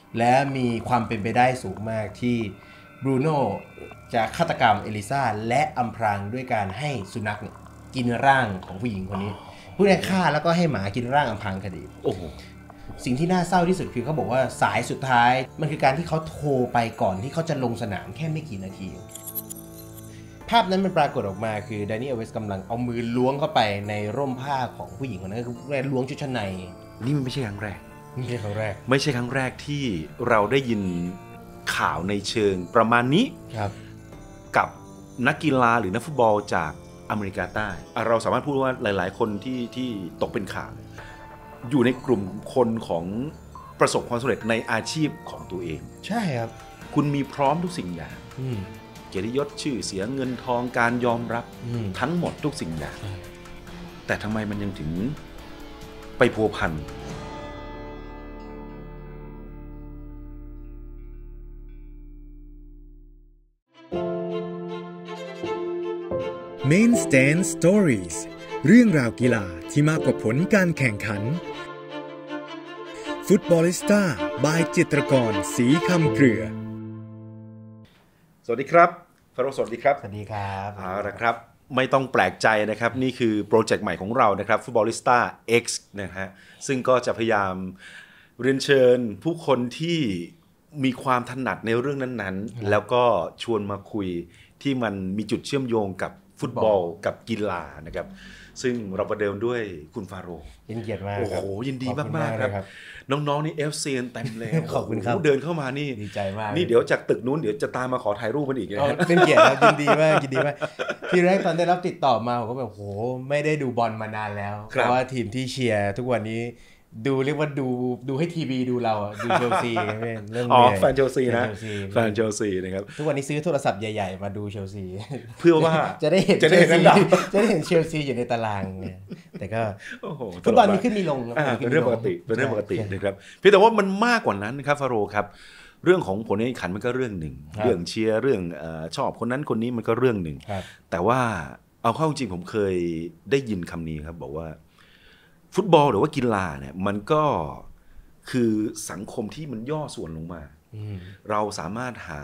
และมีความเป็นไปได้สูงมากที่บรูโน่จะฆาตกรรมเอลิซาและอำพรางด้วยการให้สุนัขกินร่างของผู้หญิงคนนี้ผู้ใดฆ่าแล้วก็ให้หมากินร่างอำพรางคดีโอ้โหสิ่งที่น่าเศร้าที่สุดคือเขาบอกว่าสายสุดท้ายมันคือการที่เขาโทรไปก่อนที่เขาจะลงสนามแค่ไม่กี่นาทีภาพนั้นมันปรากฏออกมาคือแดนนี่อัลเวสกำลังเอามือล้วงเข้าไปในร่มผ้าของผู้หญิงคนนั้นคือล้วงชุดชั้นในนี่มันไม่ใช่ครั้งแรกไม่ใช่ครั้งแรกที่เราได้ยินข่าวในเชิงประมาณนี้ครับกับนักกีฬาหรือนักฟุตบอลจากอเมริกาใต้เราสามารถพูดว่าหลายๆคนที่ตกเป็นข่าวอยู่ในกลุ่มคนของประสบความสำเร็จในอาชีพของตัวเองใช่ครับคุณมีพร้อมทุกสิ่งอย่างเกียรติยศชื่อเสียงเงินทองการยอมรับทั้งหมดทุกสิ่งอย่างแต่ทำไมมันยังถึงไปพัวพัน Main Stand Stories เรื่องราวกีฬาที่มากกว่าผลการแข่งขันฟุตบอลิสต้าบายจิตรกรศรีคำเครือสวัสดีครับฟาโรสวัสดีครับสวัสดีครับเอาละครับไม่ต้องแปลกใจนะครับนี่คือโปรเจกต์ใหม่ของเรานะครับฟุตบอลิสต้า X นะฮะซึ่งก็จะพยายามเรียนเชิญผู้คนที่มีความถนัดในเรื่องนั้นๆแล้วก็ชวนมาคุยที่มันมีจุดเชื่อมโยงกับฟุตบอลกับกีฬานะครับซึ่งเราประเดิมด้วยคุณฟาโรยินเกียรติมากโอ้โหยินดีมากๆครับน้องๆนี่ FC เต็มเลยขอบคุณครับเดินเข้ามานี่ดีใจมากนี่เดี๋ยวจากตึกนู้นเดี๋ยวจะตามมาขอถ่ายรูปมันอีกนะเป็นเกียรติครับยินดีมากที่แรกตอนได้รับติดต่อมาผมก็แบบโหไม่ได้ดูบอลมานานแล้วเพราะว่าทีมที่เชียร์ทุกวันนี้ดูเรียกว่าดูให้ทีวีดูเราดูเชลซีเรื่องแฟนเชลซีนะแฟนเชลซีนะครับทุกวันนี้ซื้อโทรศัพท์ใหญ่ๆมาดูเชลซีเพื่อว่าจะได้เห็นเชลซีอยู่ในตารางแต่ก็ฟุตบอลมีขึ้นมีลงเป็นเรื่องปกตินะครับเพียงแต่ว่ามันมากกว่านั้นนะครับฟาโรครับเรื่องของผลการแข่งขันมันก็เรื่องหนึ่งเรื่องเชียร์เรื่องชอบคนนั้นคนนี้มันก็เรื่องหนึ่งแต่ว่าเอาเข้าจริงผมเคยได้ยินคำนี้ครับบอกว่าฟุตบอลหรือว่ากีฬาเนี่ยมันก็คือสังคมที่มันย่อส่วนลงมาเราสามารถหา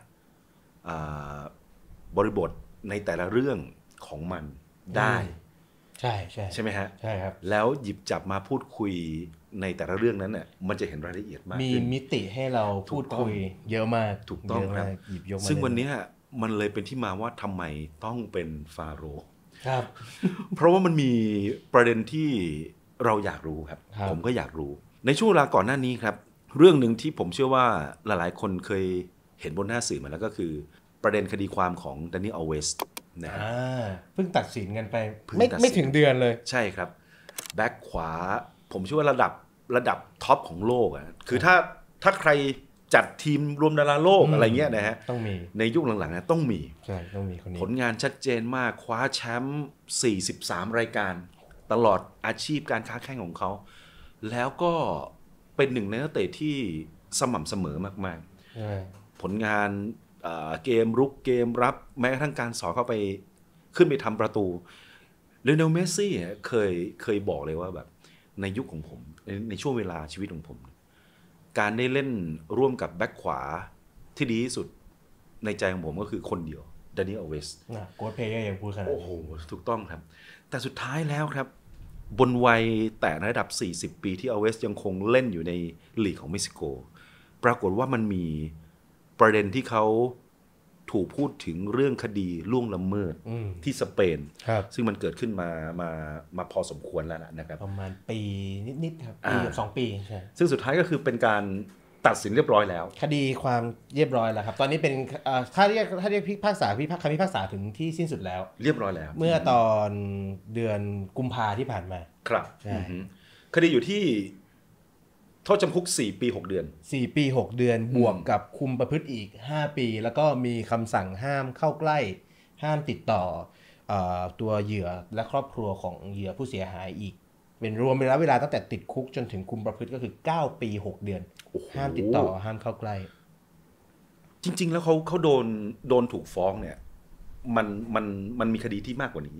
บริบทในแต่ละเรื่องของมันได้ใช่ไหมฮะใช่ครับแล้วหยิบจับมาพูดคุยในแต่ละเรื่องนั้นเนี่ยมันจะเห็นรายละเอียดมากมีมิติให้เราพูดคุยเยอะมากถูกต้องครับซึ่งวันนี้มันเลยเป็นที่มาว่าทำไมต้องเป็นฟาโรห์ครับเพราะว่ามันมีประเด็นที่เราอยากรู้ครับผมก็อยากรู้ในช่วงเวลาก่อนหน้านี้ครับเรื่องหนึ่งที่ผมเชื่อว่าหลายๆคนเคยเห็นบนหน้าสื่อมาแล้วก็คือประเด็นคดีความของแดนนี่อัลเวสนะเพิ่งตัดสินกันไปไม่ถึงเดือนเลยใช่ครับแบ็คขวาผมเชื่อว่าระดับท็อปของโลกอ่ะคือถ้าใครจัดทีมรวมดาราโลกอะไรเงี้ยนะฮะต้องมีในยุคหลังๆนะต้องมีใช่ต้องมีคนนี้ผลงานชัดเจนมากคว้าแชมป์43รายการตลอดอาชีพการค้าแข่งของเขาแล้วก็เป็นหนึ่งในนักเตะที่สม่ำเสมอมากๆผลงานเกมรุกเกมรับแม้กระทั่งการสอดเข้าไปขึ้นไปทำประตูเลโอเนลเมสซี่เคยบอกเลยว่าแบบในยุคของผมในช่วงเวลาชีวิตของผมการได้เล่นร่วมกับแบ็คขวาที่ดีที่สุดในใจของผมก็คือคนเดียวแดนนี่อัลเวสโค้ชเพลเยอร์ยังพูดขนาดนี้โอ้โหถูกต้องครับแต่สุดท้ายแล้วครับบนวัยแต่ระดับ40ปีที่อัลเวสยังคงเล่นอยู่ในลีกของเม็กซิโกปรากฏว่ามันมีประเด็นที่เขาถูกพูดถึงเรื่องคดีล่วงละเมิดที่สเปนซึ่งมันเกิดขึ้นมาพอสมควรแล้วนะครับประมาณปีนิดๆครับปีกับ2 ปีใช่ซึ่งสุดท้ายก็คือเป็นการตัดสินเรียบร้อยแล้วคดีความเรียบร้อยแล้วครับตอนนี้เป็นถ้าเรียกพิพากษาคำพิพากษาถึงที่สิ้นสุดแล้วเรียบร้อยแล้วเมื่อตอนเดือนกุมภาที่ผ่านมาครับคดีอยู่ที่โทษจำคุก4 ปี 6 เดือน 4 ปี 6 เดือนบวกกับคุมประพฤติอีก5 ปีแล้วก็มีคำสั่งห้ามเข้าใกล้ห้ามติดต่อตัวเหยื่อและครอบครัวของเหยื่อผู้เสียหายอีกเป็นรวมระยะเวลาตั้งแต่ติดคุกจนถึงคุมประพฤติก็คือ9 ปี 6 เดือนห้ามติดต่อห้ามเข้าใกล้จริงๆแล้วเขาโดนถูกฟ้องเนี่ยมันมีคดีที่มากกว่านี้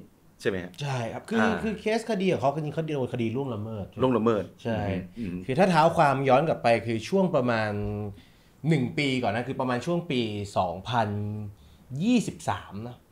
ใช่ไหมฮะใช่ครับคือเคสคดีของเขาจริงเขาโดนคดีล่วงละเมิดใช่คือถ้าเท้าความย้อนกลับไปคือช่วงประมาณ1 ปีก่อนนะคือประมาณช่วงปี2023นะ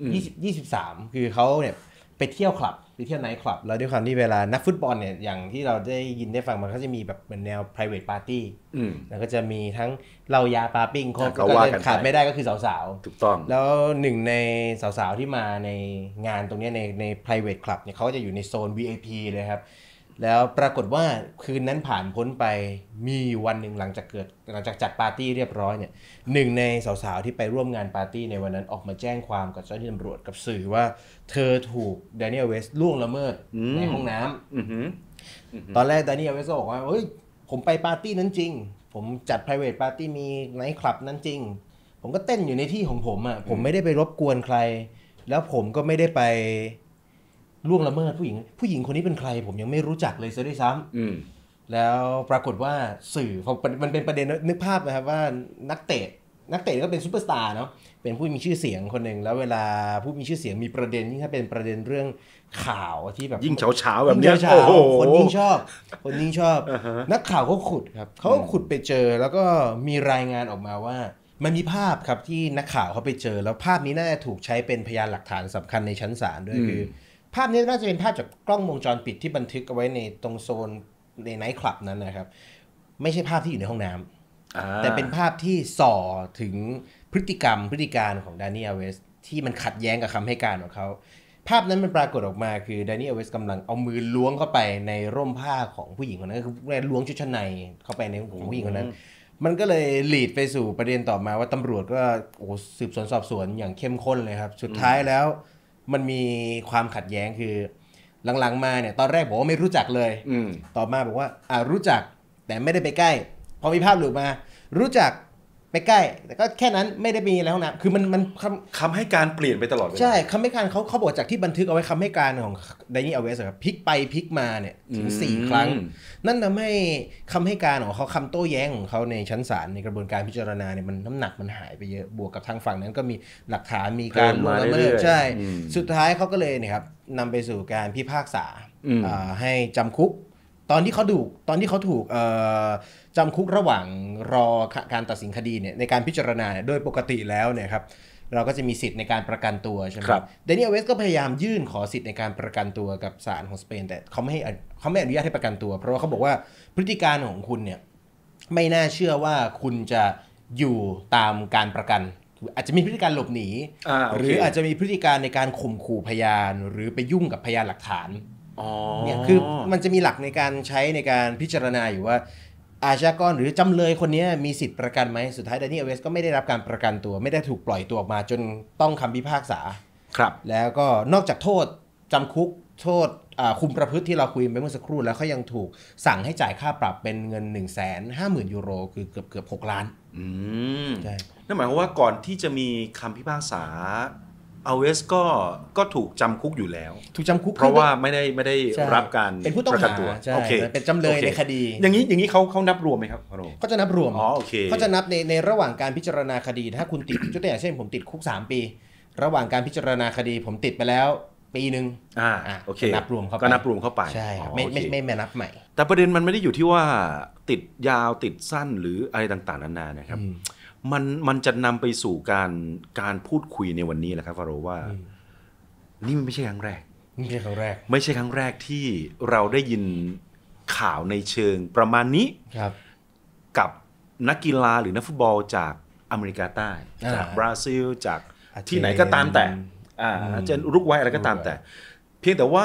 23คือเขาเนี่ยไปเที่ยวคลับไปเที่ยวไนท์คลับแล้วด้วยความที่เวลานักฟุตบอลเนี่ยอย่างที่เราได้ยินได้ฟังมันก็จะมีแบบเป็นแนว private party แล้วก็จะมีทั้งเหล้ายาปาปิ้งครบก็ขาดไม่ได้ก็คือสาวๆถูกต้องแล้วหนึ่งในสาวๆที่มาในงานตรงนี้ใน private club เนี่ยเขาจะอยู่ในโซน VIP เลยครับแล้วปรากฏว่าคืนนั้นผ่านพ้นไปมีวันหนึ่งหลังจากจัดปาร์ตี้เรียบร้อยเนี่ยหนึ่งในสาวๆที่ไปร่วมงานปาร์ตี้ในวันนั้นออกมาแจ้งความกับเจ้าหน้าที่ตำรวจกับสื่อว่าเธอถูกแดเนียลเวสต์ล่วงละเมิดในห้องน้ำตอนแรกแดเนียลเวสต์บอกว่าเฮ้ยผมไปปาร์ตี้นั้นจริงผมจัด private party มีไนท์คลับนั้นจริงผมก็เต้นอยู่ในที่ของผมอ่ะผมไม่ได้ไปรบกวนใครแล้วผมก็ไม่ได้ไปล่วงละเมิดผู้หญิงคนนี้เป็นใครผมยังไม่รู้จักเลยซะด้วยซ้ำแล้วปรากฏว่าสื่อมันเป็นประเด็นนึกภาพนะครับว่านักเตะก็เป็นซูเปอร์สตาร์เนาะเป็นผู้มีชื่อเสียงคนหนึ่งแล้วเวลาผู้มีชื่อเสียงมีประเด็นยิ่งถ้าเป็นประเด็นเรื่องข่าวที่แบบยิ่งเฉาๆแบบนี้โอ้โหคนยิ่งชอบนักข่าวเขาขุดครับเขาขุดไปเจอแล้วก็มีรายงานออกมาว่ามันมีภาพครับที่นักข่าวเขาไปเจอแล้วภาพนี้น่าจะถูกใช้เป็นพยานหลักฐานสำคัญในชั้นศาลด้วยคือภาพนี้น่าจะเป็นภาพจากกล้องวงจรปิดที่บันทึกเอาไว้ในตรงโซนในไนท์คลับนั้นนะครับไม่ใช่ภาพที่อยู่ในห้องน้ำแต่เป็นภาพที่ส่อถึงพฤติการของแดเนียลเวสต์ที่มันขัดแย้งกับคำให้การของเขาภาพนั้นมันปรากฏออกมาคือแดเนียลเวสต์กำลังเอามือล้วงเข้าไปในร่มผ้าของผู้หญิงคนนั้นคือล้วงชุดชั้นในเข้าไปในของผู้หญิงคนนั้นมันก็เลยลีดไปสู่ประเด็นต่อมาว่าตำรวจก็สืบสวนสอบสวนอย่างเข้มข้นเลยครับสุดท้ายแล้วมันมีความขัดแย้งคือหลังๆมาเนี่ยตอนแรกบอกว่าไม่รู้จักเลยต่อมาบอกว่ารู้จักแต่ไม่ได้ไปใกล้พอมีภาพหลุดมารู้จักไปใกล้แต่ก็แค่นั้นไม่ได้มีอะไรห้องน้ำคือมันคำให้การเปลี่ยนไปตลอดใช่คำให้การเขาบอกจากที่บันทึกเอาไว้คำให้การของแดเนียลเวสต์ครับพลิกไปพลิกมาเนี่ยถึง4 ครั้งนั่นทำให้คำให้การของเขาคำโต้แย้งของเขาในชั้นศาลในกระบวนการพิจารณาเนี่ยมันน้ำหนักมันหายไปเยอะบวกกับทางฝั่งนั้นก็มีหลักฐานมีการล่วงละเมิดใช่สุดท้ายเขาก็เลยเนี่ยครับนำไปสู่การพิพากษาให้จำคุกตอนที่เขาถูกจำคุกระหว่างรอการตัดสินคดีเนี่ยในการพิจารณาโดยปกติแล้วเนี่ยครับเราก็จะมีสิทธิ์ในการประกันตัวใช่ไหมเดเนียลเวสต์ก็พยายามยื่นขอสิทธิ์ในการประกันตัวกับศาลของสเปนแต่เขาไม่อนุญาตให้ประกันตัวเพราะว่าเขาบอกว่าพฤติการของคุณเนี่ยไม่น่าเชื่อว่าคุณจะอยู่ตามการประกันอาจจะมีพฤติการหลบหนีหรืออาจจะมีพฤติการในการข่มขู่พยานหรือไปยุ่งกับพยานหลักฐานเนี่ยคือมันจะมีหลักในการใช้ในการพิจารณาอยู่ว่าอาชญากรหรือจำเลยคนนี้มีสิทธิ์ประกันไหมสุดท้ายแดเนียลเวสต์ก็ไม่ได้รับการประกันตัวไม่ได้ถูกปล่อยตัวออกมาจนต้องคำพิพากษาครับแล้วก็นอกจากโทษจำคุกโทษคุมประพฤติที่เราคุยไปเมื่อสักครู่แล้วเขายังถูกสั่งให้จ่ายค่าปรับเป็นเงิน 150,000 ยูโรคือเกือบ6 ล้านใช่นั่นหมายความว่าก่อนที่จะมีคำพิพากษาเอาเวสก็ถูกจำคุกอยู่แล้วถูกจำคุกเพราะว่าไม่ได้รับการเป็นผู้ต้องหาโอเคเป็นจำเลยในคดีอย่างนี้เขานับรวมไหมครับเขาจะนับรวมโอเคเขาจะนับในระหว่างการพิจารณาคดีถ้าคุณติดยกตัวอย่างเช่นผมติดคุก3 ปีระหว่างการพิจารณาคดีผมติดไปแล้วปีนึงโอเคนับรวมเข้าไปก็นับรวมเข้าไปใช่ครับไม่นับใหม่แต่ประเด็นมันไม่ได้อยู่ที่ว่าติดยาวติดสั้นหรืออะไรต่างๆนานานะครับมันจะนำไปสู่การพูดคุยในวันนี้แหละครับฟาโรว่านี่มันไม่ใช่ครั้งแรกไม่ใช่ครั้งแรกที่เราได้ยินข่าวในเชิงประมาณนี้กับนักกีฬาหรือนักฟุตบอลจากอเมริกาใต้จากบราซิลจากที่ไหนก็ตามแต่จะอุรุกวัยอะไรก็ตามแต่เพียงแต่ว่า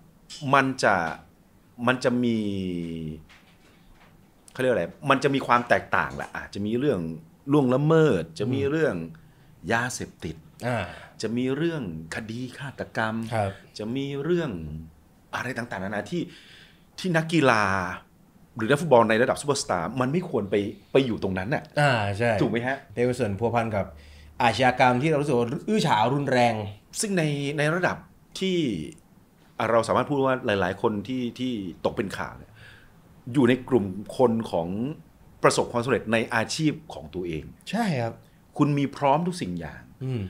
มันจะมีเขาเรียกอะไรมันจะมีความแตกต่างแหละอาจจะมีเรื่องล่วงละเมิดจะมีเรื่องยาเสพติดจะมีเรื่องคดีฆาตกรรมจะมีเรื่องอะไรต่างๆนานาที่นักกีฬาหรือนักฟุตบอลในระดับซุปเปอร์สตาร์มันไม่ควรไปอยู่ตรงนั้นน่ะใช่ถูกไหมฮะเป็นส่วนพัวพันกับอาชญากรรมที่เรารู้สึกว่าอื้อฉาวรุนแรงซึ่งในระดับที่เราสามารถพูดว่าหลายๆคนที่ตกเป็นข่าวอยู่ในกลุ่มคนของประสบความสำเร็จในอาชีพของตัวเองใช่ครับคุณมีพร้อมทุกสิ่งอย่าง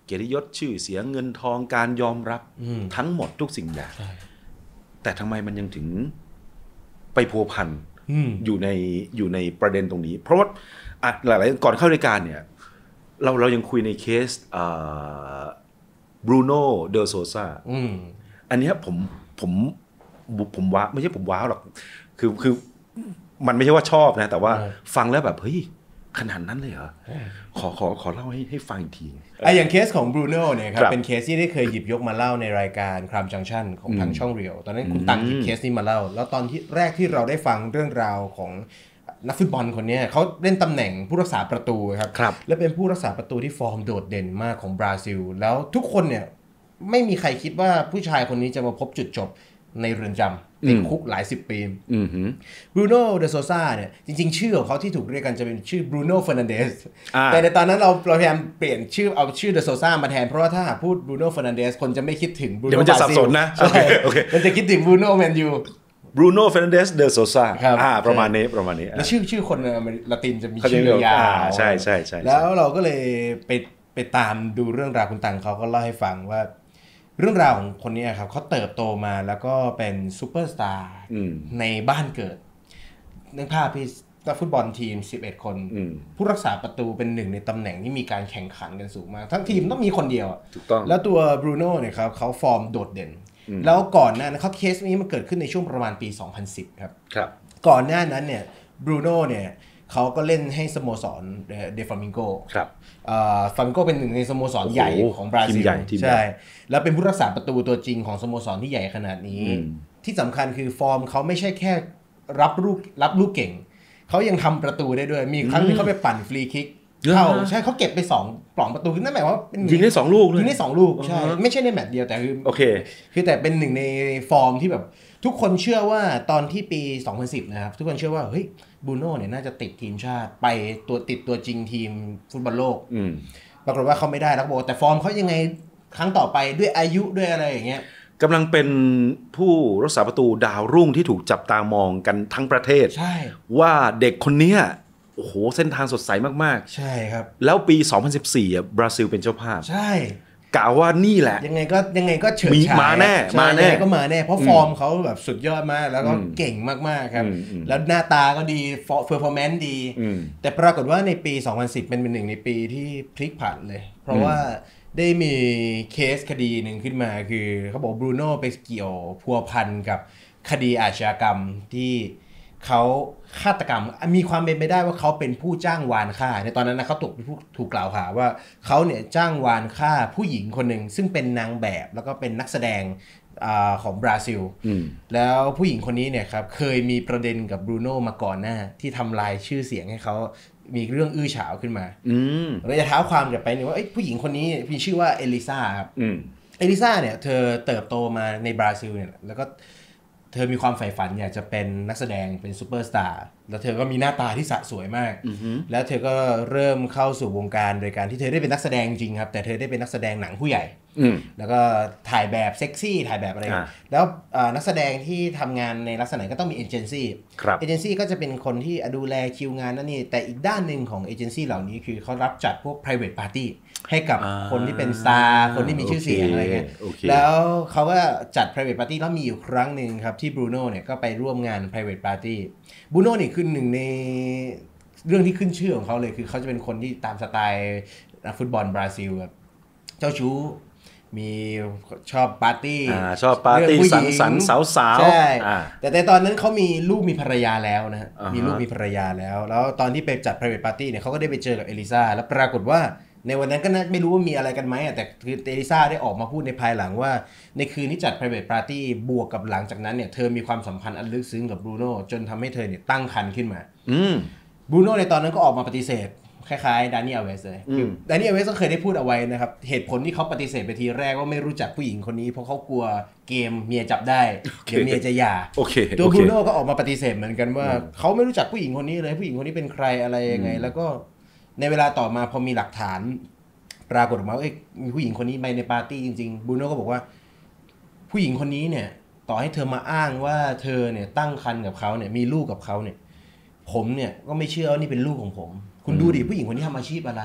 เกียรติยศชื่อเสียงเงินทองการยอมรับทั้งหมดทุกสิ่งอย่างแต่ทำไมมันยังถึงไปพัวพันอยู่ในประเด็นตรงนี้เพราะว่าหลายๆก่อนเข้ารายการเนี่ยเรายังคุยในเคสบรูโน่เดอโซซาอันนี้ผมว้าไม่ใช่ผมว้าวหรอกคือมันไม่ใช่ว่าชอบนะแต่ว่าฟังแล้วแบบเฮ้ยขนาดนั้นเลยเหรอขอเล่าให้ฟังอีกทีอย่างเคสของบรูโน่เนี่ยครับเป็นเคสที่ได้เคยหยิบยกมาเล่าในรายการครามจังชั่นของทางช่องเรียวตอนนั้นคุณตังหยิบเคสนี้มาเล่าแล้วตอนที่แรกที่เราได้ฟังเรื่องราวของนักฟุตบอลคนนี้เขาเล่นตำแหน่งผู้รักษาประตูครับและเป็นผู้รักษาประตูที่ฟอร์มโดดเด่นมากของบราซิลแล้วทุกคนเนี่ยไม่มีใครคิดว่าผู้ชายคนนี้จะมาพบจุดจบในเรือนจำติดคุกหลายสิบปีบรูโน่เดโซซาเนี่ยจริงๆชื่อของเขาที่ถูกเรียกกันจะเป็นชื่อบรูโน่เฟอร์นันเดสแต่ในตอนนั้นเราพยายามเปลี่ยนชื่อเอาชื่อเดโซซามาแทนเพราะว่าถ้าหากพูดบรูโน่เฟอร์นันเดสคนจะไม่คิดถึงบรูโน่เดี๋ยวมันจะสับสนนะใช่มันจะคิดถึงบรูโน่แมนยูบรูโน่เฟอร์นันเดสเดโซซาประมาณนี้แล้วชื่อคนละตินจะมีชื่อยาวใช่แล้วเราก็เลยไปตามดูเรื่องราวคุณตังเขาก็เล่าให้ฟังว่าเรื่องราวของคนนี้ครับเขาเติบโตมาแล้วก็เป็นซูเปอร์สตาร์ในบ้านเกิดนึกภาพพี่นักฟุตบอลทีม11คนผู้รักษาประตูเป็นหนึ่งในตำแหน่งที่มีการแข่งขันกันสูงมากทั้งทีมต้องมีคนเดียวถูกต้องแล้วตัวบรูโน่เนี่ยครับเขาฟอร์มโดดเด่นแล้วก่อนหน้านั้นเขาเคสนี้มันเกิดขึ้นในช่วงประมาณปี 2010 ครับก่อนหน้านั้นเนี่ยบรูโน่เนี่ยเขาก็เล่นให้สโมสรเดฟลามิงโกฟลามิงโกเป็นหนึ่งในสโมสรใหญ่ของบราซิลใช่แล้วเป็นผู้รักษาประตูตัวจริงของสโมสรที่ใหญ่ขนาดนี้ที่สำคัญคือฟอร์มเขาไม่ใช่แค่รับลูกเก่งเขายังทำประตูได้ด้วยมีครั้งนึงเขาไปปั่นฟรีคิกเข้าใช่เขาเก็บไป2ปล่องประตูคือนั่นหมายว่ายิงได้2ลูกยิงได้2ลูกใช่ไม่ใช่ในแมตช์เดียวแต่คือแต่เป็นหนึ่งในฟอร์มที่แบบทุกคนเชื่อว่าตอนที่ปี 2010 นะครับทุกคนเชื่อว่าเฮ้ยบรูโน่เนี่ยน่าจะติดทีมชาติไปติดตัวจริงทีมฟุตบอลโลกปรากฏว่าเขาไม่ได้แล้วบอกแต่ฟอร์มเขายังไงครั้งต่อไปด้วยอายุด้วยอะไรอย่างเงี้ยกำลังเป็นผู้รักษาประตูดาวรุ่งที่ถูกจับตามองกันทั้งประเทศใช่ว่าเด็กคนนี้โอ้โหเส้นทางสดใสมากๆใช่ครับแล้วปี 2014บราซิลเป็นเจ้าภาพใช่กล่าวว่านี่แหละยังไงก็เฉิดฉายมาแน่ก็มาแน่เพราะฟอร์มเขาแบบสุดยอดมากแล้วก็เก่งมากๆครับแล้วหน้าตาก็ดีเฟอร์ฟอร์แมนซ์ดีแต่ปรากฏว่าในปี 2010เป็นหนึ่งในปีที่พลิกผันเลยเพราะว่าได้มีเคสคดีหนึ่งขึ้นมาคือเขาบอกบรูโน่ไปเกี่ยวพัวพันกับคดีอาชญากรรมที่เขาฆาตกรรมมีความเป็นไปได้ว่าเขาเป็นผู้จ้างวานฆ่าในตอนนั้นนะเขาถูกกล่าวหาว่าเขาเนี่ยจ้างวานฆ่าผู้หญิงคนหนึ่งซึ่งเป็นนางแบบแล้วก็เป็นนักแสดงของบราซิลแล้วผู้หญิงคนนี้เนี่ยครับเคยมีประเด็นกับบรูโน่มาก่อนหน้าที่ทำลายชื่อเสียงให้เขามีเรื่องอื้อฉาวขึ้นมาเราจะเท้าความกลับไปว่าผู้หญิงคนนี้มีชื่อว่าเอลิซาครับเอลิซาเนี่ยเธอเติบโตมาในบราซิลเนี่ยแล้วก็เธอมีความใฝ่ฝันอยากจะเป็นนักแสดงเป็นซูเปอร์สตาร์แล้วเธอก็มีหน้าตาที่สะสวยมากแล้วเธอก็เริ่มเข้าสู่วงการโดยการที่เธอได้เป็นนักแสดงจริงครับแต่เธอได้เป็นนักแสดงหนังผู้ใหญ่แล้วก็ถ่ายแบบเซ็กซี่ถ่ายแบบอะไรแล้วนักแสดงที่ทำงานในลักษณะก็ต้องมีเอเจนซี่ก็จะเป็นคนที่ดูแลคิวงานนั่นนี่แต่อีกด้านหนึ่งของเอเจนซี่เหล่านี้คือเขารับจัดพวก private party ให้กับคนที่เป็นสตาร์คนที่มีชื่อเสียงอะไรเงี้ยแล้วเขาก็จัด private party แล้วมีอยู่ครั้งหนึ่งครับที่บรูโน่เนี่ยก็ไปร่วมงาน private party บรูโน่นี่คือหนึ่งในเรื่องที่ขึ้นชื่อของเขาเลยคือเขาจะเป็นคนที่ตามสไตล์นักฟุตบอลบราซิลแบบเจ้าชู้มีชอบปาร์ตี้สังสรรค์สาวๆใช่แต่ตอนนั้นเขามีลูกมีภรรยาแล้วนะมีลูกมีภรรยาแล้วตอนที่ไปจัด private party เนี่ยเขาก็ได้ไปเจอกับเอลิซาแล้วปรากฏว่าในวันนั้นก็ไม่รู้ว่ามีอะไรกันไหมแต่คือเอลิซาได้ออกมาพูดในภายหลังว่าในคืนที่จัด private party บวกกับหลังจากนั้นเนี่ยเธอมีความสัมพันธ์อันลึกซึ้งกับบรูโน่จนทำให้เธอเนี่ยตั้งครรภ์ขึ้นมาบรูโน่ในตอนนั้นก็ออกมาปฏิเสธคล้ายๆดานิเอลเวสเลยดานิเอลเวสก็เคยได้พูดเอาไว้นะครับเหตุผลที่เขาปฏิเสธไปทีแรกว่าไม่รู้จักผู้หญิงคนนี้เพราะเขากลัวเกมเมียจับได้เดี๋ยวเมียจะหย่าตัวบรูโน่ก็ออกมาปฏิเสธเหมือนกันว่าเขาไม่รู้จักผู้หญิงคนนี้เลยผู้หญิงคนนี้เป็นใครอะไรยังไงแล้วก็ในเวลาต่อมาพอมีหลักฐานปรากฏออกมาว่ามีผู้หญิงคนนี้ไปในปาร์ตี้จริงๆบรูโน่ก็บอกว่าผู้หญิงคนนี้เนี่ยต่อให้เธอมาอ้างว่าเธอเนี่ยตั้งครรภ์กับเขาเนี่ยมีลูกกับเขาเนี่ยผมเนี่ยก็ไม่เชื่อว่านี่เป็นลูกของผมคุณดูดิผู้หญิงคนนี้ทำอาชีพอะไร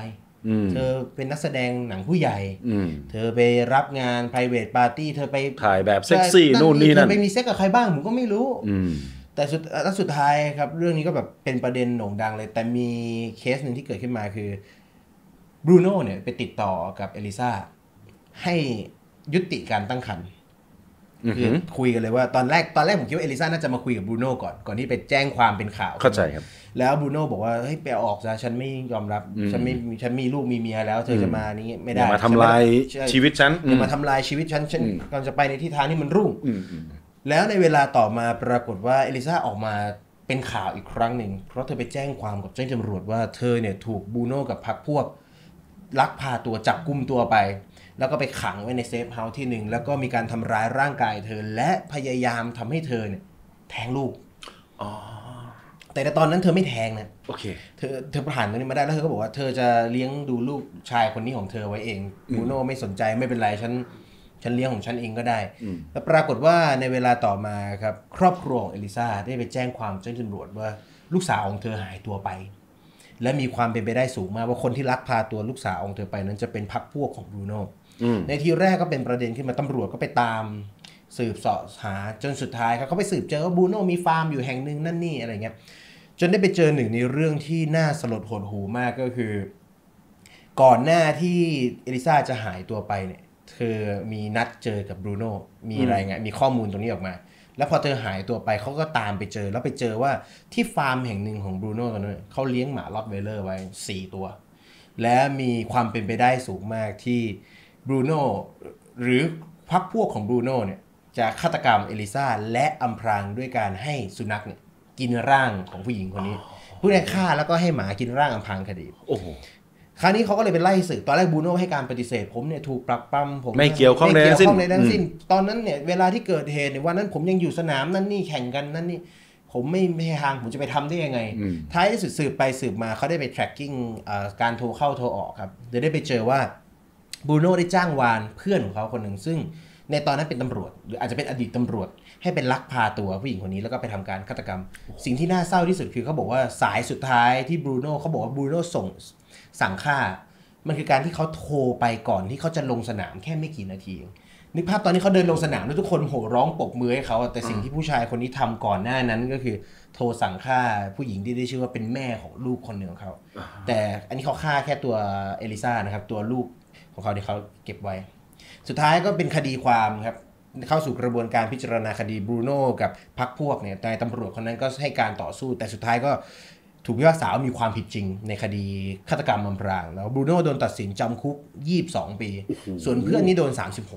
เธอเป็นนักแสดงหนังผู้ใหญ่เธอไปรับงาน private party เธอไปถ่ายแบบเซ็กซี่นู่นนี่นั่นเธอไปมีเซ็กกับใครบ้างผมก็ไม่รู้แต่สุดท้ายครับเรื่องนี้ก็แบบเป็นประเด็นโด่งดังเลยแต่มีเคสหนึ่งที่เกิดขึ้นมาคือบรูโน่เนี่ยไปติดต่อกับเอลิซาให้ยุติการตั้งครรภ์คือคุยกันเลยว่าตอนแรกผมคิดว่าเอลิซาน่าจะมาคุยกับบรูโน่ก่อนที่ไปแจ้งความเป็นข่าวเข้าใจครับแล้วบรูโน่บอกว่าเฮ้ยไปออกซะฉันไม่ยอมรับฉันมีลูกมีเมียแล้วเธอจะมานี้ไม่ได้มาทำลายชีวิตฉันอย่ามาทำลายชีวิตฉันกำลังจะไปในทิศทางที่มันรุ่งแล้วในเวลาต่อมาปรากฏว่าเอลิซาออกมาเป็นข่าวอีกครั้งหนึ่งเพราะเธอไปแจ้งความกับเจ้าหน้าที่ตำรวจว่าเธอเนี่ยถูกบรูโน่กับพรรคพวกลักพาตัวจับกุมตัวไปแล้วก็ไปขังไว้ในเซฟเฮาส์ที่หนึ่งแล้วก็มีการทำร้ายร่างกายเธอและพยายามทำให้เธอเนี่ยแท้งลูกแต่ในตอนนั้นเธอไม่แท้งนะโอเคเธอผ่านตรงนี้มาได้แล้วเธอก็บอกว่าเธอจะเลี้ยงดูลูกชายคนนี้ของเธอไว้เองบรูโน่ไม่สนใจไม่เป็นไรฉันเลี้ยงของฉันเองก็ได้แล้วปรากฏว่าในเวลาต่อมาครับครอบครัวของเอลิซาได้ไปแจ้งความเจ้าหน้าที่ตำรวจว่าลูกสาวของเธอหายตัวไปและมีความเป็นไปได้สูงมากว่าคนที่ลักพาตัวลูกสาวของเธอไปนั้นจะเป็นพรรคพวกของบรูโน่ในทีแรกก็เป็นประเด็นขึ้นมาตำรวจก็ไปตามสืบเสาะหาจนสุดท้ายครับเขาไปสืบเจอว่าบรูโน่มีฟาร์มอยู่แห่งหนึ่งนั่นนี่อะไรเงี้ยจนได้ไปเจอหนึ่งในเรื่องที่น่าสลดหดหูมากก็คือก่อนหน้าที่เอลิซาจะหายตัวไปเนี่ยเธอมีนัดเจอกับบรูโน่มีอะไรเงี้ยมีข้อมูลตรงนี้ออกมาแล้วพอเธอหายตัวไปเขาก็ตามไปเจอแล้วไปเจอว่าที่ฟาร์มแห่งหนึ่งของบรูโน่ตอนนั้นเขาเลี้ยงหมาล็อตไวเลอร์ไว้4ตัวและมีความเป็นไปได้สูงมากที่บรูโน่หรือพรรคพวกของบรูโน่เนี่ยจะฆาตกรรมเอลิซาและอำพรางด้วยการให้สุนัขเนี่ยกินร่างของผู้หญิงคนนี้ผู้ใดฆ่าแล้วก็ให้หมากินร่างอำพรางคดีโอ้โหคราวนี้เขาก็เลยไปไล่สืบตอนแรกบรูโน่ให้การปฏิเสธผมเนี่ยถูกปรักปรำผมไม่เกี่ยวข้องใดทั้งสิ้นตอนนั้นเนี่ยเวลาที่เกิดเหตุในวันนั้นผมยังอยู่สนามนั่นนี่แข่งกันนั่นนี่ผมไม่ให้ทางผมจะไปทำได้ยังไงท้ายที่สุดสืบไปสืบมาเขาได้ไป tracking การโทรเข้าโทรออกครับเดี๋ยวได้ไปเจอว่าบรูโน่ได้จ้างวานเพื่อนของเขาคนหนึ่งซึ่งในตอนนั้นเป็นตำรวจหรืออาจจะเป็นอดีตตำรวจให้เป็นลักพาตัวผู้หญิงคนนี้แล้วก็ไปทำการฆาตกรรมสิ่งที่น่าเศร้าที่สุดคือเขาบอกว่าสายสุดท้ายที่บรูโน่เขาบอกว่าบรูโน่สั่งฆ่ามันคือการที่เขาโทรไปก่อนที่เขาจะลงสนามแค่ไม่กี่นาทีนึกภาพตอนนี้เขาเดินลงสนามแล้วทุกคนโห่ร้องปรบมือให้เขาแต่สิ่งที่ผู้ชายคนนี้ทำก่อนหน้านั้นก็คือโทรสั่งฆ่าผู้หญิงที่ได้ชื่อว่าเป็นแม่ของลูกคนหนึ่งของเขาแต่อันนี้เขาฆ่าแค่ตัวเอลิซานะครับตัวลูกของเขาที่เขาเก็บไว้สุดท้ายก็เป็นคดีความครับเข้าสู่กระบวนการพิจารณาคดีบรูโน่กับพรรคพวกเนี่ยนายตำรวจคนนั้นก็ให้การต่อสู้แต่สุดท้ายก็ถูกพิพากษาว่ามีความผิดจริงในคดีฆาตกรรมอำพรางแล้วบรูโน่โดนตัดสินจำคุก22ปีส่วนเพื่อนนี่โดน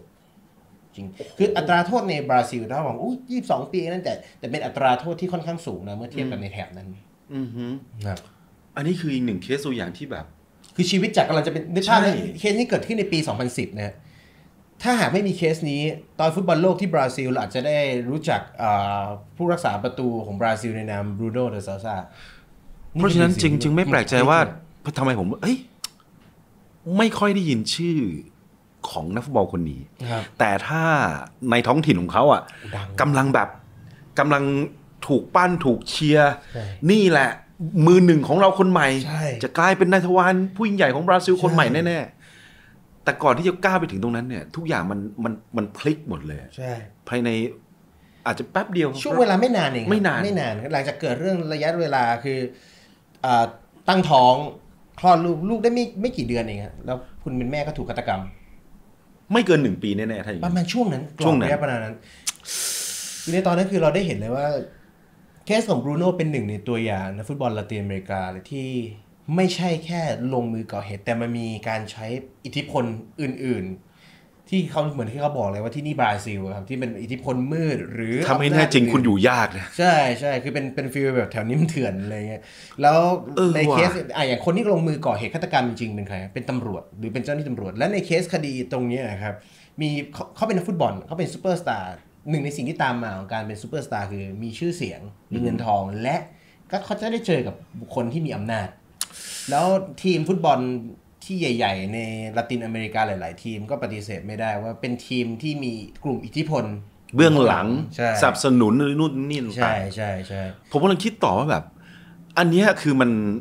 36จริงคืออัตราโทษในบราซิลถ้าบอก22ปีนั่นแต่เป็นอัตราโทษที่ค่อนข้างสูงนะเมื่อเทียบกับในแถบนั้นครับอันนี้คืออีกหนึ่งเคสตัวอย่างที่แบบคือชีวิตจากกำลังจะเป็นในภาพเคสนี้เกิดขึ้นในปี2010นะถ้าหากไม่มีเคสนี้ตอนฟุตบอลโลกที่บราซิลเราอาจจะได้รู้จักผู้รักษาประตูของบราซิลในนามบรูโน่ เดอ ซาซาเพราะฉะนั้นจึงไม่แปลกใจว่าทำไมผมไม่ค่อยได้ยินชื่อของนักฟุตบอลคนนี้แต่ถ้าในท้องถิ่นของเขาอ่ะกำลังถูกปั้นถูกเชียร์นี่แหละมือหนึ่งของเราคนใหม่จะกลายเป็นนายทวารผู้ยิ่งใหญ่ของบราซิลคนใหม่แน่ๆแต่ก่อนที่จะก้าวไปถึงตรงนั้นเนี่ยทุกอย่างมันพลิกหมดเลยภายในอาจจะแป๊บเดียวช่วงเวลาไม่นานเองไม่นานหลังจากเกิดเรื่องระยะเวลาคือตั้งท้องคลอดลูกได้ไม่กี่เดือนเองแล้วคุณเป็นแม่ก็ถูกฆาตกรรมไม่เกิน1ปีแน่ๆถ้าอย่างประมาณช่วงนั้นประมาณนั้นในตอนนั้นคือเราได้เห็นเลยว่าเคสของบรูโน่เป็นหนึ่งในตัวอย่างนะฟุตบอลลาตินอเมริกาเลยที่ไม่ใช่แค่ลงมือก่อเหตุแต่มันมีการใช้อิทธิพลอื่นๆที่เขาเหมือนที่เขาบอกเลยว่าที่นี่บราซิลครับที่เป็นอิทธิพลมืดหรือทำให้แน่จริงคุณอยู่ยากนะใช่คือเป็นฟีลแบบแถวนี้มันเถื่อนอะไรเงี้ยแล้วในเคสอย่างคนที่ลงมือก่อเหตุฆาตกรรมจริงๆเป็นใครเป็นตำรวจหรือเป็นเจ้าหน้าที่ตำรวจและในเคสคดีตรงนี้นะครับมีเขาเป็นนักฟุตบอลเขาเป็นซูเปอร์สตาร์หนึ่งในสิ่งที่ตามมาของการเป็นซูเปอร์สตาร์คือมีชื่อเสียงมีเงินทองและก็เขาจะได้เจอกับบุคคลที่มีอำนาจแล้วทีมฟุตบอลที่ใหญ่ๆในลาตินอเมริกาหลายๆทีมก็ปฏิเสธไม่ได้ว่าเป็นทีมที่มีกลุ่มอิทธิพลเบื้องหลังสนับสนุนนู่นนี่ใช่ผมกำลังคิดต่อว่าแบบอันนี้คือมัน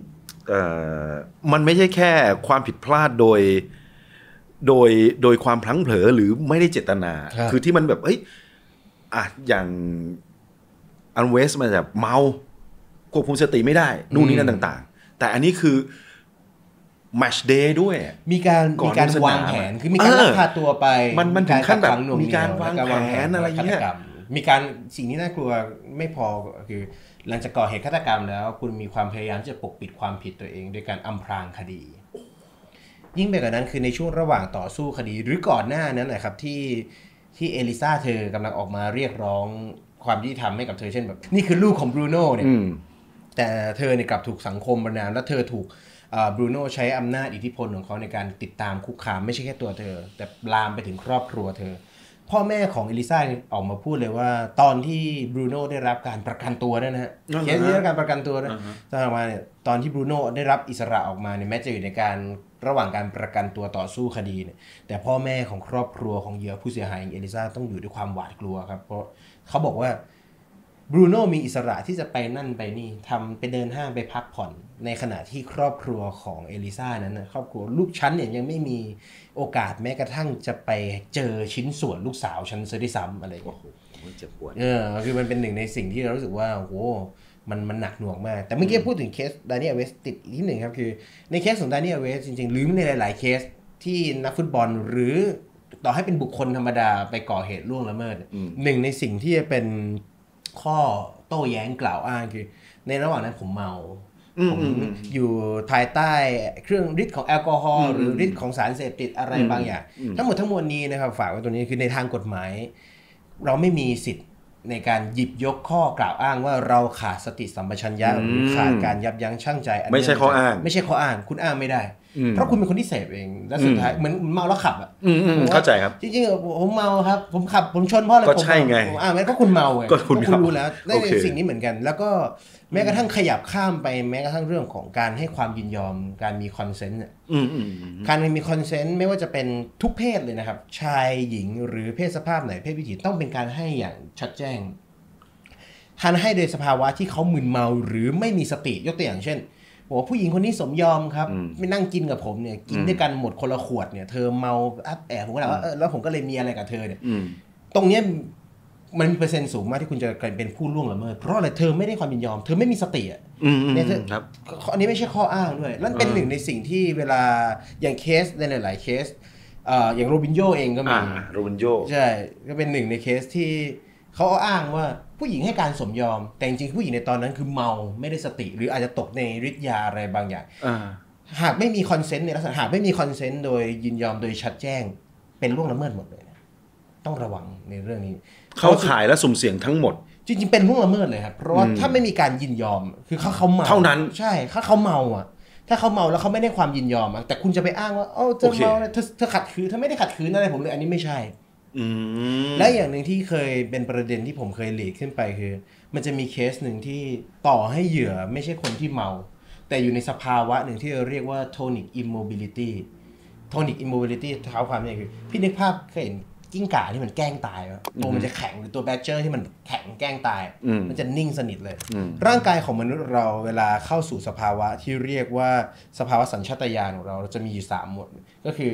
มันไม่ใช่แค่ความผิดพลาดโดยความพลั้งเผลอหรือไม่ได้เจตนาคือที่มันแบบเฮ้ยอย่างอันเวสมันแบบเมาควบคุมสติไม่ได้นู่นนี่นั่นต่างๆแต่อันนี้คือแมตช์เดย์ด้วยมีการวางแผนคือมีการลักพาตัวไปมันถึงขั้นแบบมีการวางแผนอะไรเงี้ยมีการสิ่งที่น่ากลัวไม่พอคือหลังจากก่อเหตุฆาตกรรมแล้วคุณมีความพยายามจะปกปิดความผิดตัวเองโดยการอำพรางคดียิ่งไปกว่านั้นคือในช่วงระหว่างต่อสู้คดีหรือก่อนหน้านั้นนะครับที่เอลิซาเธอกำลังออกมาเรียกร้องความยุติธรรมให้กับเธอเช่นแบบนี่คือลูกของบรูโน่เนี่ยแต่เธอเนี่ยกลับถูกสังคมประณามและเธอถูกบรูโน่ใช้อำนาจอิทธิพลของเขาในการติดตามคุกคามไม่ใช่แค่ตัวเธอแต่ลามไปถึงครอบครัวเธอพ่อแม่ของเอลิซาออกมาพูดเลยว่าตอนที่บรูโน่ได้รับการประกันตัวนะฮะเคสนี้ได้รับการประกันตัวนะตอนมาเนี่ยตอนที่บรูโน่ได้รับอิสระออกมาเนี่ยแม้จะอยู่ในการระหว่างการประกันตัวต่อสู้คดีเนี่ยแต่พ่อแม่ของครอบครัวของเหยื่อผู้เสียหายอย่างเอลิซาต้องอยู่ด้วยความหวาดกลัวครับเพราะเขาบอกว่าบรูโน่มีอิสระที่จะไปนั่นไปนี่ทำไปเดินห้างไปพักผ่อนในขณะที่ครอบครัวของเอลิซานั้นนะครอบครัวลูกฉันเนี่ยยังไม่มีโอกาสแม้กระทั่งจะไปเจอชิ้นส่วนลูกสาวฉันซะด้วยซ้ำอะไรอย่างเงี้ยเจ็บปวดคือมันเป็นหนึ่งในสิ่งที่เรารู้สึกว่าโอ้โหมันหนักหน่วงมากแต่เมื่อกี้พูดถึงเคสดานิเอลเวสติดอีกที่หนึ่งครับคือในเคสของดานิเอลเวสจริงๆหรือในหลายๆเคสที่นักฟุตบอลหรือต่อให้เป็นบุคคลธรรมดาไปก่อเหตุล่วงละเมิดหนึ่งในสิ่งที่จะเป็นข้อโต้แย้งกล่าวอ้างคือในระหว่างนั้นผมเมาผมอยู่ภายใต้เครื่องฤทธิ์ของแอลกอฮอล์หรือฤทธิ์ของสารเสพติดอะไรบางอย่างทั้งหมดทั้งมวลนี้นะครับฝากไว้ตัวนี้คือในทางกฎหมายเราไม่มีสิทธิ์ในการหยิบยกข้อกล่าวอ้างว่าเราขาดสติสัมปชัญญะหรือขาดการยับยั้งชั่งใจไม่ใช่ข้ออ้างไม่ใช่ข้ออ้างคุณอ้างไม่ได้เพราะคุณเป็นคนที่เสพเองและสุดท้ายเหมือนเมาแล้วขับอ่ะเข้าใจครับจริงๆผมเมาครับผมขับผมชนเพราะอะไรก็ใช่ไงไม่ก็คุณเมาไงก็คุณรู้แล้วในสิ่งนี้เหมือนกันแล้วก็แม้กระทั่งขยับข้ามไปแม้กระทั่งเรื่องของการให้ความยินยอมการมีคอนเซนต์การมีคอนเซนต์ไม่ว่าจะเป็นทุกเพศเลยนะครับชายหญิงหรือเพศสภาพไหนเพศวิถีต้องเป็นการให้อย่างชัดแจ้งทันให้โดยสภาวะที่เขามึนเมาหรือไม่มีสติยกตัวอย่างเช่นบอกว่าผู้หญิงคนนี้สมยอมครับไม่นั่งกินกับผมเนี่ยกินด้วยกันหมดคนละขวดเนี่ยเธอเมาผมก็ถามว่าแล้วผมก็เลยมีอะไรกับเธอเนี่ยตรงเนี้ยมันมีเปอร์เซ็นต์สูงมากที่คุณจะกลายเป็นผู้ล่วงละเมิดเพราะอะไรเธอไม่ได้ความยินยอมเธอไม่มีสติอ่ะเนี่ยครับอันนี้ไม่ใช่ข้ออ้างด้วยนั่นเป็นหนึ่งในสิ่งที่เวลาอย่างเคสในหลายๆเคสอย่างโรบินโญ่เองก็มีโรบินโญ่ใช่ก็เป็นหนึ่งในเคสที่เขาอ้างว่าผู้หญิงให้การสมยอมแต่จริงๆผู้หญิงในตอนนั้นคือเมาไม่ได้สติหรืออาจจะตกในฤทธิ์ยาอะไรบางอย่างหากไม่มีคอนเซนต์ในลักษณะหากไม่มีคอนเซนต์โดยยินยอมโดยชัดแจ้งเป็นล่วงละเมิดหมดเลยนะต้องระวังในเรื่องนี้เข้าข่ายและสุ่มเสี่ยงทั้งหมดจริงๆเป็นล่วงละเมิดเลยครับเพราะว่าถ้าไม่มีการยินยอมคือเขาเมาเท่านั้นใช่เขาเมาอ่ะถ้าเขาเมาแล้วเขาไม่ได้ความยินยอมแต่คุณจะไปอ้างว่าเธอเมาเธอขัดขืนเธอไม่ได้ขัดขืนอะไรผมเลยอันนี้ไม่ใช่และอย่างหนึ่งที่เคยเป็นประเด็นที่ผมเคยหลีกขึ้นไปคือมันจะมีเคสหนึ่งที่ต่อให้เหยื่อไม่ใช่คนที่เมาแต่อยู่ในสภาวะหนึ่งที่เราเรียกว่า tonic immobility tonic immobility เท้าความนี่คือพี่นึกภาพเคยเห็นกิ้งก่าที่มันแกล้งตายตัวมันจะแข็งหรือตัวแบดเจอร์ที่มันแข็งแกล้งตายมันจะนิ่งสนิทเลยร่างกายของมนุษย์เราเวลาเข้าสู่สภาวะที่เรียกว่าสภาวะสัญชาตญาณของเราจะมีอยู่3หมวดก็คือ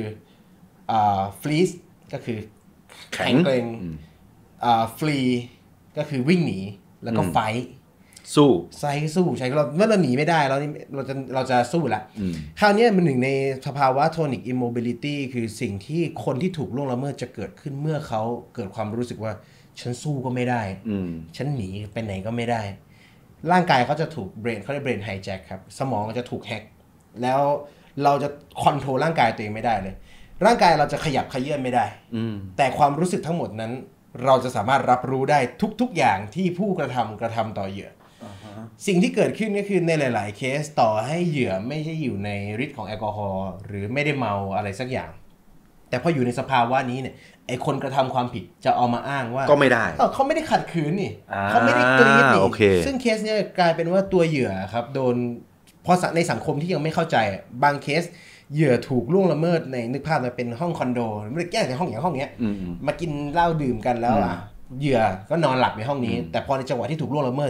freeze ก็คือแข็งเกร็งฟรีก็คือวิ่งหนีแล้วก็ไฟสู้ใช้เราเมื่อเราหนีไม่ได้เราจะสู้ละคราวนี้มันหนึ่งในสภาวะ tonic immobility คือสิ่งที่คนที่ถูกล่วงละเมิดจะเกิดขึ้นเมื่อเขาเกิดความรู้สึกว่าฉันสู้ก็ไม่ได้ฉันหนีไปไหนก็ไม่ได้ร่างกายเขาจะถูกเขาเรียก brain hijack ครับสมองจะถูกแฮกแล้วเราจะคอนโทรลร่างกายตัวเองไม่ได้เลยร่างกายเราจะขยับเขยื้อนไม่ได้แต่ความรู้สึกทั้งหมดนั้นเราจะสามารถรับรู้ได้ทุกๆอย่างที่ผู้กระทำต่อเหยื่อสิ่งที่เกิดขึ้นก็คือในหลายๆเคสต่อให้เหยื่อไม่ใช่อยู่ในฤทธิ์ของแอลกอฮอล์หรือไม่ได้เมาอะไรสักอย่างแต่พออยู่ในสภาวะนี้เนี่ยไอ้คนกระทำความผิดจะเอามาอ้างว่าก็ไม่ได้เขาไม่ได้ขัดขืนนี่เขาไม่ได้กรีดนี่ซึ่งเคสเนี้ยกลายเป็นว่าตัวเหยื่อครับโดนพอในสังคมที่ยังไม่เข้าใจบางเคสเหยื่อถูกล่วงละเมิดในนึกภาพมันเป็นห้องคอนโดไม่ได้แก้ในห้องอย่างห้องเนี้ยมากินเหล้าดื่มกันแล้วเหยื่อก็นอนหลับในห้องนี้แต่พอในจังหวะที่ถูกล่วงละเมิด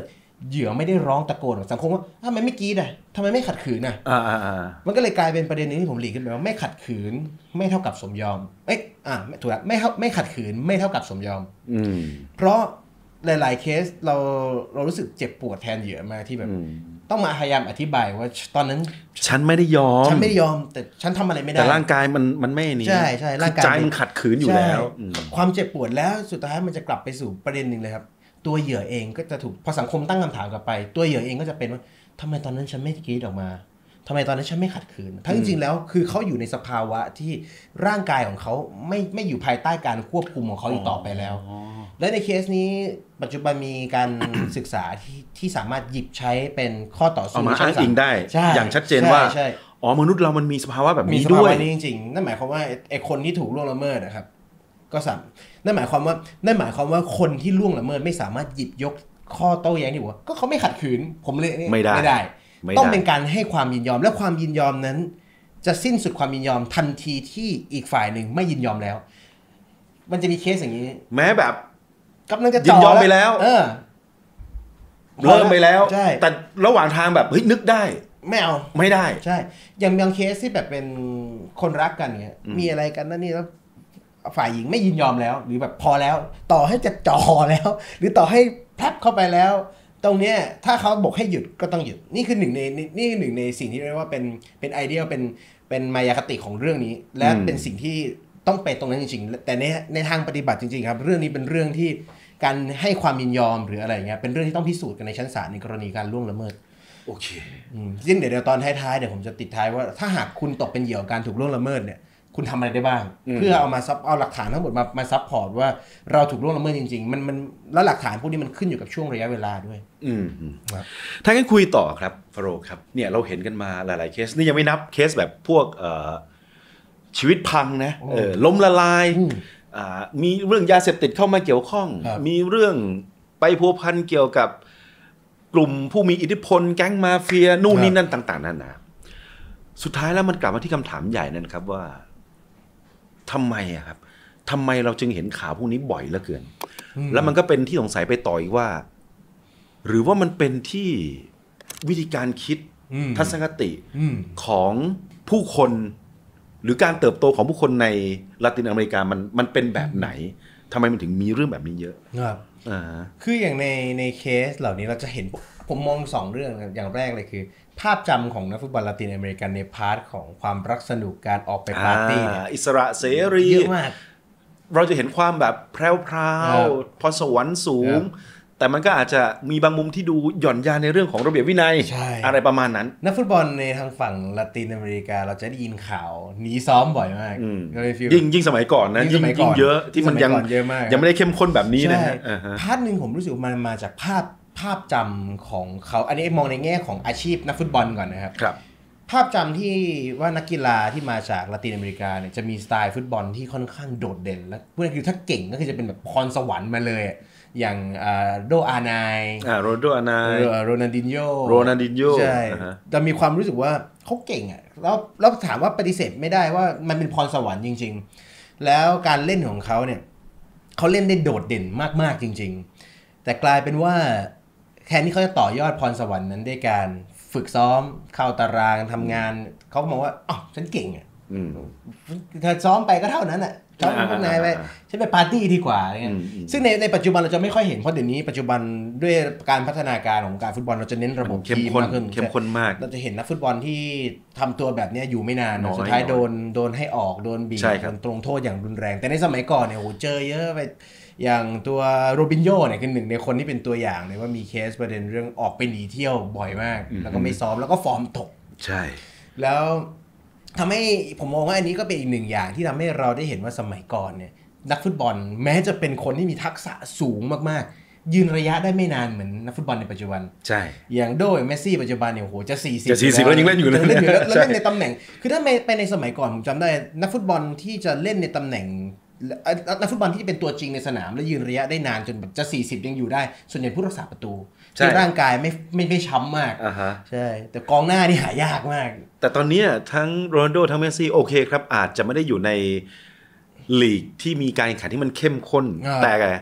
เหยื่อไม่ได้ร้องตะโกนสังคมว่าทำไมไม่กรี๊ดอ่ะทำไมไม่ขัดขืนอ่ะมันก็เลยกลายเป็นประเด็นนี้ที่ผมหลีกขึ้นไปว่าไม่ขัดขืนไม่เท่ากับสมยอมถูกแล้วไม่ขัดขืนไม่เท่ากับสมยอมเพราะหลายๆเคสเรารู้สึกเจ็บปวดแทนเหยื่อมากที่แบบต้องมาพยายามอธิบายว่าตอนนั้นฉันไม่ได้ยอมแต่ฉันทำอะไรไม่ได้แต่ร่างกายมันไม่นี่ใช่ร่างกายใจมันขัดขืนอยู่แล้วความเจ็บปวดแล้วสุดท้ายมันจะกลับไปสู่ประเด็นหนึ่งเลยครับตัวเหยื่อเองก็จะถูกพอสังคมตั้งคำถามกลับไปตัวเหยื่อเองก็จะเป็นว่าทำไมตอนนั้นฉันไม่กรี๊ดออกมาทำไมตอนนั้นฉันไม่ขัดขืนทั้งจริงๆแล้วคือเขาอยู่ในสภาวะที่ร่างกายของเขาไม่อยู่ภายใต้การควบคุมของเขาอีกต่อไปแล้วและในเคสนี้ปัจจุบันมีการศึกษาที่สามารถหยิบใช้เป็นข้อต่อสู้มาอ้างอิงได้อย่างชัดเจนว่ามนุษย์เรามันมีสภาวะแบบนี้ด้วยมีสภาวะนี้จริงๆนั่นหมายความว่าไอ้คนที่ถูกล่วงละเมิดนะครับก็นั่นหมายความว่าคนที่ล่วงละเมิดไม่สามารถหยิบยกข้อโต้แย้งที่ว่าก็เขาไม่ขัดขืนผมเลยไม่ได้ต้องเป็นการให้ความยินยอมและความยินยอมนั้นจะสิ้นสุดความยินยอมทันทีที่อีกฝ่ายหนึ่งไม่ยินยอมแล้วมันจะมีเคสอย่างนี้แม้แบบกำลังจะยินยอมไปแล้วเริ่มไปแล้วแต่ระหว่างทางแบบเฮ้ยนึกได้ไม่ได้ใช่อย่างบางเคสที่แบบเป็นคนรักกันเงี้ยมีอะไรกันนั่นนี่แล้วฝ่ายหญิงไม่ยินยอมแล้วหรือแบบพอแล้วต่อให้จะจ่อแล้วหรือต่อให้แพลบเข้าไปแล้วตรงเนี้ยถ้าเขาบอกให้หยุดก็ต้องหยุดนี่คือหนึ่งในสิ่งที่เรียกว่าเป็นไอเดียเป็นมายาคติของเรื่องนี้และเป็นสิ่งที่ต้องเป็นตรงนั้นจริงๆแต่ในทางปฏิบัติจริงๆครับเรื่องนี้เป็นเรื่องที่การให้ความยินยอมหรืออะไรเงี้ยเป็นเรื่องที่ต้องพิสูจน์กันในชั้นศาลในกรณีการล่วงละเมิดโอเคซึ่งเดี๋ยวตอนท้ายๆเดี๋ยวผมจะติดท้ายว่าถ้าหากคุณตกเป็นเหยื่อการถูกล่วงละเมิดเนี่ยคุณทำอะไรได้บ้างเพื่อเอาหลักฐานทั้งหมดมาซัพพอร์ตว่าเราถูกล่วงละเมิดจริงๆมันแล้วหลักฐานพวกนี้มันขึ้นอยู่กับช่วงระยะเวลาด้วยถ้างั้นคุยต่อครับฟาโรห์ครับเนี่ยเราเห็นกันมาหลายๆเคสนี่ยังไม่นับเคสแบบพวกชีวิตพังนะล้มละลายมีเรื่องยาเสพติดเข้ามาเกี่ยวข้องมีเรื่องไปพัวพันเกี่ยวกับกลุ่มผู้มีอิทธิพลแก๊งมาเฟียนู่นนี่นั่นต่างๆนานาสุดท้ายแล้วมันกลับมาที่คำถามใหญ่นั่นครับว่าทำไมอะครับทำไมเราจึงเห็นข่าวพวกนี้บ่อยเหลือเกินแล้วมันก็เป็นที่สงสัยไปต่ออีกว่าหรือว่ามันเป็นที่วิธีการคิดทัศนคติของผู้คนหรือการเติบโตของผู้คนในลาตินอเมริกามันเป็นแบบไหนทำไมมันถึงมีเรื่องแบบนี้เยอะครับคืออย่างในเคสเหล่านี้เราจะเห็นผมมอง2เรื่องอย่างแรกเลยคือภาพจำของนักฟุตบอลลาตินอเมริกันในพาร์ทของความรักสนุกการออกไปปาร์ตี้เนี่ยอิสระเสรีเยอะมากเราจะเห็นความแบบแพรวๆพรสวรรค์สูงแต่มันก็อาจจะมีบางมุมที่ดูหย่อนยานในเรื่องของระเบียบวินัยอะไรประมาณนั้นนักฟุตบอลในทางฝั่งลาตินอเมริกาเราจะได้ยินข่าวหนีซ้อมบ่อยมากยิ่งสมัยก่อนนะยิ่งเยอะที่มันยังไม่ได้เข้มข้นแบบนี้นะพาร์ทนึงผมรู้สึกมันมาจากภาพจำของเขาอันนี้มองในแง่ของอาชีพนักฟุตบอลก่อนนะครับภาพจำที่ว่านักกีฬาที่มาจากลาตินอเมริกาเนี่ยจะมีสไตล์ฟุตบอลที่ค่อนข้างโดดเด่นและพูดง่ายคือถ้าเก่งก็คือจะเป็นแบบพรสวรรค์มาเลยอย่างโดอาร์ไนโรนัลโดอาร์ไนโรนัลดินโญใช่แต่มีความรู้สึกว่าเขาเก่งอ่ะแล้วถามว่าปฏิเสธไม่ได้ว่ามันเป็นพรสวรรค์จริงๆแล้วการเล่นของเขาเนี่ยเขาเล่นได้โดดเด่นมากๆจริงๆแต่กลายเป็นว่าแทนที่เขาจะต่อยอดพรสวรรค์นั้นด้วยการฝึกซ้อมเข้าตารางทำงานเขาก็มองว่าอ๋อฉันเก่งอ่ะถ้าซ้อมไปก็เท่านั้นอ่ะซ้อมพวกนายไปฉันไปปาร์ตี้ดีกว่าอะไรเงี้ยซึ่งในปัจจุบันเราจะไม่ค่อยเห็นเพราะเดี๋ยวนี้ปัจจุบันด้วยการพัฒนาการของการฟุตบอลเราจะเน้นระบบทีมมากขึ้นเข้มข้นมากเราจะเห็นนักฟุตบอลที่ทำตัวแบบนี้อยู่ไม่นานสุดท้ายโดนให้ออกโดนบีบโดนตรงโทษอย่างรุนแรงแต่ในสมัยก่อนเนี่ยโหเจอเยอะไปอย่างตัวโรบินโญ่เนี่ยคือหนึ่งในคนที่เป็นตัวอย่างเลยว่ามีเคสประเด็นเรื่องออกไปหนีเที่ยวบ่อยมากแล้วก็ไม่ซ้อมแล้วก็ฟอร์มตกใช่แล้วทำให้ผมมองว่าอันนี้ก็เป็นอีกหนึ่งอย่างที่ทำให้เราได้เห็นว่าสมัยก่อนเนี่ยนักฟุตบอลแม้จะเป็นคนที่มีทักษะสูงมากๆยืนระยะได้ไม่นานเหมือนนักฟุตบอลในปัจจุบันใช่อย่างโดยเมสซี่ปัจจุบันเนี่ยโหจะ40 แล้วยังเล่นอยู่เลยแล้วเล่นในตำแหน่งคือถ้าไปในสมัยก่อนผมจำได้นักฟุตบอลที่จะเล่นในตำแหน่งนักฟุตบอลที่เป็นตัวจริงในสนามและยืนระยะได้นานจนแบบจะ40ยังอยู่ได้ส่วนใหญ่ผู้รักษาประตูที่ร่างกายไม่ช้ำมากใช่แต่กองหน้านี่หายากมากแต่ตอนนี้ทั้งโรนัลโดทั้งเมสซี่โอเคครับอาจจะไม่ได้อยู่ในลีกที่มีการแข่งขันที่มันเข้มข้นแต่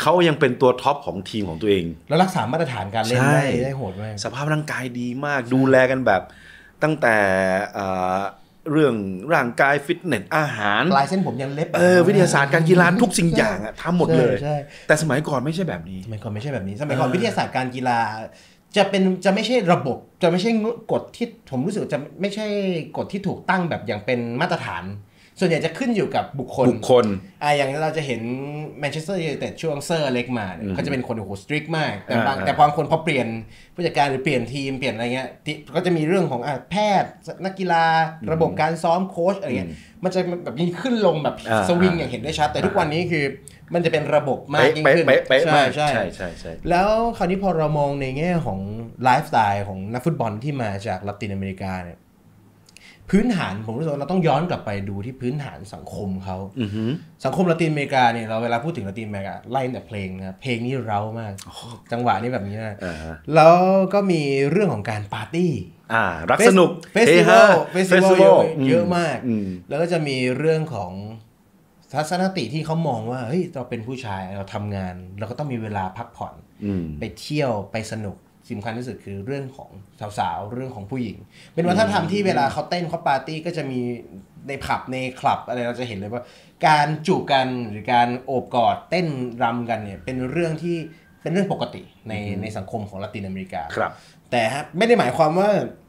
เขายังเป็นตัวท็อปของทีมของตัวเองแล้วรักษามาตรฐานการเล่นได้โหดมากสภาพร่างกายดีมากดูแลกันแบบตั้งแต่เรื่องร่างกายฟิตเนสอาหารปลายเส้นผมยันเล็บวิทยาศาสตร์การกีฬาทุกสิ่งอย่างทำหมดเลยแต่สมัยก่อนไม่ใช่แบบนี้สมัยก่อนไม่ใช่แบบนี้สมัยก่อนวิทยาศาสตร์การกีฬาจะไม่ใช่ระบบจะไม่ใช่กฎที่ผมรู้สึกจะไม่ใช่กฎที่ถูกตั้งแบบอย่างเป็นมาตรฐานส่วนใหญ่จะขึ้นอยู่กับบุคคลอย่างเราจะเห็นแมนเชสเตอร์ยูไนเต็ดช่วงเซอร์อเล็กมาเขาจะเป็นคนโอ้โหสตริกมากแต่บางคนพอเปลี่ยนผู้จัดการหรือเปลี่ยนทีมเปลี่ยนอะไรเงี้ยก็จะมีเรื่องของแพทย์นักกีฬาระบบการซ้อมโค้ชอะไรเงี้ยมันจะแบบนี้ขึ้นลงแบบสวิงอย่างเห็นได้ชัดแต่ทุกวันนี้คือมันจะเป็นระบบมากยิ่งขึ้นใช่แล้วคราวนี้พอเรามองในแง่ของไลฟ์สไตล์ของนักฟุตบอลที่มาจากละตินอเมริกาเนี่ยพื้นฐานผมรู้สึกว่าเราต้องย้อนกลับไปดูที่พื้นฐานสังคมเขาสังคมละตินอเมริกาเนี่ยเราเวลาพูดถึงละตินอเมริกาไล่แต่เพลงนะเพลงนี่เร้ามากจังหวะนี่แบบนี้นะแล้วก็มีเรื่องของการปาร์ตี้รักสนุกเฟสติวัลเยอะมากแล้วก็จะมีเรื่องของทัศนคติที่เขามองว่าเฮ้ยเราเป็นผู้ชายเราทำงานเราก็ต้องมีเวลาพักผ่อนไปเที่ยวไปสนุกสำคัญที่สุดคือเรื่องของสาวๆเรื่องของผู้หญิงเป็นวัฒนธรรมที่เวลาเขาเต้นเขาปาร์ตี้ก็จะมีในผับในคลับอะไรเราจะเห็นเลยว่าการจูบกันหรือการโอบกอดเต้นรำกันเนี่ยเป็นเรื่องที่เป็นเรื่องปกติในสังคมของละตินอเมริกาแต่ไม่ได้หมายความว่า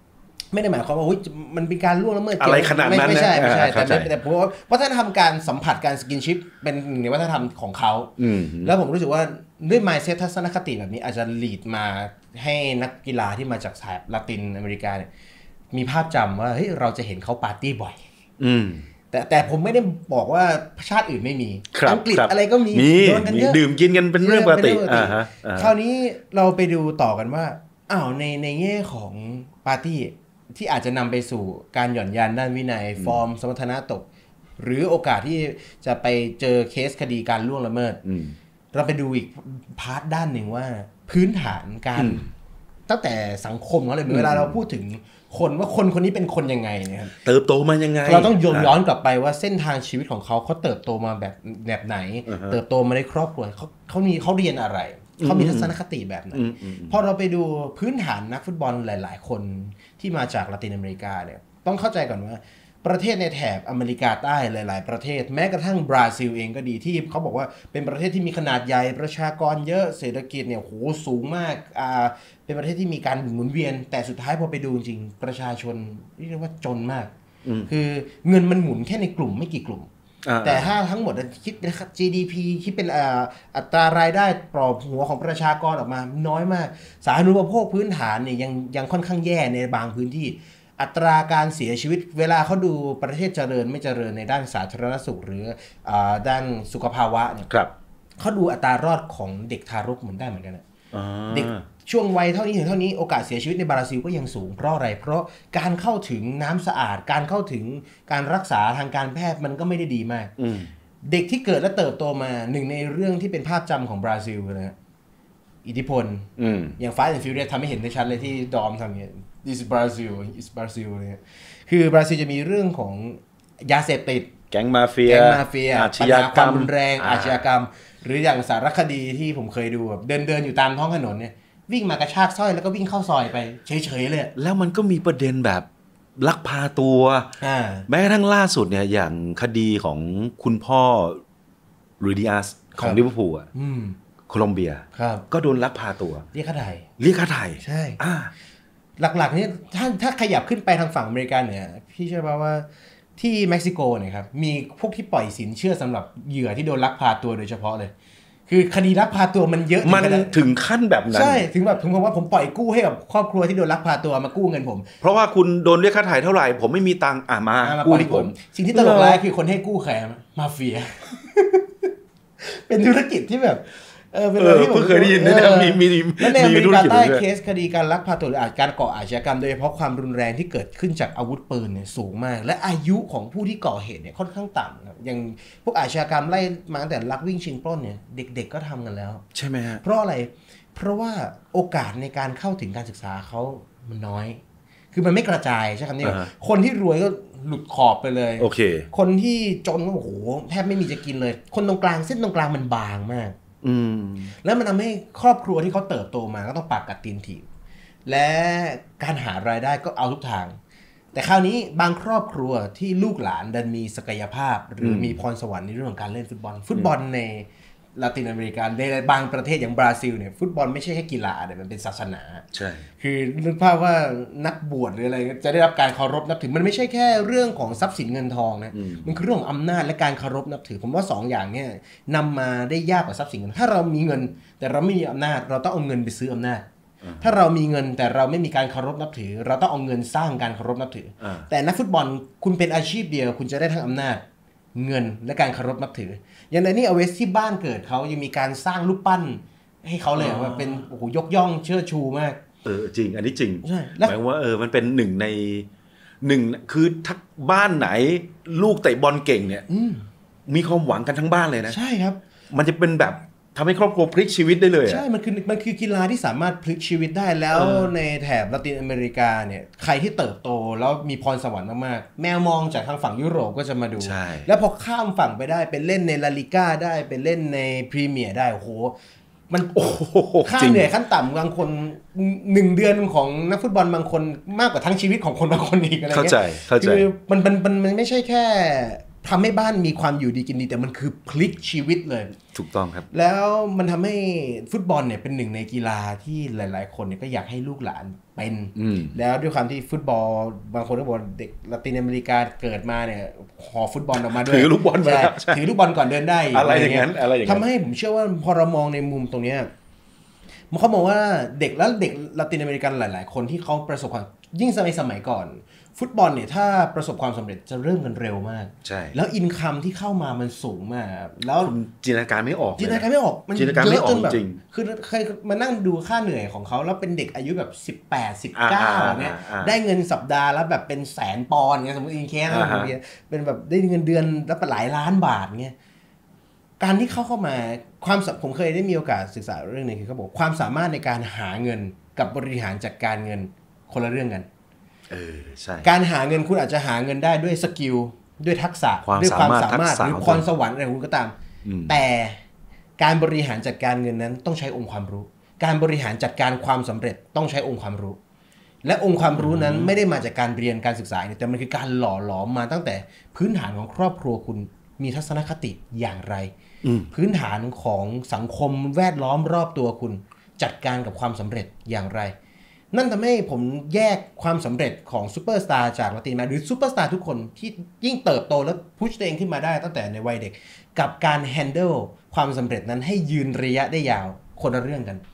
มันเป็นการล่วงละเมิดอะไรขนาดนั้นไม่ใช่แต่เพราะว่าวัฒนธรรมการสัมผัสการสกินชิปเป็นในวัฒนธรรมของเขาแล้วผมรู้สึกว่าด้วย mindset ทัศนคติแบบนี้อาจจะลีดมาให้นักกีฬาที่มาจากแถบละตินอเมริกาเนี่ยมีภาพจำว่าเฮ้ยเราจะเห็นเขาปาร์ตี้บ่อยแต่ผมไม่ได้บอกว่าชาติอื่นไม่มีอังกฤษอะไรก็มีโดนกันเยอะดื่มกินกันเป็นเรื่องปกติคราวนี้เราไปดูต่อกันว่าในแง่ของปาร์ตี้ที่อาจจะนำไปสู่การหย่อนยานด้านวินัยฟอร์มสมรรถนะตกหรือโอกาสที่จะไปเจอเคสคดีการล่วงละเมิดเราไปดูอีกพาร์ทด้านหนึ่งว่าพื้นฐานการตั้งแต่สังคมเขาเลยเวลาเราพูดถึงคนว่าคนนี้เป็นคนยังไงเนี่ยเติบโตมายังไงเราต้องย้อนกลับไปว่าเส้นทางชีวิตของเขาเติบโตมาแบบไหนเติบโตมาในครอบครัวเขาเรียนอะไรเขามีทัศนคติแบบไหนพอเราไปดูพื้นฐานนักฟุตบอลหลายๆคนที่มาจากละตินอเมริกาเนี่ยต้องเข้าใจก่อนว่าประเทศในแถบอเมริกาใต้หลายๆประเทศแม้กระทั่งบราซิลเองก็ดีที่เขาบอกว่าเป็นประเทศที่มีขนาดใหญ่ประชากรเยอะเศรษฐกิจเนี่ยโหสูงมากเป็นประเทศที่มีการหมุนเวียนแต่สุดท้ายพอไปดูจริงประชาชนเรียกว่าจนมากคือเงินมันหมุนแค่ในกลุ่มไม่กี่กลุ่มแต่ถ้าทั้งหมดคิดนะครับ GDP คิดเป็นอัตรารายได้ปลอบหัวของประชากรออกมาน้อยมากสาธารณูปโภคพื้นฐานเนี่ยยังค่อนข้างแย่ในบางพื้นที่อัตราการเสียชีวิตเวลาเขาดูประเทศเจริญไม่เจริญในด้านสาธารณสุขหรือด้านสุขภาวะเนี่ยเขาดูอัตรารอดของเด็กทารกเหมือนกันนะเด็กช่วงวัยเท่านี้ถึงเท่านี้โอกาสเสียชีวิตในบราซิลก็ยังสูงเพราะอะไรเพราะการเข้าถึงน้ำสะอาดการเข้าถึงการรักษาทางการแพทย์มันก็ไม่ได้ดีมากเด็กที่เกิดและเติบโตมาหนึ่งในเรื่องที่เป็นภาพจำของบราซิลนะอิทธิพลอย่าง Fast and Furious ทำให้เห็นได้ชัดเลยที่ดอมทำเนี่ย This is Brazil is Brazil เนี่ยคือบราซิลจะมีเรื่องของยาเสพติดแก๊งมาเฟียอาชญากรรมรุนแรงอาชญากรรมหรืออย่างสารคดีที่ผมเคยดูแบบเดินอยู่ตามท้องถนนเนี่ยวิ่งมากระชากสร้อยแล้วก็วิ่งเข้าซอยไปเฉยๆเลยแล้วมันก็มีประเด็นแบบลักพาตัวแม้กระทั่งล่าสุดเนี่ยอย่างคดีของคุณพ่อรูดิอัสของลิเวอร์พูลโคลอมเบียก็โดนลักพาตัวเรียกค่าไถ่ใช่หลักๆนี่ถ้าขยับขึ้นไปทางฝั่งอเมริกาเหนือพี่เชื่อป่ะว่าที่เม็กซิโกเนี่ยครับมีพวกที่ปล่อยสินเชื่อสำหรับเหยื่อที่โดนลักพาตัวโดยเฉพาะเลยคือคดีลักพาตัวมันเยอะมันถึงขั้นแบบนั้นใช่ถึงแบบผมว่าผมปล่อยกู้ให้กับครอบครัวที่โดนลักพาตัวมากู้เงินผมเพราะว่าคุณโดนเรียกค่าถ่ายเท่าไหร่ผมไม่มีตังค์มากู้ที่ผมสิ่งที่ตลกร้ายคือคนให้กู้ใครมาเฟีย เป็นธุรกิจที่แบบเป็นอะไรที่ผมเคยได้ยินนะมีในอเมริกาใต้เคสคดีการลักพาตัวหรือการก่ออาชญากรรมโดยเฉพาะความรุนแรงที่เกิดขึ้นจากอาวุธปืนเนี่ยสูงมากและอายุของผู้ที่ก่อเหตุเนี่ยค่อนข้างต่ำครับอย่างพวกอาชญากรรมไล่มาตั้งแต่ลักวิ่งชิงปล้นเนี่ยเด็กๆก็ทำกันแล้วใช่ไหมฮะเพราะอะไรเพราะว่าโอกาสในการเข้าถึงการศึกษาเขามันน้อยคือมันไม่กระจายใช่คำนี้คนที่รวยก็หลุดขอบไปเลยโอเคคนที่จนก็โอ้โหแทบไม่มีจะกินเลยคนตรงกลางเส้นตรงกลางมันบางมากแล้วมันทำให้ครอบครัวที่เขาเติบโตมาก็ต้องปากกัดตีนถีบและการหารายได้ก็เอาทุกทางแต่คราวนี้บางครอบครัวที่ลูกหลานดันมีศักยภาพหรือมีพรสวรรค์ในเรื่องของการเล่นฟุตบอลในลาตินอเมริกาในบางประเทศอย่างบราซิลเนี่ยฟุตบอลไม่ใช่แค่กีฬาแต่มันเป็นศาสนาใช่คือนึกภาพว่านักบวชหรืออะไรจะได้รับการเคารพนับถือมันไม่ใช่แค่เรื่องของทรัพย์สินเงินทองนะมันคือเรื่องของอำนาจและการเคารพนับถือผมว่า2 อย่างเนี่ยนำมาได้ยากกว่าทรัพย์สินเงินถ้าเรามีเงินแต่เราไม่มีอำนาจเราต้องเอาเงินไปซื้ออำนาจถ้าเรามีเงินแต่เราไม่มีการเคารพนับถือเราต้องเอาเงินสร้างการเคารพนับถือแต่นักฟุตบอลคุณเป็นอาชีพเดียวคุณจะได้ทั้งอำนาจเงินและการเคารพนับถืออย่างในนี่เอาเวสที่บ้านเกิดเขายังมีการสร้างรูปปั้นให้เขาเลยว่าเป็นโอ้โหยกย่องเชิดชูมากจริงอันนี้จริงหมายว่ามันเป็นหนึ่งคือถ้าบ้านไหนลูกเตะบอลเก่งเนี่ยมีความหวังกันทั้งบ้านเลยนะใช่ครับมันจะเป็นแบบทำให้ครอบครัวพลิกชีวิตได้เลยใช่มันคือกีฬาที่สามารถพลิกชีวิตได้แล้วในแถบลาตินอเมริกาเนี่ยใครที่เติบโตแล้วมีพรสวรรค์มากๆแมวมองจากทางฝั่งยุโรปก็จะมาดูแล้วพอข้ามฝั่งไปได้ไปเล่นในลาลิก้าได้ไปเล่นในพรีเมียร์ได้โอ้โหมันค่าเหนื่อยขั้นต่ำบางคน1 เดือนของนักฟุตบอลบางคนมากกว่าทั้งชีวิตของคนบางคนอีกอะไรเงี้ยคือมันไม่ใช่แค่ทำให้บ้านมีความอยู่ดีกินดีแต่มันคือพลิกชีวิตเลยถูกต้องครับแล้วมันทำให้ฟุตบอลเนี่ยเป็นหนึ่งในกีฬาที่หลายๆคนเนี่ยก็อยากให้ลูกหลานเป็นแล้วด้วยความที่ฟุตบอลบางคนก็บอกเด็กลาตินอเมริกาเกิดมาเนี่ยหอฟุตบอลออกมาด้วยถือลูกบอลมาถือลูกบอลก่อนเดินได้อะไรอย่างนั้นทำให้ผมเชื่อว่าพอเรามองในมุมตรงนี้เขามองว่าเด็กลาตินอเมริกันหลายๆคนที่เขาประสบความยิ่งสมัยก่อนฟุตบอลเนี่ยถ้าประสบความสำเร็จจะเริ่มกันเร็วมากใช่แล้วอินคัมที่เข้ามามันสูงมากแล้วจินตนาการไม่ออกมันเยอะจนแบบคือเคยมานั่งดูค่าเหนื่อยของเขาแล้วเป็นเด็กอายุแบบ18-19เนี่ยได้เงินสัปดาห์แล้วแบบเป็น100,000 ปอนด์เงี้ยสมมติอินแคสเป็นแบบได้เงินเดือนแล้วหลายล้านบาทเงี้ยการที่เข้ามาผมเคยได้มีโอกาสศึกษาเรื่องนึงคือเขาบอกความสามารถในการหาเงินกับบริหารจัดการเงินคนละเรื่องกันใช่การหาเงินคุณอาจจะหาเงินได้ด้วยสกิลด้วยทักษะด้วยความสามารถหรือพรสวรรค์อะไรคุณก็ตามแต่การบริหารจัดการเงินนั้นต้องใช้องค์ความรู้การบริหารจัดการความสำเร็จต้องใช้องค์ความรู้และองค์ความรู้นั้นไม่ได้มาจากการเรียนการศึกษาแต่มันคือการหล่อหลอมมาตั้งแต่พื้นฐานของครอบครัวคุณมีทัศนคติอย่างไรพื้นฐานของสังคมแวดล้อมรอบตัวคุณจัดการกับความสำเร็จอย่างไรนั่นทำให้ผมแยกความสำเร็จของซูเปอร์สตาร์จากลาตินอเมริกาหรือซูเปอร์สตาร์ทุกคนที่ยิ่งเติบโตและพุชตัวเองขึ้นมาได้ตั้งแต่ในวัยเด็กกับการแฮนเดิลความสำเร็จนั้นให้ยืนระยะได้ยาวคนละเรื่องกัน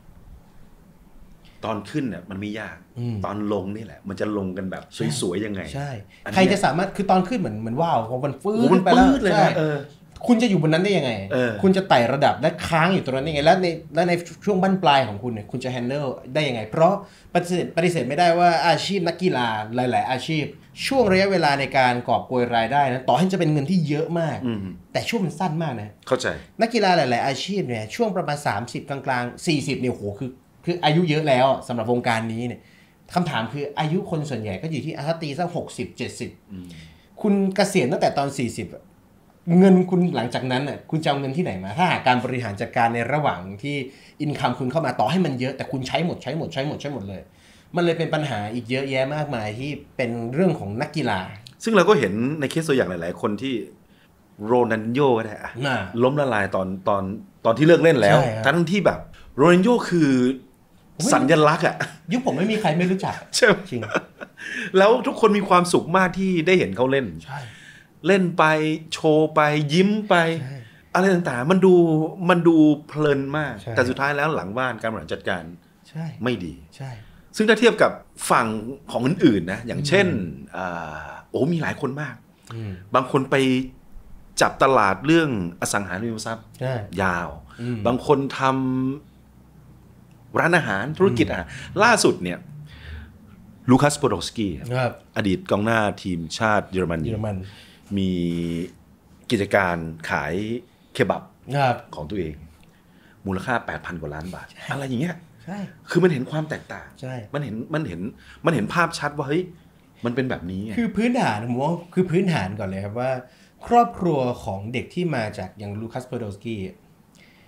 ตอนขึ้นเนี่ยมันไม่ยากตอนลงนี่แหละมันจะลงกันแบบสวยๆยังไงใช่ใครจะสามารถคือตอนขึ้นเหมือนว้าวพอมันฟื้นไปแล้วใช่คุณจะอยู่บนนั้นได้ยังไงคุณจะไต่ระดับและค้างอยู่ตรงนั้นได้ยังไงและในช่วงบั้นปลายของคุณเนี่ยคุณจะแฮนเดิลได้ยังไงเพราะปฏิเสธไม่ได้ว่าอาชีพนักกีฬาหลายๆอาชีพช่วงระยะเวลาในการกอบโกยรายได้นะต่อให้จะเป็นเงินที่เยอะมากแต่ช่วงมันสั้นมากนะเข้าใจนักกีฬาหลายๆอาชีพเนี่ยช่วงประมาณ30กลางๆ40เนี่ยโหคืออายุเยอะแล้วสำหรับวงการนี้เนี่ยคำถามคืออายุคนส่วนใหญ่ก็อยู่ที่ตีสัก60-70คุณเกษียณตั้งแต่ตอน40เงินคุณหลังจากนั้นน่ะคุณจะเอาเงินที่ไหนมาถ้าหากการบริหารจัดการในระหว่างที่อินคัมคุณเข้ามาต่อให้มันเยอะแต่คุณใช้หมดเลยมันเลยเป็นปัญหาอีกเยอะแยะมากมายที่เป็นเรื่องของนักกีฬาซึ่งเราก็เห็นในเคสตัวอย่างหลายๆคนที่โรนัลโญ่ก็ได้ล้มละลายตอนที่เลิกเล่นแล้วทั้งที่แบบโรนัลโญ่คือสัญลักษณ์อ่ะยุคผมไม่มีใครไม่รู้จักใช่จริงแล้วทุกคนมีความสุขมากที่ได้เห็นเขาเล่นใช่เล่นไปโชว์ไปยิ้มไปอะไรต่างๆมันดูเพลินมากแต่สุดท้ายแล้วหลังบ้านการบริหารจัดการไม่ดีใช่ซึ่งถ้าเทียบกับฝั่งของอื่นๆนะอย่างเช่นมีหลายคนมากบางคนไปจับตลาดเรื่องอสังหาริมทรัพย์ยาวบางคนทำร้านอาหารธุรกิจล่าสุดเนี่ยลูคัสโปโดสกี้อดีตกองหน้าทีมชาติเยอรมันมีกิจการขายเคบับของตัวเองมูลค่า 8,000 กว่าล้านบาทอะไรอย่างเงี้ยคือมันเห็นความแตกต่างมันเห็นภาพชัดว่าเฮ้ยมันเป็นแบบนี้คือพื้นฐานผมว่าคือพื้นฐานก่อนเลยครับว่าครอบครัวของเด็กที่มาจากอย่างลูคัสโปโดสกี้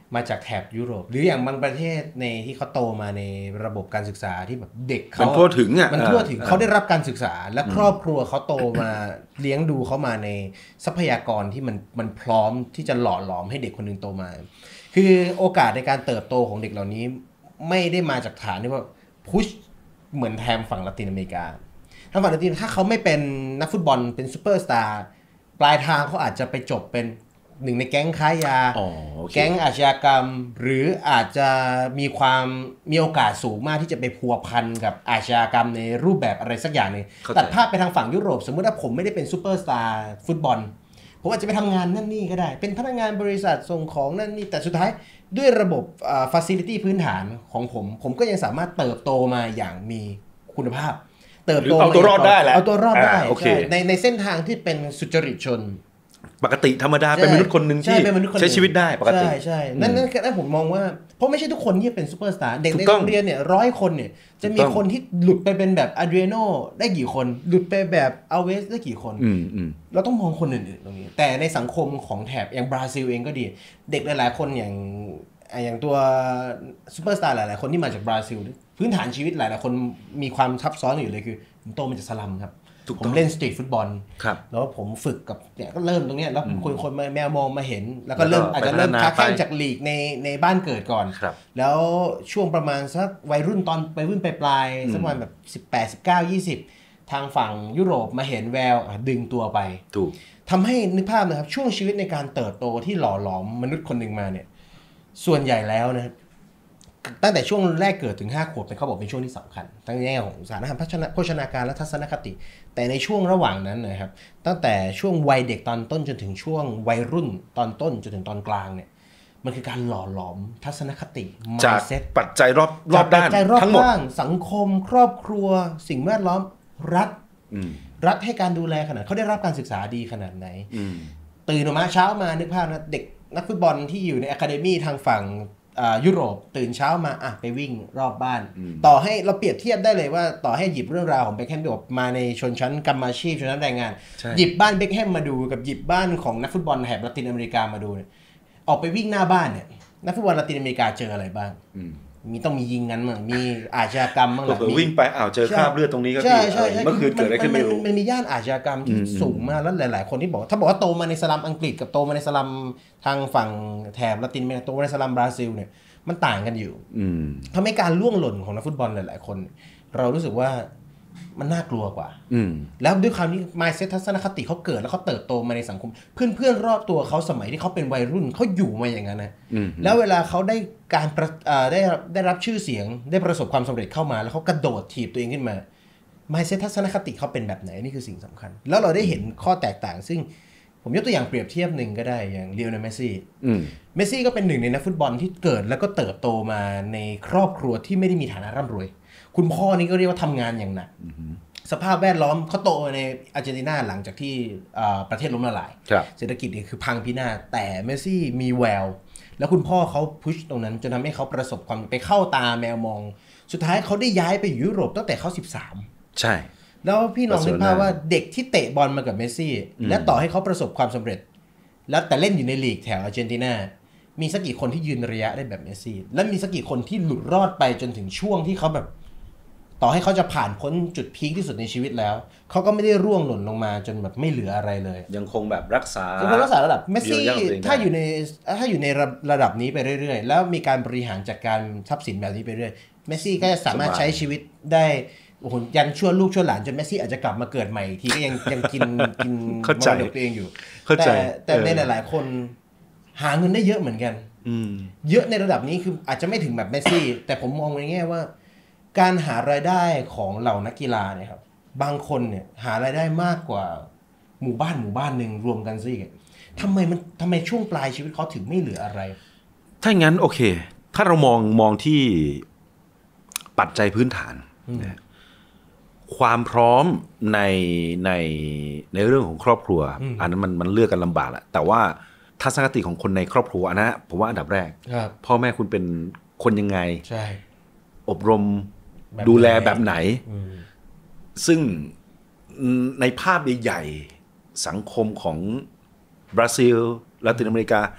มาจากแถบยุโรปหรืออย่างบางประเทศในที่เขาโตมาในระบบการศึกษาที่แบบเด็กเขามันทั่วถึงอ่ะมันทั่วถึงเขาได้รับการศึกษาและครอบครัวเขาโตมาเลี้ยงดูเขามาในทรัพยากรที่มันพร้อมที่จะหล่อหลอมให้เด็กคนนึงโตมาคือโอกาสในการเติบโตของเด็กเหล่านี้ไม่ได้มาจากฐานที่ว่าพุชเหมือนแทมฝั่งละตินอเมริกาทางฝั่งละตินถ้าเขาไม่เป็นนักฟุตบอลเป็นซูเปอร์สตาร์ปลายทางเขาอาจจะไปจบเป็นหนึ่งในแก๊งค้ายา แก๊งอาชญากรรมหรืออาจจะมีโอกาสสูงมากที่จะไปพัวพันกับอาชญากรรมในรูปแบบอะไรสักอย่างนึงตัดภาพไปทางฝั่งยุโรปสมมติว่าผมไม่ได้เป็นซูเปอร์สตาร์ฟุตบอลผมอาจจะไปทำงานนั่นนี่ก็ได้เป็นพนักงานบริษัทส่งของนั่นนี่แต่สุดท้ายด้วยระบบfacility พื้นฐานของผมก็ยังสามารถเติบโตมาอย่างมีคุณภาพเติบโตเอาตัวรอดได้แหละเอาตัวรอดได้ในเส้นทางที่เป็นสุจริตชนปกติธรรมดาเป็นมนุษย์คนหนึ่งที่ใช้ชีวิตได้ปกติใช่นั่นผมมองว่าเพราะไม่ใช่ทุกคนที่เป็นซูเปอร์สตาร์เด็กในโรงเรียนเนี่ย100 คนเนี่ยจะมีคนที่หลุดไปเป็นแบบอะเดรียโนได้กี่คนหลุดไปแบบอัลเวสได้กี่คนเราต้องมองคนอื่นๆตรงนี้แต่ในสังคมของแถบอย่างบราซิลเองก็ดีเด็กหลายๆคนอย่างตัวซูเปอร์สตาร์หลายๆคนที่มาจากบราซิลพื้นฐานชีวิตหลายๆคนมีความซับซ้อนอยู่เลยคือผมโตมาจากสลัมครับผมเล่นสตรีทฟุตบอลแล้วผมฝึกกับเนี่ยก็เริ่มตรงนี้แล้วคนแมวมองมาเห็นแล้วก็อาจจะเริ่มค้าแข่งจากลีกในบ้านเกิดก่อนแล้วช่วงประมาณสักวัยรุ่นปลายสักประมาณแบบ18 19 20ทางฝั่งยุโรปมาเห็นแววดึงตัวไปทำให้นึกภาพนะครับช่วงชีวิตในการเติบโตที่หล่อหลอมมนุษย์คนหนึ่งมาเนี่ยส่วนใหญ่แล้วนะตั้งแต่ช่วงแรกเกิดถึง5 ขวบเขาบอกเป็นช่วงที่สำคัญทั้งแง่ของสารอาหารโภชนาการและทัศนคติแต่ในช่วงระหว่างนั้นนะครับตั้งแต่ช่วงวัยเด็กตอนต้นจนถึงช่วงวัยรุ่นตอนต้นจนถึงตอนกลางเนี่ยมันคือการหล่อหลอมทัศนคติ mindset ปัจจัยรอบด้านทั้งหมดสังคมครอบครัวสิ่งแวดล้อมรัฐให้การดูแลขนาดเขาได้รับการศึกษาดีขนาดไหนตื่นออกมาเช้ามานึกภาพนะเด็กนักฟุตบอลที่อยู่ในอะคาเดมี่ทางฝั่งยุโรปตื่นเช้ามาไปวิ่งรอบบ้านต่อให้เราเปรียบเทียบได้เลยว่าต่อให้หยิบเรื่องราวของเบคแฮมมาในชนชั้นกรรมอาชีพชนชั้นแรงงานหยิบบ้านเบคแฮมมาดูกับหยิบบ้านของนักฟุตบอลแถบละตินอเมริกามาดูเนี่ยออกไปวิ่งหน้าบ้านเนี่ยนักฟุตบอลละตินอเมริกาเจออะไรบ้างต้องมียิงกันมั้งมีอาชญากรรมบ้างวิ่งไปเจอคราบเลือดตรงนี้ก็ดีเมื่อคืนเกิดอะไรขึ้นไม่รู้มันมีย่านอาชญากรรมที่สูงมากแล้วหลายๆคนที่บอกถ้าบอกว่าโตมาในสลัมอังกฤษกับโตมาในสลัมทางฝั่งแถบละตินอเมริกาโตมาในสลัมบราซิลเนี่ยมันต่างกันอยู่ทำให้การล่วงหล่นของนักฟุตบอลหลายๆคนเรารู้สึกว่ามันน่ากลัวกว่าแล้วด้วยความที่ mindset ทัศนคติเขาเกิดแล้วเขาเติบโตมาในสังคมเพื่อนๆรอบตัวเขาสมัยที่เขาเป็นวัยรุ่นเขาอยู่มาอย่างนั้นนะแล้วเวลาเขาได้การได้รับชื่อเสียงได้ประสบความสำเร็จเข้ามาแล้วเขากระโดดถีบตัวเองขึ้นมา mindset ทัศนคติเขาเป็นแบบไหนนี่คือสิ่งสำคัญแล้วเราได้เห็นข้อแตกต่างซึ่งผมยกตัวอย่างเปรียบเทียบหนึ่งก็ได้อย่างลีโอเนล เมสซี่ก็เป็นหนึ่งในนักฟุตบอลที่เกิดแล้วก็เติบโตมาในครอบครัวที่ไม่ได้มีฐานะร่ำรวยคุณพ่อนี่ก็เรียกว่าทำงานอย่างหนักสภาพแวดล้อมเขาโตในอาร์เจนตินาหลังจากที่ประเทศล้มละลายเศรษฐกิจคือพังพินาศแต่เมสซี่มีแววแล้วคุณพ่อเขาพุชตรงนั้นจนทำให้เขาประสบความไปเข้าตาแมวมองสุดท้ายเขาได้ย้ายไปอยู่ยุโรปตั้งแต่เขา13ใช่แล้วพี่น้องนึกภาพว่าเด็กที่เตะบอลมากับเมสซี่และต่อให้เขาประสบความสำเร็จแล้วแต่เล่นอยู่ในลีกแถวอาร์เจนตินามีสักกี่คนที่ยืนระยะได้แบบเมสซี่และมีสักกี่คนที่หลุดรอดไปจนถึงช่วงที่เขาแบบต่อให้เขาจะผ่านพ้นจุดพีคที่สุดในชีวิตแล้วเขาก็ไม่ได้ร่วงหล่นลงมาจนแบบไม่เหลืออะไรเลยยังคงแบบรักษาระดับเมสซี่ถ้าอยู่ในระดับนี้ไปเรื่อยๆแล้วมีการบริหารจัดการทรัพย์สินแบบนี้ไปเรื่อยเมสซี่ก็จะสามารถใช้ชีวิตได้โอ้โหยันชั่วลูกชั่วหลานจนเมสซี่อาจจะกลับมาเกิดใหม่ทีก็ยังกินมรดกตัวเองอยู่แต่ในหลายๆคนหาเงินได้เยอะเหมือนกันเยอะในระดับนี้คืออาจจะไม่ถึงแบบเมสซี่แต่ผมมองในแง่ว่าการหารายได้ของเหล่านักกีฬาเนี่ยครับบางคนเนี่ยหารายได้มากกว่าหมู่บ้านหนึ่งรวมกันซิทำไมช่วงปลายชีวิตเขาถึงไม่เหลืออะไรถ้างั้นโอเคถ้าเรามองที่ปัจจัยพื้นฐานความพร้อมในเรื่องของครอบครัวอันนั้นมันเลือกกันลำบากแหละแต่ว่าทัศนคติของคนในครอบครัวนะผมว่าอันดับแรกพ่อแม่คุณเป็นคนยังไงอบรมดูแลแบบไหนซึ่งในภาพใหญ่ๆสังคมของบราซิลละตินอเมริกา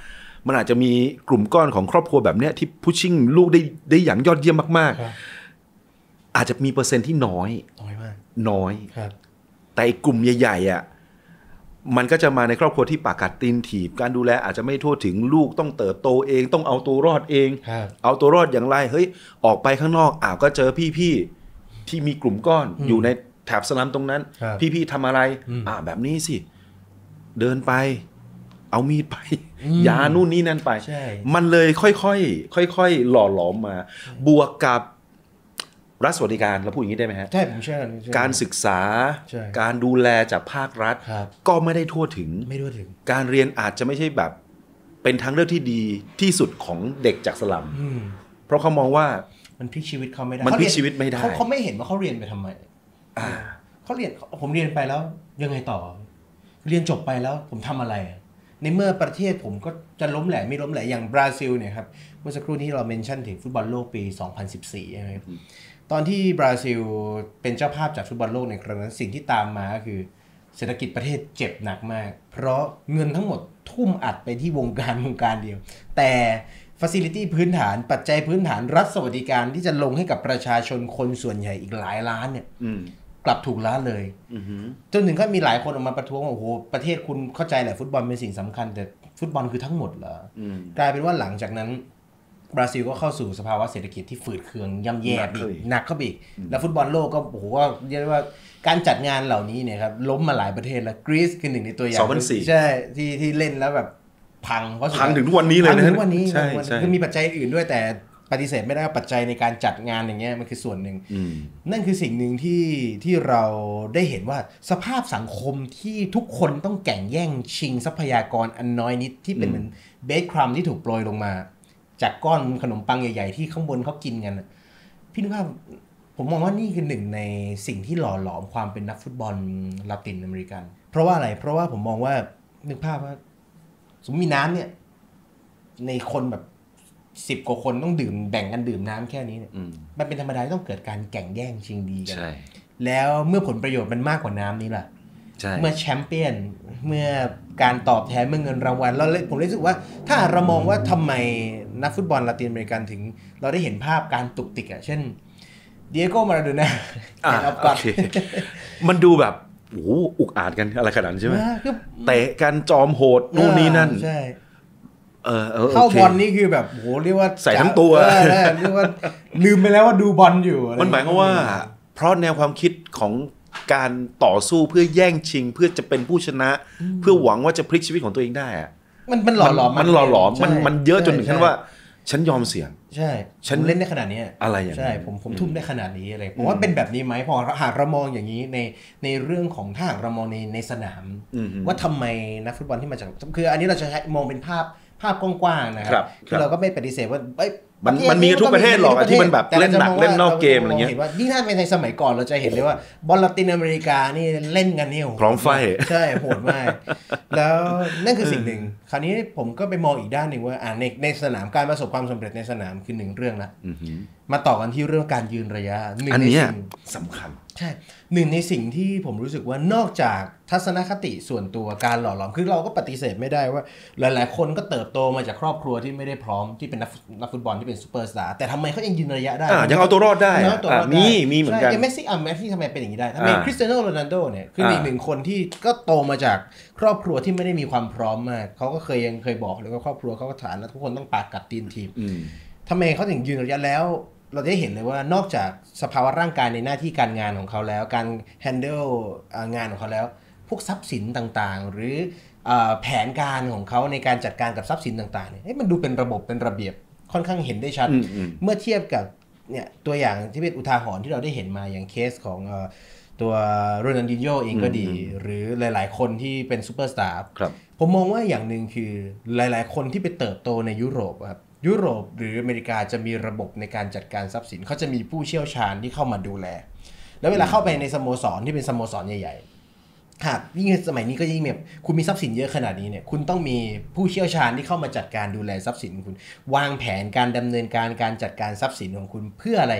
มันอาจจะมีกลุ่มก้อนของครอบครัวแบบเนี้ยที่พุชชิ่งลูกได้อย่างยอดเยี่ยมมากๆอาจจะมีเปอร์เซ็นต์ที่น้อยมากน้อยแต่อีกกลุ่มใหญ่ๆอ่ะมันก็จะมาในครอบครัวที่ปากกัดตีนถีบการดูแลอาจจะไม่ทั่วถึงลูกต้องเติบโตเองต้องเอาตัวรอดเองเอาตัวรอดอย่างไรเฮ้ยออกไปข้างนอกก็เจอพี่ๆที่มีกลุ่มก้อนอยู่ในแถบสลัมตรงนั้นพี่ๆทำอะไรแบบนี้สิเดินไปเอามีดไปยานู่นนี่นั่นไปมันเลยค่อยๆหล่อหลอมมาบวกกับรัฐสวัสดิการเราพูดอย่างนี้ได้ไหมฮะใช่ผมเชื่อการศึกษาการดูแลจากภาครัฐก็ไม่ได้ทั่วถึงการเรียนอาจจะไม่ใช่แบบเป็นทางเลือกที่ดีที่สุดของเด็กจากสลัมเพราะเขามองว่ามันพลิกชีวิตเขาไม่ได้มันพลิกชีวิตไม่ได้เขาไม่เห็นว่าเขาเรียนไปทำไมเขาเรียนผมเรียนไปแล้วยังไงต่อเรียนจบไปแล้วผมทำอะไรในเมื่อประเทศผมก็จะล้มแหล่ไม่ล้มแหล่อย่างบราซิลเนี่ยครับเมื่อสักครู่นี้เราเมนชั่นถึงฟุตบอลโลกปี 2014 ใช่ไหมตอนที่บราซิลเป็นเจ้าภาพจากฟุตบอลโลกในครั้งนั้นสิ่งที่ตามมาก็คือเศรษฐกิจประเทศเจ็บหนักมากเพราะเงินทั้งหมดทุ่มอัดไปที่วงการเดียวแต่facility พื้นฐานปัจจัยพื้นฐานรัฐสวัสดิการที่จะลงให้กับประชาชนคนส่วนใหญ่อีกหลายล้านเนี่ยกลับถูกล้าเลยจนถึงก็มีหลายคนออกมาประท้วงว่าโอ้โหประเทศคุณเข้าใจแหละฟุตบอลเป็นสิ่งสำคัญแต่ฟุตบอลคือทั้งหมดเหรอกลายเป็นว่าหลังจากนั้นบราซิลก็เข้าสู่สภาวะเศรษฐกิจที่ฝืดเคืองย่ำแย่อีกหนักเข้าไปอีกแล้วฟุตบอลโลกก็โอ้โหก็เรียกว่าการจัดงานเหล่านี้เนี่ยครับล้มมาหลายประเทศแล้วกรีซคือหนึ่งในตัวอย่าง 2004 ใช่ที่เล่นแล้วแบบพังถึงทุกวันนี้เลยนะทุกวันนี้ใช่คือมีปัจจัยอื่นด้วยแต่ปฏิเสธไม่ได้ว่าปัจจัยในการจัดงานอย่างเงี้ยมันคือส่วนหนึ่งนั่นคือสิ่งหนึ่งที่เราได้เห็นว่าสภาพสังคมที่ทุกคนต้องแข่งแย่งชิงทรัพยากรอันน้อยนิดที่เป็นเหมือนเบคครัมที่ถูกโปรยลงมาจากก้อนขนมปังใหญ่ๆที่ข้างบนเขากินกันพี่นึกว่าผมมองว่านี่คือหนึ่งในสิ่งที่หล่อหลอมความเป็นนักฟุตบอลลาตินอเมริกันเพราะว่าอะไรเพราะว่าผมมองว่านึกภาพว่าสมมติมีน้ำเนี่ยในคนแบบ10 กว่าคนต้องดื่มแบ่งกันดื่มน้ำแค่นี้เนี่ยมันเป็นธรรมดาต้องเกิดการแข่งแย่งชิงดีกันแล้วเมื่อผลประโยชน์มันมากกว่าน้ำนี้ล่ะเมื่อแชมเปี้ยนเมื่อการตอบแทนเมื่อเงินรางวัลแล้วผมรู้สึกว่าถ้าเรามองว่าทำไมนักฟุตบอลลาตินอเมริกันถึงเราได้เห็นภาพการตุกติกเช่นเดียโก้มาราโดน่ามันดูแบบโอ้อุกอาจกันอะไรขนาดนั้นใช่ไหมเตะกันจอมโหดนู่นนี่นั่นเข้าบอลนี่คือแบบโหเรียกว่าใส่ทั้งตัวเรียกว่าลืมไปแล้วว่าดูบอลอยู่มันหมายความว่าเพราะแนวความคิดของการต่อสู้เพื่อแย่งชิงเพื่อจะเป็นผู้ชนะเพื่อหวังว่าจะพลิกชีวิตของตัวเองได้อะมันหล่อหลอมมันเยอะจนถึงขั้นว่าฉันยอมเสี่ยงใช่ฉันเล่นได้ขนาดนี้อะไรอย่างนี้ใช่ผมทุ่มได้ขนาดนี้อะไรผมว่าเป็นแบบนี้ไหมพอหากเรามองอย่างนี้ในเรื่องของถ้าหากเรามองในสนามว่าทำไมนักฟุตบอลที่มาจากคืออันนี้เราจะมองเป็นภาพกว้างๆนะครับคือเราก็ไม่ปฏิเสธว่ามันมีทุกประเทศหรอกที่มันแบบเล่นหนักเล่นนอกเกมอะไรเงี้ยว่ายิ่งถ้าในสมัยก่อนเราจะเห็นเลยว่าบอลลาตินอเมริกานี่เล่นกันนี่พร้อมไฟใช่โหดมากแล้วนั่นคือสิ่งหนึ่งคราวนี้ผมก็ไปมองอีกด้านหนึ่งว่าในสนามการประสบความสำเร็จในสนามคือหนึ่งเรื่องละมาต่อกันที่เรื่องการยืนระยะอันนี้สำคัญใช่หนึ่งในสิ่งที่ผมรู้สึกว่านอกจากทัศนคติส่วนตัวการหล่อหลอมคือเราก็ปฏิเสธไม่ได้ว่าหลายๆคนก็เติบโตมาจากครอบครัวที่ไม่ได้พร้อมที่เป็นนักฟุตบอลที่เป็นซูเปอร์สตาร์แต่ทำไมเขายังยืนระยะได้ยังเอาตัวรอดได้มีเหมือนกันเมสซี่ทำไมเป็นอย่างนี้ได้ทำไมคริสเตียโนโรนัลโดเนี่ยคืออีกหนึ่งคนที่ก็โตมาจากครอบครัวที่ไม่ได้มีความพร้อมมากเขาก็เคยบอกเลยว่าครอบครัวเขาก็ฐานแล้วทุกคนต้องปากกัดตีนทีมทำไมเขาถึงยืนระยะแล้วเราได้เห็นเลยว่านอกจากสภาวะร่างกายในหน้าที่การงานของเขาแล้วการแฮนเดิลงานของเขาแล้วพวกทรัพย์สินต่างๆหรือแผนการของเขาในการจัดการกับทรัพย์สินต่างๆเนี่ยมันดูเป็นระบบเป็นระเบียบค่อนข้างเห็นได้ชัดเมื่อเทียบกับเนี่ยตัวอย่างที่เป็นอุทาหรณ์ที่เราได้เห็นมาอย่างเคสของตัวโรนัลดินโญ่เองก็ดีหรือหลายๆคนที่เป็นซูเปอร์สตาร์ผมมองว่าอย่างหนึ่งคือหลายๆคนที่ไปเติบโตในยุโรปครับยุโรปหรืออเมริกาจะมีระบบในการจัดการทรัพย์สินเขาจะมีผู้เชี่ยวชาญที่เข้ามาดูแลแล้วเวลาเข้าไปในสโมสรที่เป็นสโมสรใหญ่ๆหากยิ่งสมัยนี้ก็ยิ่งแบบคุณมีทรัพย์สินเยอะขนาดนี้เนี่ยคุณต้องมีผู้เชี่ยวชาญที่เข้ามาจัดการดูแลทรัพย์สินคุณวางแผนการดำเนินการจัดการทรัพย์สินของคุณเพื่ออะไร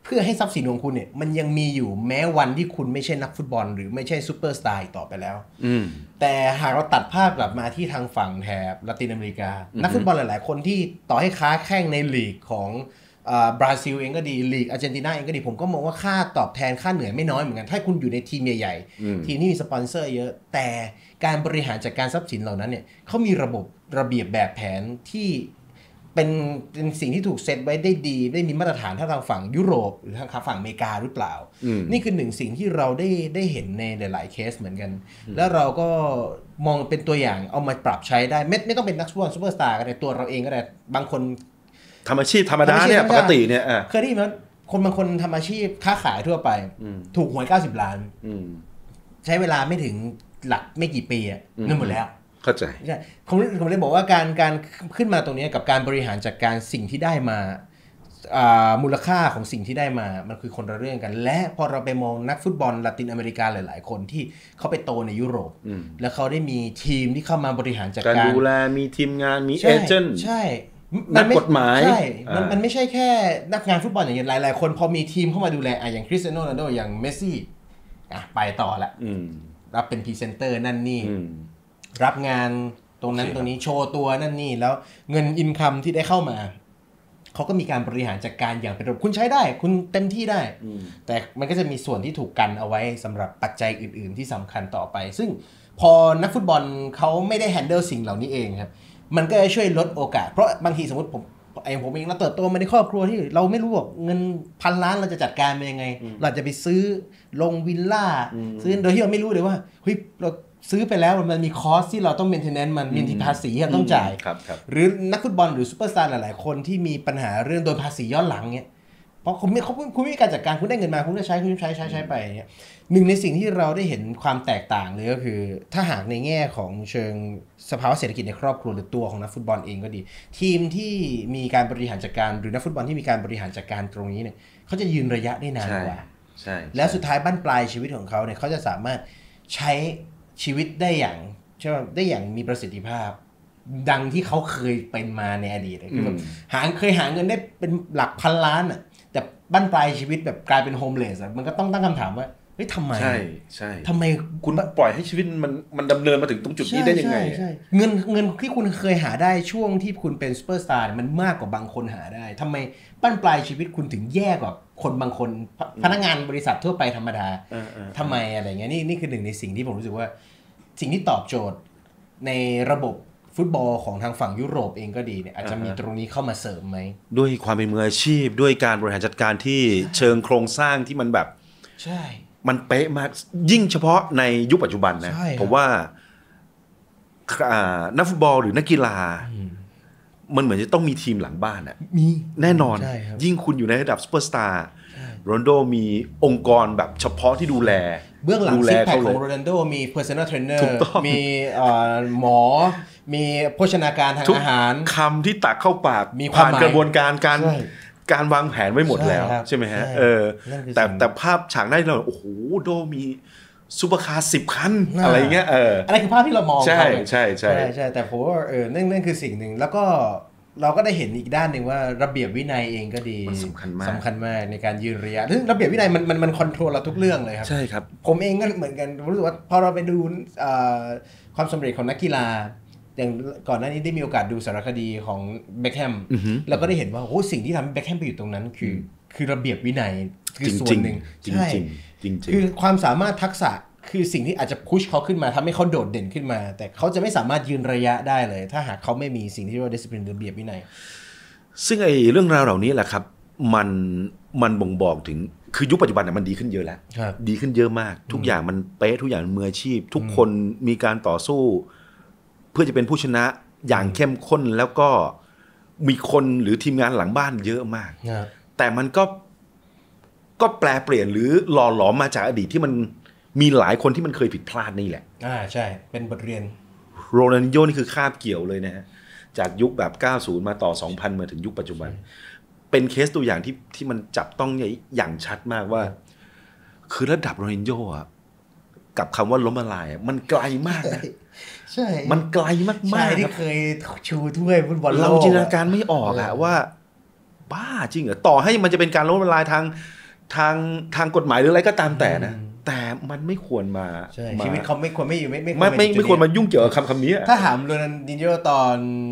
เพื่อให้ทรัพย์สินของคุณเนี่ยมันยังมีอยู่แม้วันที่คุณไม่ใช่นักฟุตบอลหรือไม่ใช่ซูเปอร์สตาร์ต่อไปแล้วแต่หากเราตัดภาพกลับมาที่ทางฝั่งแถบละตินอเมริกานักฟุตบอลหลายๆคนที่ต่อให้ค้าแข่งในลีกของบราซิลเองก็ดีลีกอาร์เจนตินาเองก็ดีผมก็มองว่าค่าตอบแทนค่าเหนื่อยไม่น้อยเหมือนกันถ้าคุณอยู่ในทีมใหญ่ๆทีมที่มีสปอนเซอร์เยอะแต่การบริหารจัดการทรัพย์สินเหล่านั้นเนี่ยเขามีระเบียบแบบแผนที่เป็นสิ่งที่ถูกเซตไว้ได้ดีได้มีมาตรฐานถ้าทางฝั่งยุโรปหรือทางฝั่งอเมริกาหรือเปล่านี่คือหนึ่งสิ่งที่เราได้เห็นในหลายๆเคสเหมือนกันแล้วเราก็มองเป็นตัวอย่างเอามาปรับใช้ได้ไม่ต้องเป็นนักฟุตบอลซูเปอร์สตาร์ก็ได้ตัวเราเองก็ได้บางคนทำอาชีพธรรมดาเนี่ยปกติเนี่ยเคยได้ยินไหมคนบางคนทำอาชีพค้าขายทั่วไปถูกหวย90 ล้านใช้เวลาไม่ถึงหลักไม่กี่ปีเงินหมดแล้วเข้าใจผมเลยบอกว่าการขึ้นมาตรงนี้กับการบริหารจัดการสิ่งที่ได้มามูลค่าของสิ่งที่ได้มามันคือคนละเรื่องกันและพอเราไปมองนักฟุตบอลละตินอเมริกาหลายๆคนที่เขาไปโตในยุโรปแล้วเขาได้มีทีมที่เข้ามาบริหารจัดการดูแลมีทีมงานมีเอเจนต์ใช่นักกฎหมายใช่มันไม่ใช่แค่นักงานฟุตบอลอย่างเงี้ยหลายๆคนพอมีทีมเข้ามาดูแลอย่างคริสเตียโนโรนัลโดอย่างเมสซี่ไปต่อละรับเป็นพรีเซนเตอร์นั่นนี่รับงานตรงนั้นตรงนี้โชว์ตัวนั่นนี่แล้วเงินอินคัมที่ได้เข้ามาเขาก็มีการบริหารจัดการอย่างเป็นระบบคุณใช้ได้คุณเต็มที่ได้แต่มันก็จะมีส่วนที่ถูกกันเอาไว้สำหรับปัจจัยอื่นๆที่สำคัญต่อไปซึ่งพอนักฟุตบอลเขาไม่ได้แฮนเดิลสิ่งเหล่านี้เองครับมันก็จะช่วยลดโอกาสเพราะบางทีสมมติผมเองเราเติบโตมาในครอบครัวที่เราไม่รู้ว่าเงิน1,000 ล้านเราจะจัดการเป็นยังไงเราจะไปซื้อลงวิลล่าซื้อโดยที่เราไม่รู้เลยว่าเฮ้ยเราซื้อไปแล้วมันมีคอสที่เราต้องเมนเทนแนนซ์มันมีภาษีที่เราต้องจ่ายหรือนักฟุตบอลหรือซูเปอร์สตาร์หลายๆคนที่มีปัญหาเรื่องโดนภาษีย้อนหลังเนี่ยเพราะคุณไม่มีการจัดการคุณได้เงินมาคุณก็ใช้คุณใช้ไปเนี่ยหนึ่งในสิ่งที่เราได้เห็นความแตกต่างเลยก็คือถ้าหากในแง่ของเชิงสภาวะเศรษฐกิจในครอบครัวหรือตัวของนักฟุตบอลเองก็ดีทีมที่มีการบริหารจัดการหรือนักฟุตบอลที่มีการบริหารจัดการตรงนี้เนี่ยเขาจะยืนระยะได้นานกว่าแล้วสุดท้ายบั้นปลายชีวิตของเขาเนี่ยเขาจะสามารถใช้ชีวิตได้อย่างใช่ไหมได้อย่างมีประสิทธิภาพดังที่เขาเคยเป็นมาในอดีตคือแบบเคยหาเงินได้เป็นหลักพันล้านอ่ะแต่บั้นปลายชีวิตแบบกลายเป็นโฮมเลสอ่ะมันก็ต้องตั้งคำถามว่าเฮ้ยทำไมใช่ทำไมคุณปล่อยให้ชีวิตมันดำเนินมาถึงตรงจุดนี้ได้ยังไงเงินที่คุณเคยหาได้ช่วงที่คุณเป็นซูเปอร์สตาร์มันมากกว่าบางคนหาได้ทำไมบั้นปลายชีวิตคุณถึงแย่กว่าคนบางคนพนักงานบริษัททั่วไปธรรมดาทำไมอะไรเงี้ยนี่คือหนึ่งในสิ่งที่ผมรู้สึกว่าสิ่งที่ตอบโจทย์ในระบบฟุตบอลของทางฝั่งยุโรปเองก็ดีเนี่ยอาจจะมีตรงนี้เข้ามาเสริมไหมด้วยความเป็นมืออาชีพด้วยการบริหารจัดการที่เชิงโครงสร้างที่มันแบบใช่มันเป๊ะมากยิ่งเฉพาะในยุคปัจจุบันนะผมว่านักฟุตบอลหรือนักกีฬามันเหมือนจะต้องมีทีมหลังบ้านอ่ะมีแน่นอนยิ่งคุณอยู่ในระดับซุปเปอร์สตาร์โรนัลโดมีองค์กรแบบเฉพาะที่ดูแลเบื้องหลังซิกแพคของโรนัลโดมี personal trainer มีหมอมีโภชนาการทางอาหารคำที่ตักเข้าปากมีผ่านกระบวนการวางแผนไว้หมดแล้วใช่ไหมฮะแต่ภาพฉากได้เราโอ้โหโดมีซุปเปอร์คาร์10 คันอะไรเงี้ยอะไรคือภาพที่เรามองใช่แต่ผมว่านั่นคือสิ่งหนึ่งแล้วก็เราก็ได้เห็นอีกด้านหนึ่งว่าระเบียบวินัยเองก็ดีมันสำคัญมากในการยืนระยะซึ่งระเบียบวินัยมันคอนโทรลเราทุกเรื่องเลยครับใช่ครับผมเองก็เหมือนกันรู้สึกว่าพอเราไปดูความสำเร็จของนักกีฬาอย่างก่อนหน้านี้ได้มีโอกาสดูสารคดีของเบ็คแฮมเราก็ได้เห็นว่าโอ้สิ่งที่ทำให้เบ็คแฮมไปอยู่ตรงนั้นคือระเบียบวินัยคือส่วนหนึ่งใช่จริงคือความสามารถทักษะคือสิ่งที่อาจจะพุชเขาขึ้นมาทำให้เขาโดดเด่นขึ้นมาแต่เขาจะไม่สามารถยืนระยะได้เลยถ้าหากเขาไม่มีสิ่งที่เรียกว่าดิสซิปลินระเบียบวินัยซึ่งไอ้เรื่องราวเหล่านี้แหละครับมันบ่งบอกถึงคือยุคปัจจุบันมันดีขึ้นเยอะแล้วดีขึ้นเยอะมากทุกอย่างมันเป๊ะทุกอย่างมืออาชีพทุกคนมีการต่อสู้เพื่อจะเป็นผู้ชนะอย่างเข้มข้นแล้วก็มีคนหรือทีมงานหลังบ้านเยอะมากแต่มันก็แปลเปลี่ยนหรือหล่อหลอมมาจากอดีตที่มันมีหลายคนที่มันเคยผิดพลาดนี่แหละใช่เป็นบทเรียนโรนัลโญนี่คือคาบเกี่ยวเลยนะฮะจากยุคแบบ90มาต่อ2000มาถึงยุคปัจจุบันเป็นเคสตัวอย่างที่มันจับต้องอย่างชัดมากว่าคือระดับโรนัลโญอ่ะกับคำว่าล้มละลายมันไกลมากนะใช่มันไกลมากๆที่เคยชูถ้วยฟุตบอลโลกเราจินตนาการไม่ออกอะว่าบ้าจริงเหรอต่อให้มันจะเป็นการล้มละลายทางกฎหมายหรืออะไรก็ตามแต่นะแต่มันไม่ควรมาชีวิตเขาไม่ควรไม่อยู่ไม่ควรมายุ่งเกี่ยวกับคำนี้ถ้าถามโรนัลดินโญ่ตอน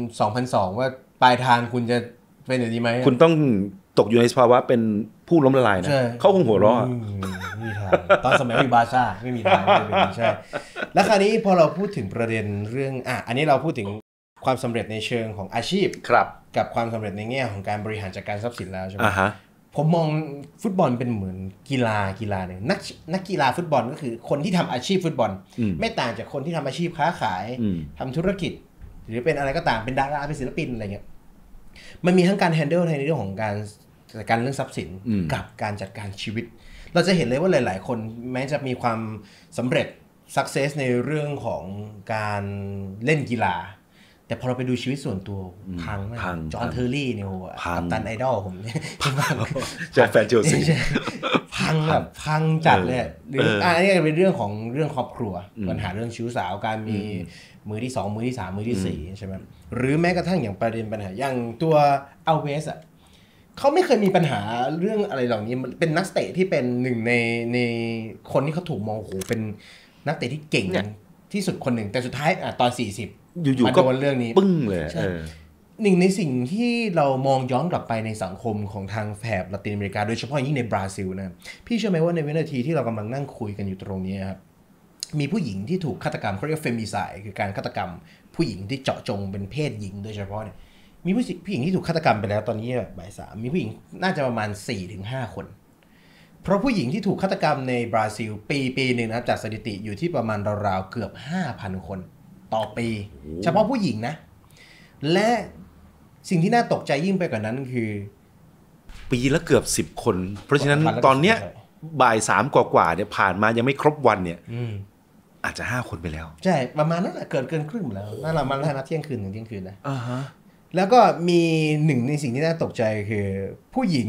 2002 ว่าปลายทางคุณจะเป็นอย่างนี้ไหมคุณต้องตกอยู่ในสภาวะเป็นผู้ล้มละลายนะเขาคงหัวเราะไม่มีทางตอนสมัยมีบาร์ซ่าไม่มีทางเลยเป็นใช่แล้วคราวนี้พอเราพูดถึงประเด็นเรื่องอันนี้เราพูดถึงความสำเร็จในเชิงของอาชีพกับความสำเร็จในแง่ของการบริหารจัดการทรัพย์สินแล้วใช่ไหมผมมองฟุตบอลเป็นเหมือนกีฬาหนึ่งนักกีฬาฟุตบอลก็คือคนที่ทำอาชีพฟุตบอลไม่ต่างจากคนที่ทำอาชีพค้าขายทำธุรกิจหรือเป็นอะไรก็ตามเป็นดาราเป็นศิลปินอะไรเงี้ยมันมีทั้งการแฮนเดิลในเรื่องของการจัดการเรื่องทรัพย์สินกับการจัดการชีวิตเราจะเห็นเลยว่าหลายๆคนแม้จะมีความสำเร็จ success ในเรื่องของการเล่นกีฬาแต่พอเราไปดูชีวิตส่วนตัวพังมากจอห์นเทอร์รี่เนี่ยโหกัปตันไอดอลผมเนี่ยจากแฟนเชลซีพังแบบพังจัดเลยหรืออันนี้เป็นเรื่องครอบครัวปัญหาเรื่องชู้สาวการมีมือที่2มือที่3มือที่4ใช่ไหมหรือแม้กระทั่งอย่างประเด็นปัญหาอย่างตัวอัลเวสเขาไม่เคยมีปัญหาเรื่องอะไรเหล่านี้มันเป็นนักเตะที่เป็นหนึ่งในคนที่เขาถูกมองโหเป็นนักเตะที่เก่งที่สุดคนหนึ่งแต่สุดท้ายตอน40 อยู่ๆก็เรื่องนี้ปึ้งเลยหนึ่งในสิ่งที่เรามองย้อนกลับไปในสังคมของทางแถบละตินอเมริกาโดยเฉพาะยิ่งในบราซิลนะพี่เชื่อไหมว่าในวินาทีที่เรากำลังนั่งคุยกันอยู่ตรงนี้ครับมีผู้หญิงที่ถูกฆาตกรรมเขาเรียกเฟมิไซด์คือการฆาตกรรมผู้หญิงที่เจาะจงเป็นเพศหญิงโดยเฉพาะเนี่ยมีผู้หญิงที่ถูกฆาตกรรมไปแล้วตอนนี้บ่าย3มีผู้หญิงน่าจะประมาณ 4-5 คนเพราะผู้หญิงที่ถูกฆาตกรรมในบราซิลปีนึงนะครับจากสถิติอยู่ที่ประมาณราวๆเกือบ 5,000 คนต่อปีเฉพาะผู้หญิงนะและสิ่งที่น่าตกใจยิ่งไปกว่านั้นคือปีละเกือบ10คนเพราะฉะนั้นตอนเนี้ยบ่าย3กว่าเนี่ยผ่านมายังไม่ครบวันเนี่ยอาจจะ5คนไปแล้วใช่ประมาณนั้นแหละเกินครึ่งแล้วนั่นเรามานับเที่ยงคืนถึงเที่ยงคืนนะแล้วก็มีหนึ่งในสิ่งที่น่าตกใจคือผู้หญิง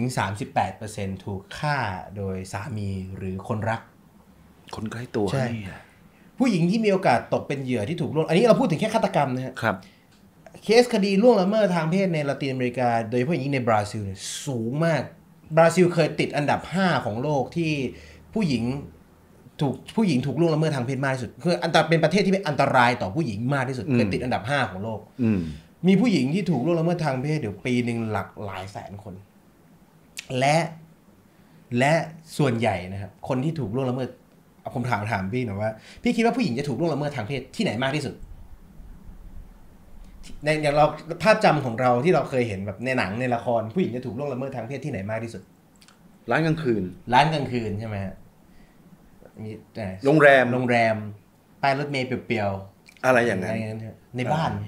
38% ถูกฆ่าโดยสามีหรือคนรักคนใกล้ตัวใช่ผู้หญิงที่มีโอกาสตกเป็นเหยื่อที่ถูกล่วงอันนี้เราพูดถึงแค่ฆาตกรรมนะครับเคสคดีล่วงละเมิดทางเพศในละตินอเมริกาโดยเฉพาะอย่างยิ่งในบราซิลเนี่ยสูงมากบราซิลเคยติดอันดับ5ของโลกที่ผู้หญิงถูกล่วงละเมิดทางเพศมากที่สุดคือเป็นประเทศที่เป็นอันตรายต่อผู้หญิงมากที่สุดเคยติดอันดับ5ของโลกมีผู้หญิงที่ถูกล่วงละเมิดทางเพศเดี๋ยวปีนึงหลายแสนคนและส่วนใหญ่นะครับคนที่ถูกล่วงละเมิดผมถามพี่หน่อยว่าพี่คิดว่าผู้หญิงจะถูกล่วงละเมิดทางเพศที่ไหนมากที่สุดในอย่างเราภาพจำของเราที่เราเคยเห็นแบบในหนังในละครผู้หญิงจะถูกล่วงละเมิดทางเพศที่ไหนมากที่สุดร้านกลางคืนใช่ไหมมีโรงแรมป้ายรถเมล์เปรียวๆอะไรอย่างนั้นในบ้าน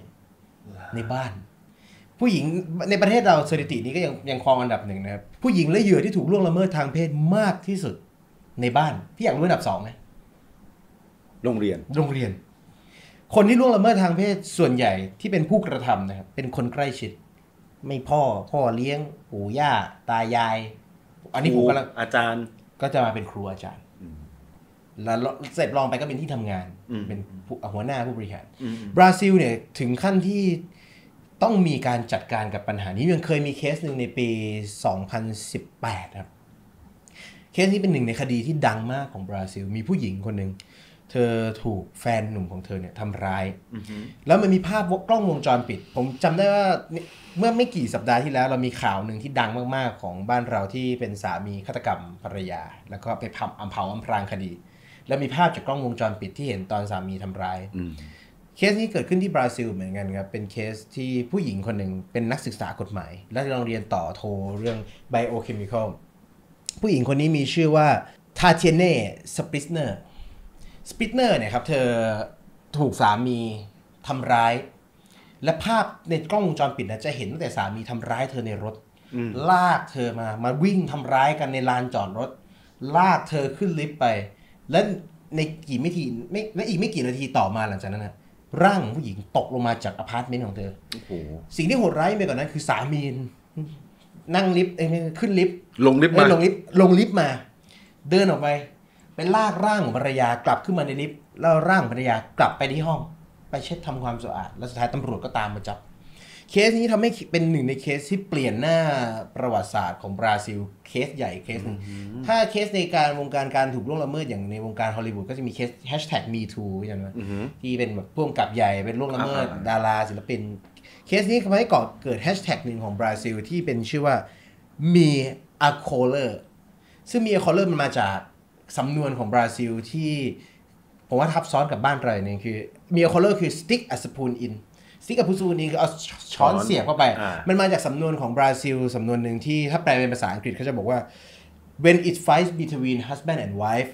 ผู้หญิงในประเทศเราสถิตินี้ก็ยังครองอันดับ1นะครับผู้หญิงและเหยื่อที่ถูกล่วงละเมิดทางเพศมากที่สุดในบ้านพี่อยากรู้อันดับ2ไหมโรงเรียนคนที่ล่วงละเมิดทางเพศส่วนใหญ่ที่เป็นผู้กระทำนะครับเป็นคนใกล้ชิดไม่พ่อเลี้ยงปู่ย่าตายายอันนี้ผมกำลังอาจารย์ก็จะมาเป็นครูอาจารย์แล้วเสร็จลองไปก็เป็นที่ทำงานเป็นหัวหน้าผู้บริหารบราซิลเนี่ยถึงขั้นที่ต้องมีการจัดการกับปัญหานี้ยังเคยมีเคสหนึ่งในปี 2018 ครับเคสนี้เป็นหนึ่งในคดีที่ดังมากของบราซิลมีผู้หญิงคนหนึ่งเธอถูกแฟนหนุ่มของเธอเนี่ยทำร้ายแล้วมันมีภาพกล้องวงจรปิดผมจำได้ว่าเมื่อไม่กี่สัปดาห์ที่แล้วเรามีข่าวหนึ่งที่ดังมากๆของบ้านเราที่เป็นสามีฆาตกรรมภรรยาแล้วก็ไปอำพรางคดีแล้วมีภาพจากกล้องวงจรปิดที่เห็นตอนสามีทำร้ายเคสนี้เกิดขึ้นที่บราซิลเหมือนกันครับเป็นเคสที่ผู้หญิงคนหนึ่งเป็นนักศึกษากฎหมายและกำลังเรียนต่อโทเรื่อง biochemical ผู้หญิงคนนี้มีชื่อว่าทาเทียเน่สปิสเนอร์เนี่ยครับเธอถูกสามีทำร้ายและภาพในกล้องวงจรปิดนะจะเห็นตั้งแต่สามีทำร้ายเธอในรถลากเธอมาวิ่งทำร้ายกันในลานจอดรถลากเธอขึ้นลิฟต์ไปและในอีกไม่กี่นาทีต่อมาหลังจากนั้นนะร่างผู้หญิงตกลงมาจากอพาร์ตเมนต์ของเธอสิ่งที่โหดร้ายไปกว่านั้นคือสามีนั่งลิฟต์ขึ้นลิฟต์ลงลิฟต์มาเดินออกไปเป็นลากร่างของภรรยากลับขึ้นมาในลิฟต์แล้วร่างภรรยากลับไปที่ห้องไปเช็ดทำความสะอาดแล้วสุดท้ายตำรวจก็ตามมาจับเคสนี้ทำให้เป็นหนึ่งในเคสที่เปลี่ยนหน้าประวัติศาสตร์ของบราซิลเคสใหญ่เคสนึงถ้าเคสในการวงการการถูกล่วงละเมิดอย่างในวงการฮอลลีวูดก็จะมีเคส #MeToo ใช่ไหมที่เป็นแบบพ่วงกับใหญ่เป็นล่วงละเมิดดาราศิลปินเคสนี้ทำให้เกิด หนึ่งของบราซิลที่เป็นชื่อว่ามีอาโคเลอร์ซึ่งมีอาโคเลอร์มันมาจากสำนวนของบราซิลที่ผมว่าทับซ้อนกับบ้านเราเนี่ยคือมีอาโคเลอร์คือ stick a spoon in stick a spoon in คือเอาช้อนเสียบเข้าไปมันมาจากสำนวนของบราซิลสำนวนหนึ่งที่ถ้าแปลเป็นภาษาอังกฤษเขาจะบอกว่า when it fights between husband and wife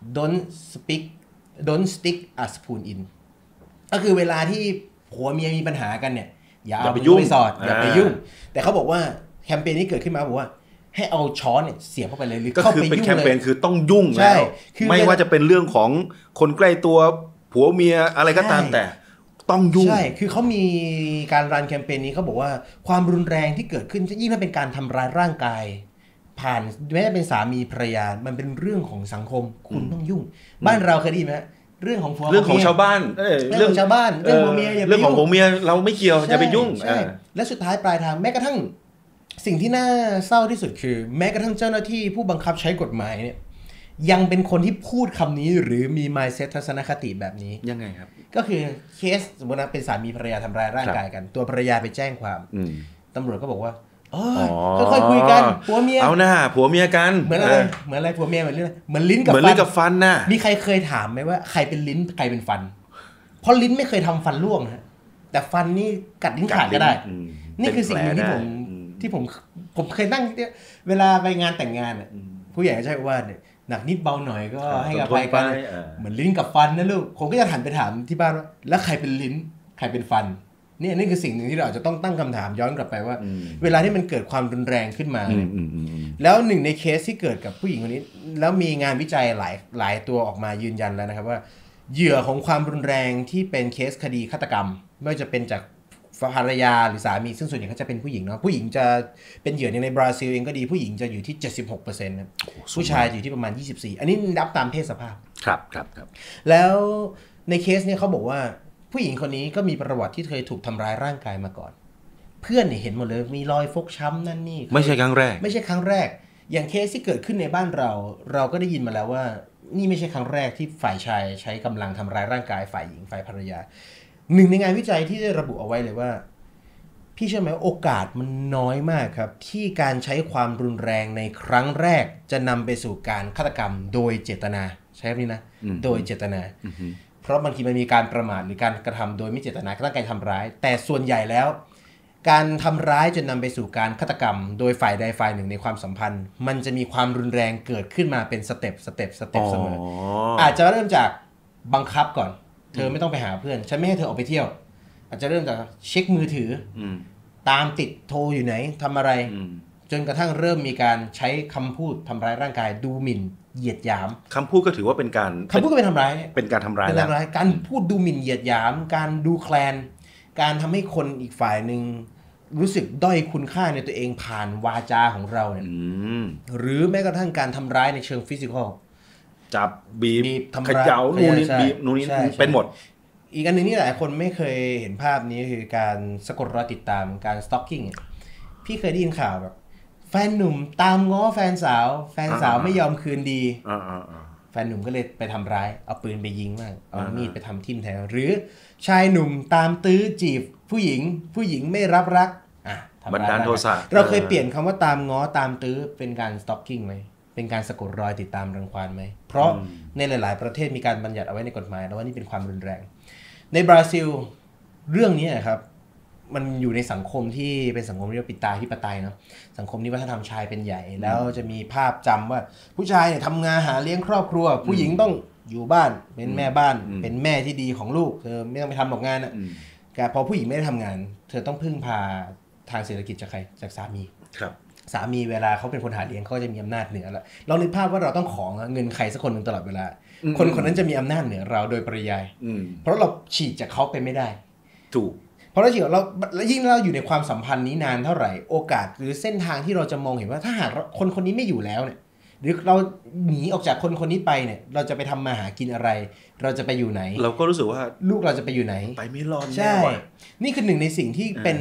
don't stick a spoon in ก็คือเวลาที่ผัวเมียมีปัญหากันเนี่ยอย่าเอาไปยุ่งอย่าไปยุ่งแต่เขาบอกว่าแคมเปญนี้เกิดขึ้นมาบอกว่าให้เอาช้อนเนี่ยเสียบเข้าไปเลยหรือเข้าไปยุ่งเลยก็คือเป็นแคมเปญคือต้องยุ่งแล้วไม่ว่าจะเป็นเรื่องของคนใกล้ตัวผัวเมียอะไรก็ตามแต่ต้องยุ่งใช่คือเขามีการรันแคมเปญนี้เขาบอกว่าความรุนแรงที่เกิดขึ้นยิ่งถ้าเป็นการทำร้ายร่างกายผ่านแม้จะเป็นสามีภรรยามันเป็นเรื่องของสังคมคุณต้องยุ่งบ้านเราเคยได้ยินไหมเรื่องของผัวเรื่องของชาวบ้านเรื่องชาวบ้านเรื่องผัวเมียอย่าไปยุ่งเรื่องของผัวเมียเราไม่เกี่ยวอย่าไปยุ่งและสุดท้ายปลายทางแม้กระทั่งสิ่งที่น่าเศร้าที่สุดคือแม้กระทั่งเจ้าหน้าที่ผู้บังคับใช้กฎหมายเนี่ยยังเป็นคนที่พูดคำนี้หรือมี mindset ทัศนคติแบบนี้ยังไงครับก็คือเคสสมมตินะเป็นสามีภรรยาทำร้ายร่างกายกันตัวภรรยาไปแจ้งความตำรวจก็บอกว่าค่อยๆคุยกันผัวเมียเอาหน้าผัวเมียกันเหมือนอะไรผัวเมียเหมือนลิ้นกับฟันน่ะมีใครเคยถามไหมว่าใครเป็นลิ้นใครเป็นฟันเพราะลิ้นไม่เคยทำฟันร่วงนะแต่ฟันนี่กัดลิ้นขาดก็ได้นี่คือสิ่งหนึ่งที่ผมเคยนั่งเวลาไปงานแต่งงานผู้ใหญ่ก็ใช้ว่าเนี่ยหนักนิดเบาหน่อยก็ให้อภัยกันเหมือนลิ้นกับฟันนะลูกผมก็จะหันไปถามที่บ้านว่าแล้วใครเป็นลิ้นใครเป็นฟันนี่คือสิ่งหนึ่งที่เราอาจจะต้องตั้งคำถามย้อนกลับไปว่าเวลาที่มันเกิดความรุนแรงขึ้นมาแล้วหนึ่งในเคสที่เกิดกับผู้หญิงคนนี้แล้วมีงานวิจัยหลายตัวออกมายืนยันแล้วนะครับว่าเหยื่อของความรุนแรงที่เป็นเคสคดีฆาตกรรมไม่ว่าจะเป็นจากภรรยาหรือสามีซึ่งส่วนใหญ่ก็จะเป็นผู้หญิงเนาะผู้หญิงจะเป็นเหยื่อในบราซิลเองก็ดีผู้หญิงจะอยู่ที่ 76% นะผู้ชายอยู่ที่ประมาณ24อันนี้นับตามเพศสภาพครับแล้วในเคสเนี่ยเขาบอกว่าผู้หญิงคนนี้ก็มีประวัติที่เคยถูกทำร้ายร่างกายมาก่อนเพื่อนเนี่ยเห็นหมดเลยมีรอยฟกช้ำนั่นนี่ไม่ใช่ครั้งแรกอย่างเคสที่เกิดขึ้นในบ้านเราก็ได้ยินมาแล้วว่านี่ไม่ใช่ครั้งแรกที่ฝ่ายชายใช้กำลังทำร้ายร่างกายฝ่ายหญิงฝ่ายภรรยาหนึ่งในงานวิจัยที่ได้ระบุเอาไว้เลยว่าพี่เชื่อไหมโอกาสมันน้อยมากครับที่การใช้ความรุนแรงในครั้งแรกจะนำไปสู่การฆาตกรรมโดยเจตนาใช่ไหมนี่นะโดยเจตนาเพราะบางทีมันมีการประมาทหรือการกระทำโดยไม่เจตนาตั้งใจทำร้ายแต่ส่วนใหญ่แล้วการทำร้ายจนนำไปสู่การฆาตกรรมโดยฝ่ายใดฝ่ายหนึ่งในความสัมพันธ์มันจะมีความรุนแรงเกิดขึ้นมาเป็นสเต็ปเสมออาจจะเริ่มจากบังคับก่อนเธอไม่ต้องไปหาเพื่อนฉันไม่ให้เธอออกไปเที่ยวอาจจะเริ่มจากเช็คมือถือตามติดโทรอยู่ไหนทำอะไรจนกระทั่งเริ่มมีการใช้คำพูดทำร้ายร่างกายดูหมิ่นเหยียดหยามคำพูดก็ถือว่าเป็นการคำพูดก็เป็นทำร้ายเป็นการทำร้ายแล้วการพูดดูหมิ่นเหยียดหยามการดูแคลนการทำให้คนอีกฝ่ายนึงรู้สึกด้อยคุณค่าในตัวเองผ่านวาจาของเราเนี่ยหรือแม้กระทั่งการทำร้ายในเชิงฟิสิกอลจับบีบเขย่านู่นนี่บีบนู่นนี่เป็นหมดอีกอันนึงนี่หลายคนไม่เคยเห็นภาพนี้คือการสะกดรอยติดตามการสต็อกกิ้งพี่เคยได้ยินข่าวแบบแฟนหนุ่มตามง้อแฟนสาวไม่ยอมคืนดีแฟนหนุ่มก็เลยไปทำร้ายเอาปืนไปยิงบ้างเอามีดไปทำทิ่มแทงหรือชายหนุ่มตามตื้อจีบผู้หญิงไม่รับรักบันดาลโทสะเราเคยเปลี่ยนคำว่าตามง้อตามตื้อเป็นการสต็อกกิ้งไหมเป็นการสะกดรอยติดตามรังควานไหมเพราะในหลายๆประเทศมีการบัญญัติเอาไว้ในกฎหมายแล้วว่านี่เป็นความรุนแรงในบราซิลเรื่องนี้นะครับมันอยู่ในสังคมที่เป็นสังคมเรียกว่าปิตาธิปไตยเนาะสังคมนี้วัฒนธรรมชายเป็นใหญ่แล้วจะมีภาพจำว่าผู้ชายเนี่ยทำงานหาเลี้ยงครอบครัวผู้หญิงต้องอยู่บ้านเป็นแม่บ้านเป็นแม่ที่ดีของลูกเธอไม่ต้องไปทำหรอกงานอ่ะแต่พอผู้หญิงไม่ได้ทำงานเธอต้องพึ่งพาทางเศรษฐกิจจากใครจากสามีครับสามีเวลาเขาเป็นคนหาเลี้ยงเขาจะมีอำนาจเหนือแล้วเรานึกภาพว่าเราต้องขอเงินใครสักคนหนึ่งตลอดเวลาคนนั้นจะมีอำนาจเหนือเราโดยปริยายเพราะเราฉีกจากเขาไปไม่ได้ถูกเพราะเราฉีกเรายิ่งเราอยู่ในความสัมพันธ์นี้นานเท่าไหร่โอกาสหรือเส้นทางที่เราจะมองเห็นว่าถ้าหากคนนี้ไม่อยู่แล้วเนี่ยหรือเราหนีออกจากคนนี้ไปเนี่ยเราจะไปทำมาหากินอะไรเราจะไปอยู่ไหนเราก็รู้สึกว่าลูกเราจะไปอยู่ไหนไปไม่รอดใช่นี่คือหนึ่งในสิ่งที่เป็น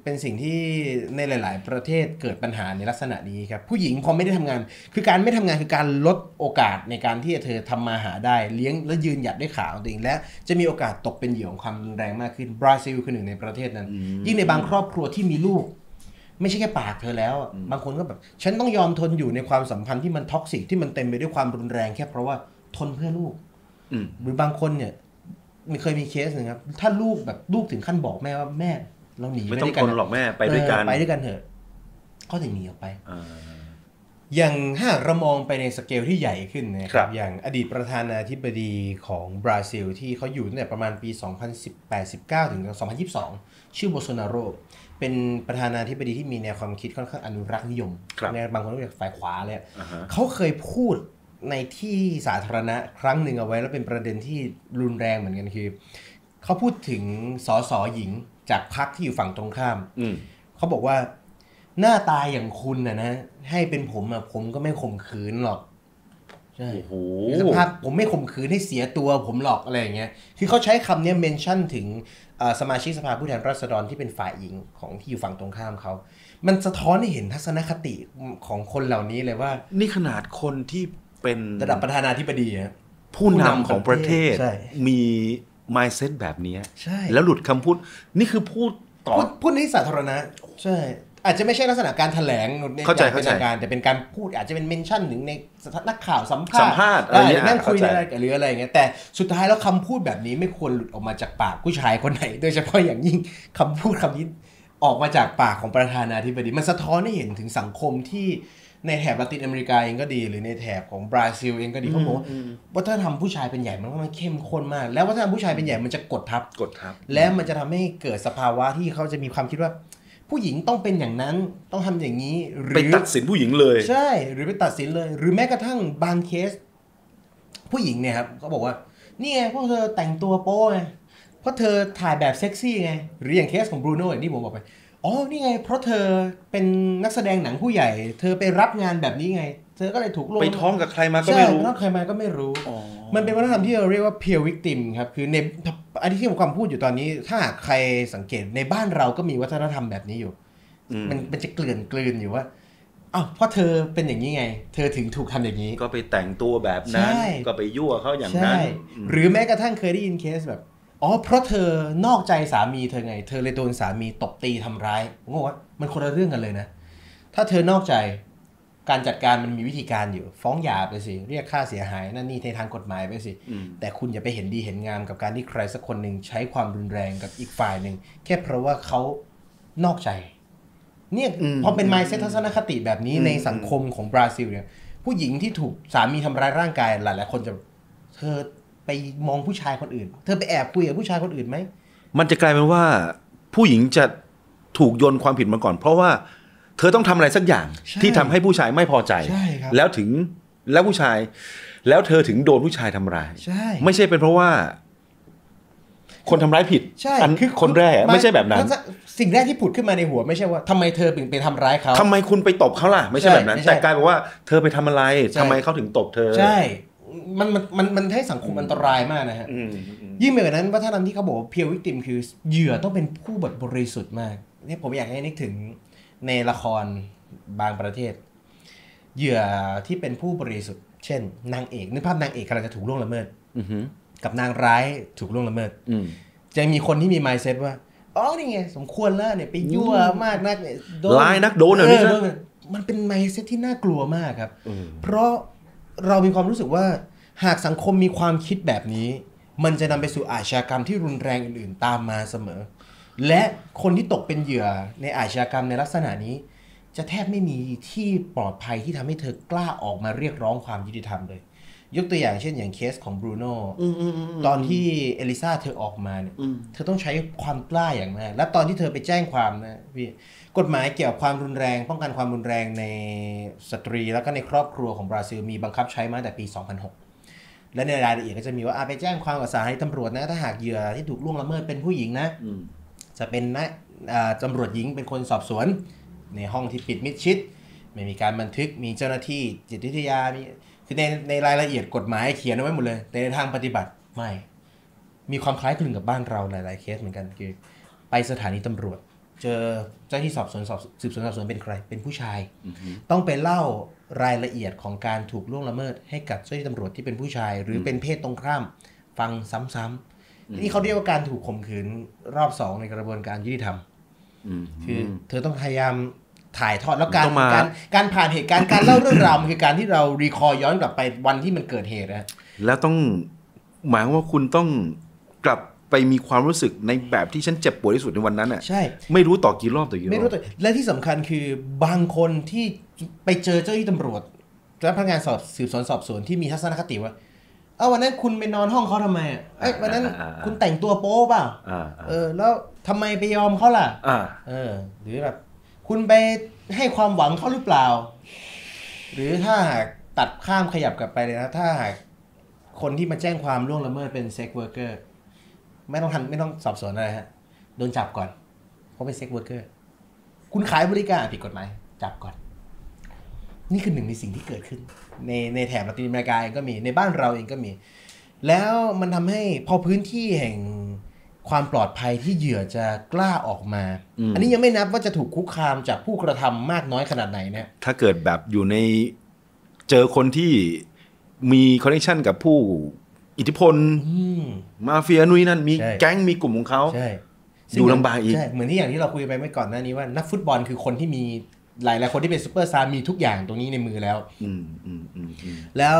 เป็นสิ่งที่ในหลายๆประเทศเกิดปัญหาในลักษณะนี้ครับผู้หญิงพอไม่ได้ทำงานคือการไม่ทำงานคือการลดโอกาสในการที่เธอทำมาหาได้เลี้ยงและยืนหยัดด้วยขาของตัวเองและจะมีโอกาสตกเป็นเหยื่อของความรุนแรงมากขึ้นบราซิลคือหนึ่งในประเทศนั้นยิ่งในบางครอบครัวที่มีลูกไม่ใช่แค่ปากเธอแล้วบางคนก็แบบฉันต้องยอมทนอยู่ในความสัมพันธ์ที่มันท็อกซิกที่มันเต็มไปด้วยความรุนแรงแค่เพราะว่าทนเพื่อลูกหรือบางคนเนี่ยมีเคยมีเคสนึงครับถ้าลูกถึงขั้นบอกแม่ว่าแม่เราหนีไม่ต้องทนหรอกแม่ไปด้วยกันเถอะก็จะหนีออกไปอย่างถ้าเรามองไปในสเกลที่ใหญ่ขึ้นนะครับอย่างอดีตประธานาธิบดีของบราซิลที่เขาอยู่ตั้งแต่ประมาณปี 2018-19 ถึง 2022 ชื่อโบโซนาโรเป็นประธานาธิบดีที่มีแนวความคิดค่อนข้างอนุรักษ์นิยมบางคนเรียกฝ่ายขวาเลยเขาเคยพูดในที่สาธารณะครั้งหนึ่งเอาไว้แล้วเป็นประเด็นที่รุนแรงเหมือนกันคือเขาพูดถึงสสหญิงจากพรรคที่อยู่ฝั่งตรงข้ามเขาบอกว่าหน้าตาอย่างคุณนะให้เป็นผมก็ไม่ข่มขืนหรอกใช่สภาพผมไม่ข่มขืนให้เสียตัวผมหรอกอะไรอย่างเงี้ยคือเขาใช้คำนี้เมนชั่นถึงสมาชิกสภาผู้แทนราษฎรที่เป็นฝ่ายหญิงของที่อยู่ฝั่งตรงข้ามเขามันสะท้อนให้เห็นทัศนคติของคนเหล่านี้เลยว่านี่ขนาดคนที่เป็นระดับประธานาธิบดีผู้นำของประเทศมี mindset แบบนี้แล้วหลุดคำพูดนี่คือพูดในสาธารณะใช่อาจจะไม่ใช่ลักษณะการแถลงในเป็นทางการแต่เป็นการพูดอาจจะเป็นเมนชั่นถึงในนักข่าวสัมภาษณ์อะไรนั่งคุยอะไรหรืออะไรอย่างเงี้ยแต่สุดท้ายแล้วคำพูดแบบนี้ไม่ควรหลุดออกมาจากปากผู้ชายคนไหนโดยเฉพาะอย่างยิ่งคำพูดคำนี้ออกมาจากปากของประธานาธิบดีมันสะท้อนให้เห็นถึงสังคมที่ในแถบละตินอเมริกาเองก็ดีหรือในแถบของบราซิลเองก็ดีเขาบอกว่าวัฒนธรรมผู้ชายเป็นใหญ่มันเข้มข้นมากแล้ววัฒนธรรมผู้ชายเป็นใหญ่มันจะกดทับและมันจะทำให้เกิดสภาวะที่เขาจะมีความคิดว่าผู้หญิงต้องเป็นอย่างนั้นต้องทำอย่างนี้หรือไปตัดสินผู้หญิงเลยใช่หรือไปตัดสินเลยหรือแม้กระทั่งบางเคสผู้หญิงเนี่ยครับเขาบอกว่านี่ไงพวกเธอแต่งตัวโป๊ไงเพราะเธอถ่ายแบบเซ็กซี่ไงหรืออย่างเคสของบรูโน่อย่างที่ผมบอกไปอ๋อนี่ไงเพราะเธอเป็นนักแสดงหนังผู้ใหญ่เธอไปรับงานแบบนี้ไงเธอก็เลยถูกลงไปท้องกับใครมาก็ไม่รู้ใครมาก็ไม่รู้มันเป็นวัฒนธรรมที่เราเรียกว่า peer victim ครับคือในอันที่ผมพูดอยู่ตอนนี้ถ้าใครสังเกตในบ้านเราก็มีวัฒนธรรมแบบนี้อยู่มันจะกลืนอยู่ว่าอ้าวเพราะเธอเป็นอย่างนี้ไงเธอถึงถูกทำอย่างนี้ก็ไปแต่งตัวแบบนั้นก็ไปยั่วเขาอย่างนั้นหรือแม้กระทั่งเคยได้ยินเคสแบบอ๋อเพราะเธอนอกใจสามีเธอไงเธอเลยโดนสามีตบตีทำร้ายผมบอกว่ามันคนละเรื่องกันเลยนะถ้าเธอนอกใจการจัดการมันมีวิธีการอยู่ฟ้องหย่าไปสิเรียกค่าเสียหายนั่นนี่ในทางกฎหมายไปสิแต่คุณอย่าไปเห็นดีเห็นงามกับการที่ใครสักคนหนึ่งใช้ความรุนแรงกับอีกฝ่ายหนึ่งแค่เพราะว่าเขานอกใจเนี่ยพอเป็น mindset ทัศนคติแบบนี้ในสังคมของบราซิลเนี่ยผู้หญิงที่ถูกสามีทำร้ายร่างกายหลายๆคนจะเธอไปมองผู้ชายคนอื่นเธอไปแอบคุยกับผู้ชายคนอื่นไหมมันจะกลายเป็นว่าผู้หญิงจะถูกโยนความผิดมาก่อนเพราะว่าเธอต้องทำอะไรสักอย่างที่ทำให้ผู้ชายไม่พอใจแล้วผู้ชายแล้วเธอถึงโดนผู้ชายทำร้ายไม่ใช่เป็นเพราะว่าคนทำร้ายผิดอันคือคนแรกไม่ใช่แบบนั้นสิ่งแรกที่ผุดขึ้นมาในหัวไม่ใช่ว่าทำไมเธอถึงไปทำร้ายเขาทำไมคุณไปตบเขาล่ะไม่ใช่แบบนั้นแต่กลายเป็นว่าเธอไปทำอะไรทำไมเขาถึงตบเธอใช่มันให้สังคมอันตรายมากนะฮะยิ่งไปกว่านั้นวัฒนธรรมที่เขาบอกว่าเพียววิกติมคือเหยื่อต้องเป็นผู้บริสุทธิ์มากนี่ผมอยากให้นึกถึงในละครบางประเทศเหยื่อที่เป็นผู้บริสุทธิ์เช่นนางเอกนึกภาพนางเอกกำลังจะถูกล่วงละเมิดกับนางร้ายถูกล่วงละเมิดจะมีคนที่มี mindset ว่าอ๋อนี่ไงสมควรแล้วเนี่ยไปยั่วมากนักเนี่ยร้ายนักโดนมันเป็น mindset ที่น่ากลัวมากครับเพราะเรามีความรู้สึกว่าหากสังคมมีความคิดแบบนี้มันจะนำไปสู่อาชญากรรมที่รุนแรงอื่นๆตามมาเสมอและคนที่ตกเป็นเหยื่อในอาชญากรรมในลักษณะนี้จะแทบไม่มีที่ปลอดภัยที่ทำให้เธอกล้าออกมาเรียกร้องความยุติธรรมเลยยกตัวอย่างเช่นอย่างเคสของบรูโน่ตอนที่เอลิซาเธอออกมาเนี่ยเธอต้องใช้ความกล้าอย่างมากและตอนที่เธอไปแจ้งความนะพี่กฎหมายเกี่ยวกับความรุนแรงป้องกันความรุนแรงในสตรีแล้วก็ในครอบครัวของบราซิลมีบังคับใช้มาตั้งแต่ปี 2006 และในรายละเอียดก็จะมีว่าไปแจ้งความกับสถานีตำรวจนะถ้าหากเหยื่อที่ถูกล่วงละเมิดเป็นผู้หญิงนะจะเป็นตำรวจหญิงเป็นคนสอบสวนในห้องที่ปิดมิดชิดไม่มีการบันทึกมีเจ้าหน้าที่จิตวิทยาคือในรายละเอียดกฎหมายเขียนเอาไว้หมดเลยแต่ในทางปฏิบัติไม่มีความคล้ายคลึงกับบ้านเราหลายๆเคสเหมือนกันคือไปสถานีตำรวจเจอเจ้าที่สืบสวนสอบสวนเป็นใครเป็นผู้ชายต้องไปเล่ารายละเอียดของการถูกล่วงละเมิดให้กับเจ้าหน้าที่ตำรวจที่เป็นผู้ชายหรือเป็นเพศตรงข้ามฟังซ้ำๆนี่เขาเรียกว่าการถูกข่มขืนรอบ2ในกระบวนการยุติธรรมคือเธอต้องพยายามถ่ายทอดแล้วการผ่านเหตุการณ์การเล่าเรื่องราวมันคือการที่เรารีคอร์ย้อนกลับไปวันที่มันเกิดเหตุนะแล้วต้องหมายว่าคุณต้องกลับไปมีความรู้สึกในแบบที่ฉันเจ็บปวดที่สุดในวันนั้นอ่ะใช่ไม่รู้ต่อกี่รอบไม่รู้ต่อและที่สำคัญคือบางคนที่ไปเจอเจ้าหน้าที่ตำรวจและพนักงานสืบสวนสอบสวนที่มีทัศนคติว่าวันนั้นคุณไปนอนห้องเขาทำไมวันนั้นคุณแต่งตัวโป๊เปล่าแล้วทำไมไปยอมเขาล่ะหรือแบบคุณไปให้ความหวังเขาหรือเปล่าหรือถ้าหากตัดข้ามขยับกลับไปเลยนะถ้าหากคนที่มาแจ้งความล่วงละเมิดเป็นเซ็กเวิร์กเกอร์ไม่ต้องสอบสวนอะไรฮะโดนจับก่อนเพราะเป็นเซ็กเวิร์กเกอร์คุณขายบริการผิดกฎหมายจับก่อนนี่คือหนึ่งในสิ่งที่เกิดขึ้นในแถบละตินอเมริกาเองก็มีในบ้านเราเองก็มีแล้วมันทำให้พอพื้นที่แห่งความปลอดภัยที่เหยื่อจะกล้าออกมาอันนี้ยังไม่นับว่าจะถูกคุกคามจากผู้กระทำมากน้อยขนาดไหนเนี่ยถ้าเกิดแบบอยู่ในเจอคนที่มีคอนเนคชั่นกับผู้อิทธิพลมาเฟียนุ้ยนั่นมีแก๊งมีกลุ่มของเขาดูลำบากอีกเหมือนที่อย่างที่เราคุยไปเมื่อก่อนหน้านี้ว่านักฟุตบอลคือคนที่มีหลายคนที่เป็นซุปเปอร์สตาร์มีทุกอย่างตรงนี้ในมือแล้วแล้ว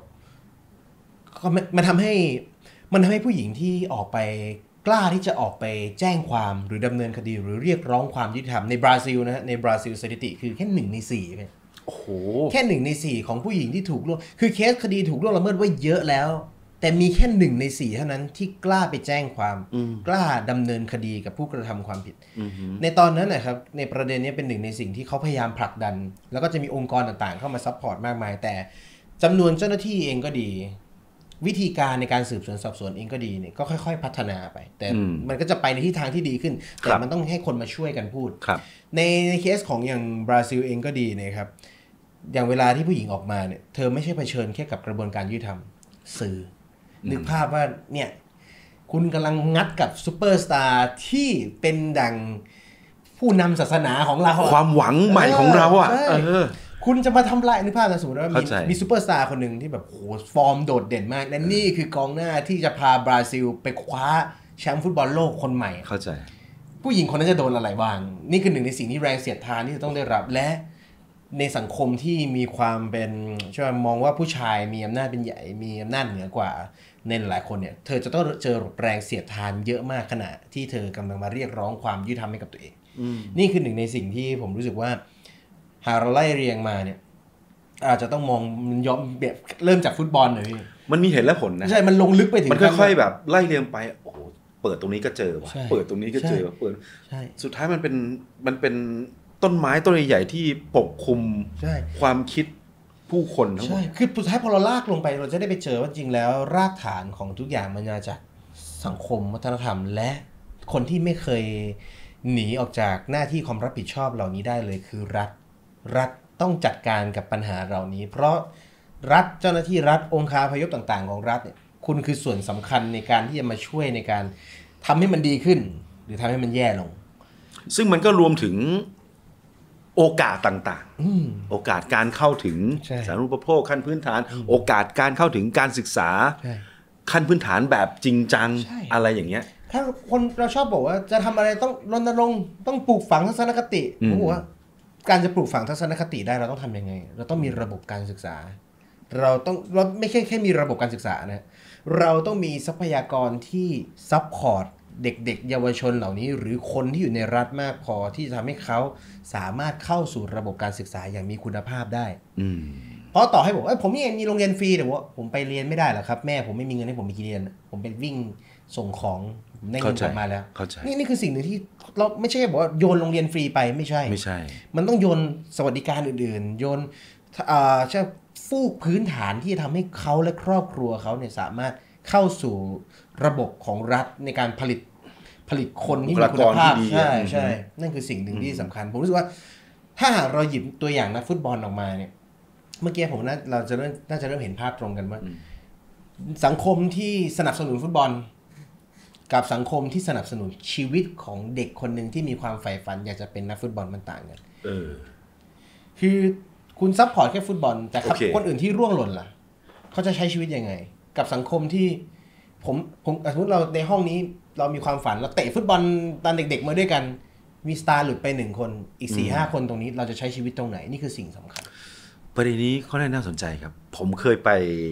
มันทำให้ผู้หญิงที่ออกไปกล้าที่จะออกไปแจ้งความหรือดำเนินคดีหรือเรียกร้องความยุติธรรมในบราซิลนะในบราซิลสถิติคือแค่1 ใน 4เนี่ยโอ้โหแค่1 ใน 4ของผู้หญิงที่ถูกล่วงคือเคสคดีถูกล่วงละเมิดไว้เยอะแล้วแต่มีแค่1 ใน 4เท่านั้นที่กล้าไปแจ้งความกล้าดำเนินคดีกับผู้กระทำความผิดในตอนนั้นนะครับในประเด็นนี้เป็น1 ในสิ่งที่เขาพยายามผลักดันแล้วก็จะมีองค์กรต่างๆเข้ามาซัพพอร์ตมากมายแต่จำนวนเจ้าหน้าที่เองก็ดีวิธีการในการสืบสวนสอบสวนเองก็ดีเนี่ยก็ค่อยๆพัฒนาไปแต่มันก็จะไปในทิศทางที่ดีขึ้นแต่มันต้องให้คนมาช่วยกันพูดในเคสของอย่างบราซิลเองก็ดีนะครับอย่างเวลาที่ผู้หญิงออกมาเนี่ยเธอไม่ใช่เผชิญแค่กับกระบวนการยุติธรรมสื่อนึกภาพว่าเนี่ยคุณกำลังงัดกับซูเปอร์สตาร์ที่เป็นดังผู้นำศาสนาของเราความหวังใหม่ของเราอ่ะคุณจะมาทำลายนึกภาพนะสมมติว่ามีซูเปอร์สตาร์คนหนึ่งที่แบบโหฟอร์มโดดเด่นมากและนี่คือกองหน้าที่จะพาบราซิลไปคว้าแชมป์ฟุตบอลโลกคนใหม่เข้าใจผู้หญิงคนนั้นจะโดนอะไรบ้างนี่คือหนึ่งในสิ่งที่แรงเสียดทานที่จะต้องได้รับและในสังคมที่มีความเป็นใช่ไหมมองว่าผู้ชายมีอำนาจเป็นใหญ่มีอำนาจเหนือกว่าในหลายคนเนี่ยเธอจะต้องเจอแรงเสียดทานเยอะมากขณะที่เธอกำลังมาเรียกร้องความยุติธรรมให้กับตัวเองนี่คือหนึ่งในสิ่งที่ผมรู้สึกว่าหากเราไล่เรียงมาเนี่ยอาจจะต้องมองมันย้อนแบบเริ่มจากฟุตบอลเลยมันมีเหตุและผลนะใช่มันลงลึกไปถึงมันค่อยๆแบบไล่เรียงไปโอ้โหเปิดตรงนี้ก็เจอว่ะเปิดตรงนี้ก็เจอเปิดสุดท้ายมันเป็นต้นไม้ต้นใหญ่ๆที่ปกคลุมความคิดผู้คนทั้งหมดใช่คือสุดท้ายพอเราลากลงไปเราจะได้ไปเจอว่าจริงแล้วรากฐานของทุกอย่างมันมาจากสังคมวัฒนธรรมและคนที่ไม่เคยหนีออกจากหน้าที่ความรับผิดชอบเหล่านี้ได้เลยคือรัฐต้องจัดการกับปัญหาเหล่านี้เพราะรัฐเจ้าหน้าที่รัฐองค์คาพยพต่างๆของรัฐเนี่ยคุณคือส่วนสำคัญในการที่จะมาช่วยในการทำให้มันดีขึ้นหรือทำให้มันแย่ลงซึ่งมันก็รวมถึงโอกาสต่างๆโอกาสการเข้าถึงสาธารณูปโภคขั้นพื้นฐานโอกาสการเข้าถึงการศึกษาขั้นพื้นฐานแบบจริงจังอะไรอย่างเงี้ยถ้าคนเราชอบบอกว่าจะทำอะไรต้องรณรงค์ต้องปลูกฝังทัศนคติผมบอกว่าการจะปลูกฝังทัศนคติได้เราต้องทำยังไงเราต้องมีระบบการศึกษาเราไม่แค่มีระบบการศึกษานะเราต้องมีทรัพยากรที่ซัพพอร์ตเด็กๆเยาวชนเหล่านี้หรือคนที่อยู่ในรัฐมากพอที่จะทำให้เขาสามารถเข้าสู่ระบบการศึกษาอย่างมีคุณภาพได้เพราะต่อให้บอกผมมีโรงเรียนฟรีแต่ว่าผมไปเรียนไม่ได้หรอกครับแม่ผมไม่มีเงินให้ผมไปเรียนผมไปวิ่งส่งของได้เงินกลับมาแล้วนี่คือสิ่งหนึ่งที่เราไม่ใช่บอกว่าโยนโรงเรียนฟรีไปไม่ใช่มันต้องโยนสวัสดิการอื่นๆโยนใช่ฟูกพื้นฐานที่จะทำให้เขาและครอบครัวเขาเนี่ยสามารถเข้าสู่ระบบของรัฐในการผลิตคนที่มีคุณภาพใช่นั่นคือสิ่งหนึ่งที่สำคัญผมรู้สึกว่าถ้าหากเราหยิบตัวอย่างนักฟุตบอลออกมาเนี่ยเมื่อกี้ผมน่าจะเริ่มเห็นภาพตรงกันว่าสังคมที่สนับสนุนฟุตบอลกับสังคมที่สนับสนุนชีวิตของเด็กคนหนึ่งที่มีความใฝ่ฝันอยากจะเป็นนักฟุตบอลมันต่างกันคือคุณซัพพอร์ตแค่ฟุตบอลแต่คนอื่นที่ร่วงหล่นล่ะเขาจะใช้ชีวิตยังไงกับสังคมที่ผมสมมติเราในห้องนี้เรามีความฝันเราเตะฟุตบอลตอนเด็กๆมาด้วยกันมีสตาร์หลุดไป1คนอีก 4-5 คนตรงนี้เราจะใช้ชีวิตตรงไหนนี่คือสิ่งสำคัญประเด็นนี้เขาน่าสนใจครับผมเคยไป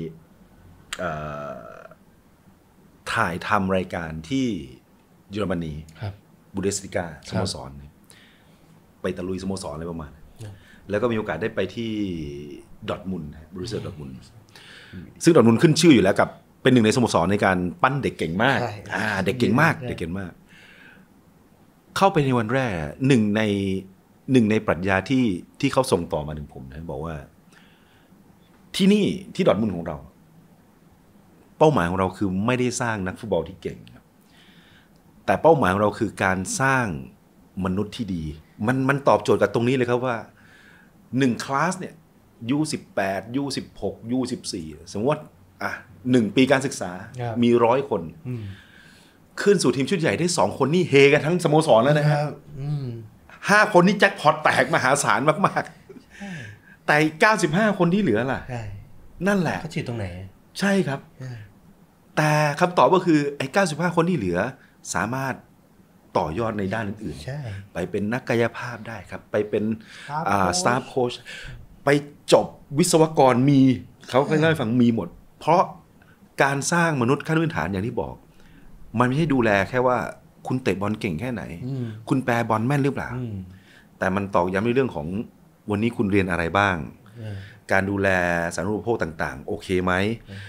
ถ่ายทำรายการที่เยอรมนีบูเดสลิกาสโมสรไปตะลุยสโมสรอะไรประมาณแล้วก็มีโอกาสได้ไปที่ดอร์ทมุนด์บรูเซลดอร์ทมุนด์ซึ่งดอร์ทมุนด์ขึ้นชื่ออยู่แล้วกับเป็นหนึ่งในสโมสรในการปั้นเด็กเก่งมากเด็กเก่งมากเด็กเก่งมากเข้าไปในวันแรกหนึ่งในปรัชญาที่เขาส่งต่อมาถึงผมนะบอกว่าที่นี่ที่ดอร์ทมุนด์ของเราเป้าหมายของเราคือไม่ได้สร้างนักฟุตบอลที่เก่งแต่เป้าหมายของเราคือการสร้างมนุษย์ที่ดีมันตอบโจทย์กับตรงนี้เลยครับว่า1คลาสเนี่ย U18 U16 U14 สมมติว่า1ปีการศึกษามี100 คนขึ้นสู่ทีมชุดใหญ่ได้2 คนนี่เฮกันทั้งสโมสรแล้วนะครับ5 คนนี่แจ็คพอตแตกมหาศาลมากๆแต่95 คนที่เหลือล่ะนั่นแหละเขาฉีดตรงไหนใช่ครับแต่คำตอบก็คือไอ้95 คนที่เหลือสามารถต่อยอดในด้านอื่นๆไปเป็นนักกายภาพได้ครับไปเป็นสตาฟโค้ชไปจบวิศวกรมีเขาก็เล่าให้ฟังมีหมดเพราะการสร้างมนุษย์ขั้นพื้นฐานอย่างที่บอกมันไม่ใช่ดูแลแค่ว่าคุณเตะบอลเก่งแค่ไหนคุณแปรบอลแม่นหรือเปล่าแต่มันตอกย้ำในเรื่องของวันนี้คุณเรียนอะไรบ้างการดูแลสาธารณูปโภคต่างๆโอเคไหม